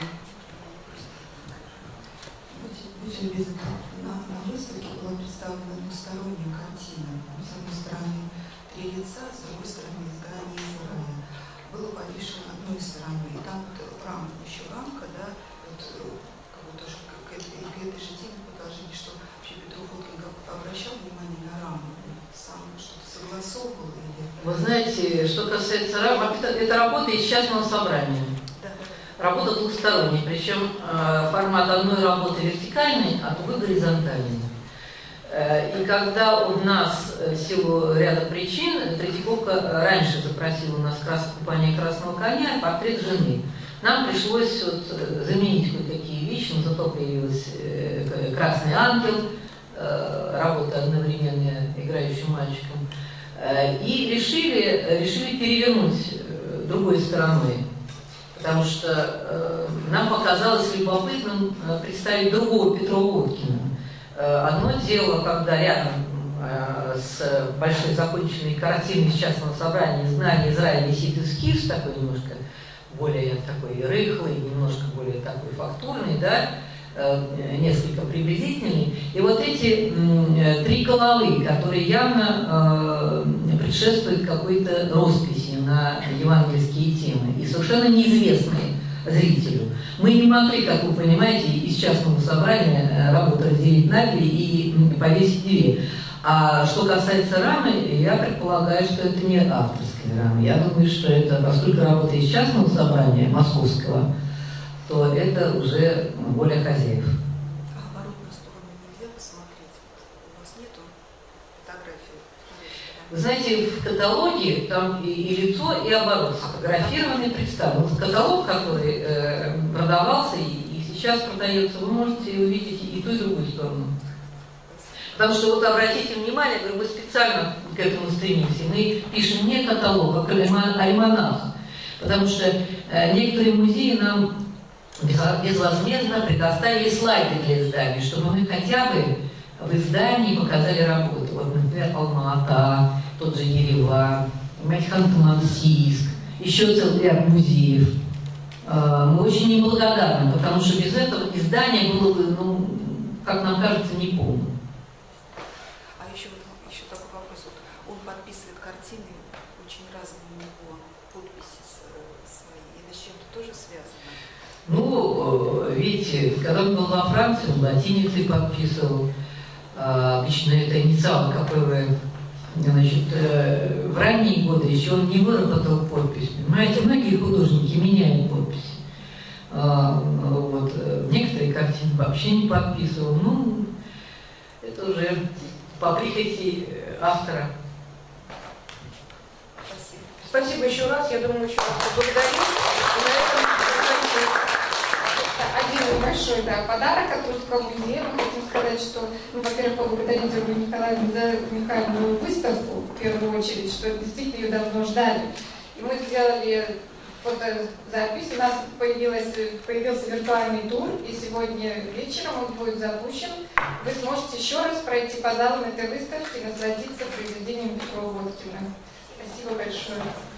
Будьте любезны, на, на выставке была представлена двусторонняя картина. С одной стороны три лица, с другой стороны изгнание из рая. Было повешено одной стороной, и там вот рамка, еще рамка, да, вот, как бы тоже к этой, к этой же теме предложили, что вообще Петров Водкин обращал внимание на раму, сам что-то согласовывал или... Вы знаете, что касается рамы, это работа из частного собрания. Работа двухсторонняя, причем э, формат одной работы вертикальный, а другой горизонтальный. Э, и когда у нас в силу ряда причин Третьяковка раньше запросила у нас крас... купание красного коня, портрет жены, нам пришлось вот, заменить кое-какие вещи, но зато появился э, красный ангел, э, работа одновременно играющим мальчиком, э, и решили, решили перевернуть э, другой стороной. Потому что э, нам показалось любопытным э, представить другого Петрова Водкина. Э, одно дело, когда рядом э, с большой законченной картиной из частного собрания «Знание из рая» висит эскиз, такой немножко более такой рыхлый, немножко более такой фактурный, да, э, несколько приблизительный. И вот эти э, три головы, которые явно э, предшествуют какой-то росписи на евангельские темы и совершенно неизвестные зрителю. Мы не могли, как вы понимаете, из частного собрания работу разделить надвое и повесить две. А что касается рамы, я предполагаю, что это не авторская рама. Я думаю, что это, поскольку работа из частного собрания московского, то это уже воля хозяев. А оборотную сторону нельзя посмотреть? У вас нету фотографии? Вы знаете, в каталоге там и, и лицо, и оборот сфотографированы, представлены. Каталог, который э, продавался и, и сейчас продается, вы можете увидеть и ту, и другую сторону. Потому что, вот обратите внимание, говорю, мы специально к этому стремимся. Мы пишем не каталог, а альманах. Потому что э, некоторые музеи нам безвозмездно предоставили слайды для издания, чтобы мы хотя бы в издании показали работу. Вот, например, Алма-Ата, тот же Ереван, Ханты-Мансийск, еще целый ряд музеев. Э, мы очень неблагодарны, потому что без этого издание было бы, ну, как нам кажется, неполным. Еще, вот, еще такой вопрос. Вот он подписывает картины, очень разные у него подписи свои. Это с чем-то тоже связано? Ну, видите, когда он был во Франции, он латиницей подписывал. Обычно это инициалы ка пэ вэ. Значит, в ранние годы еще он не выработал подпись. Понимаете, многие художники меняют подпись. Вот. Некоторые картины вообще не подписывал. Ну, это уже по прихоти автора. Спасибо. Спасибо еще раз. Я думаю, еще раз поблагодарю. И на этом один небольшой, да, подарок от Русского музея. Мы хотим сказать, что, ну, во-первых, поблагодарить Ольгу Николаевну за уникальную выставку, в первую очередь, что действительно ее давно ждали. И мы сделали фотозапись, у нас появилась, появился виртуальный тур, и сегодня вечером он будет запущен. Вы сможете еще раз пройти по залам этой выставки и насладиться произведением Петрова Водкина. Спасибо большое.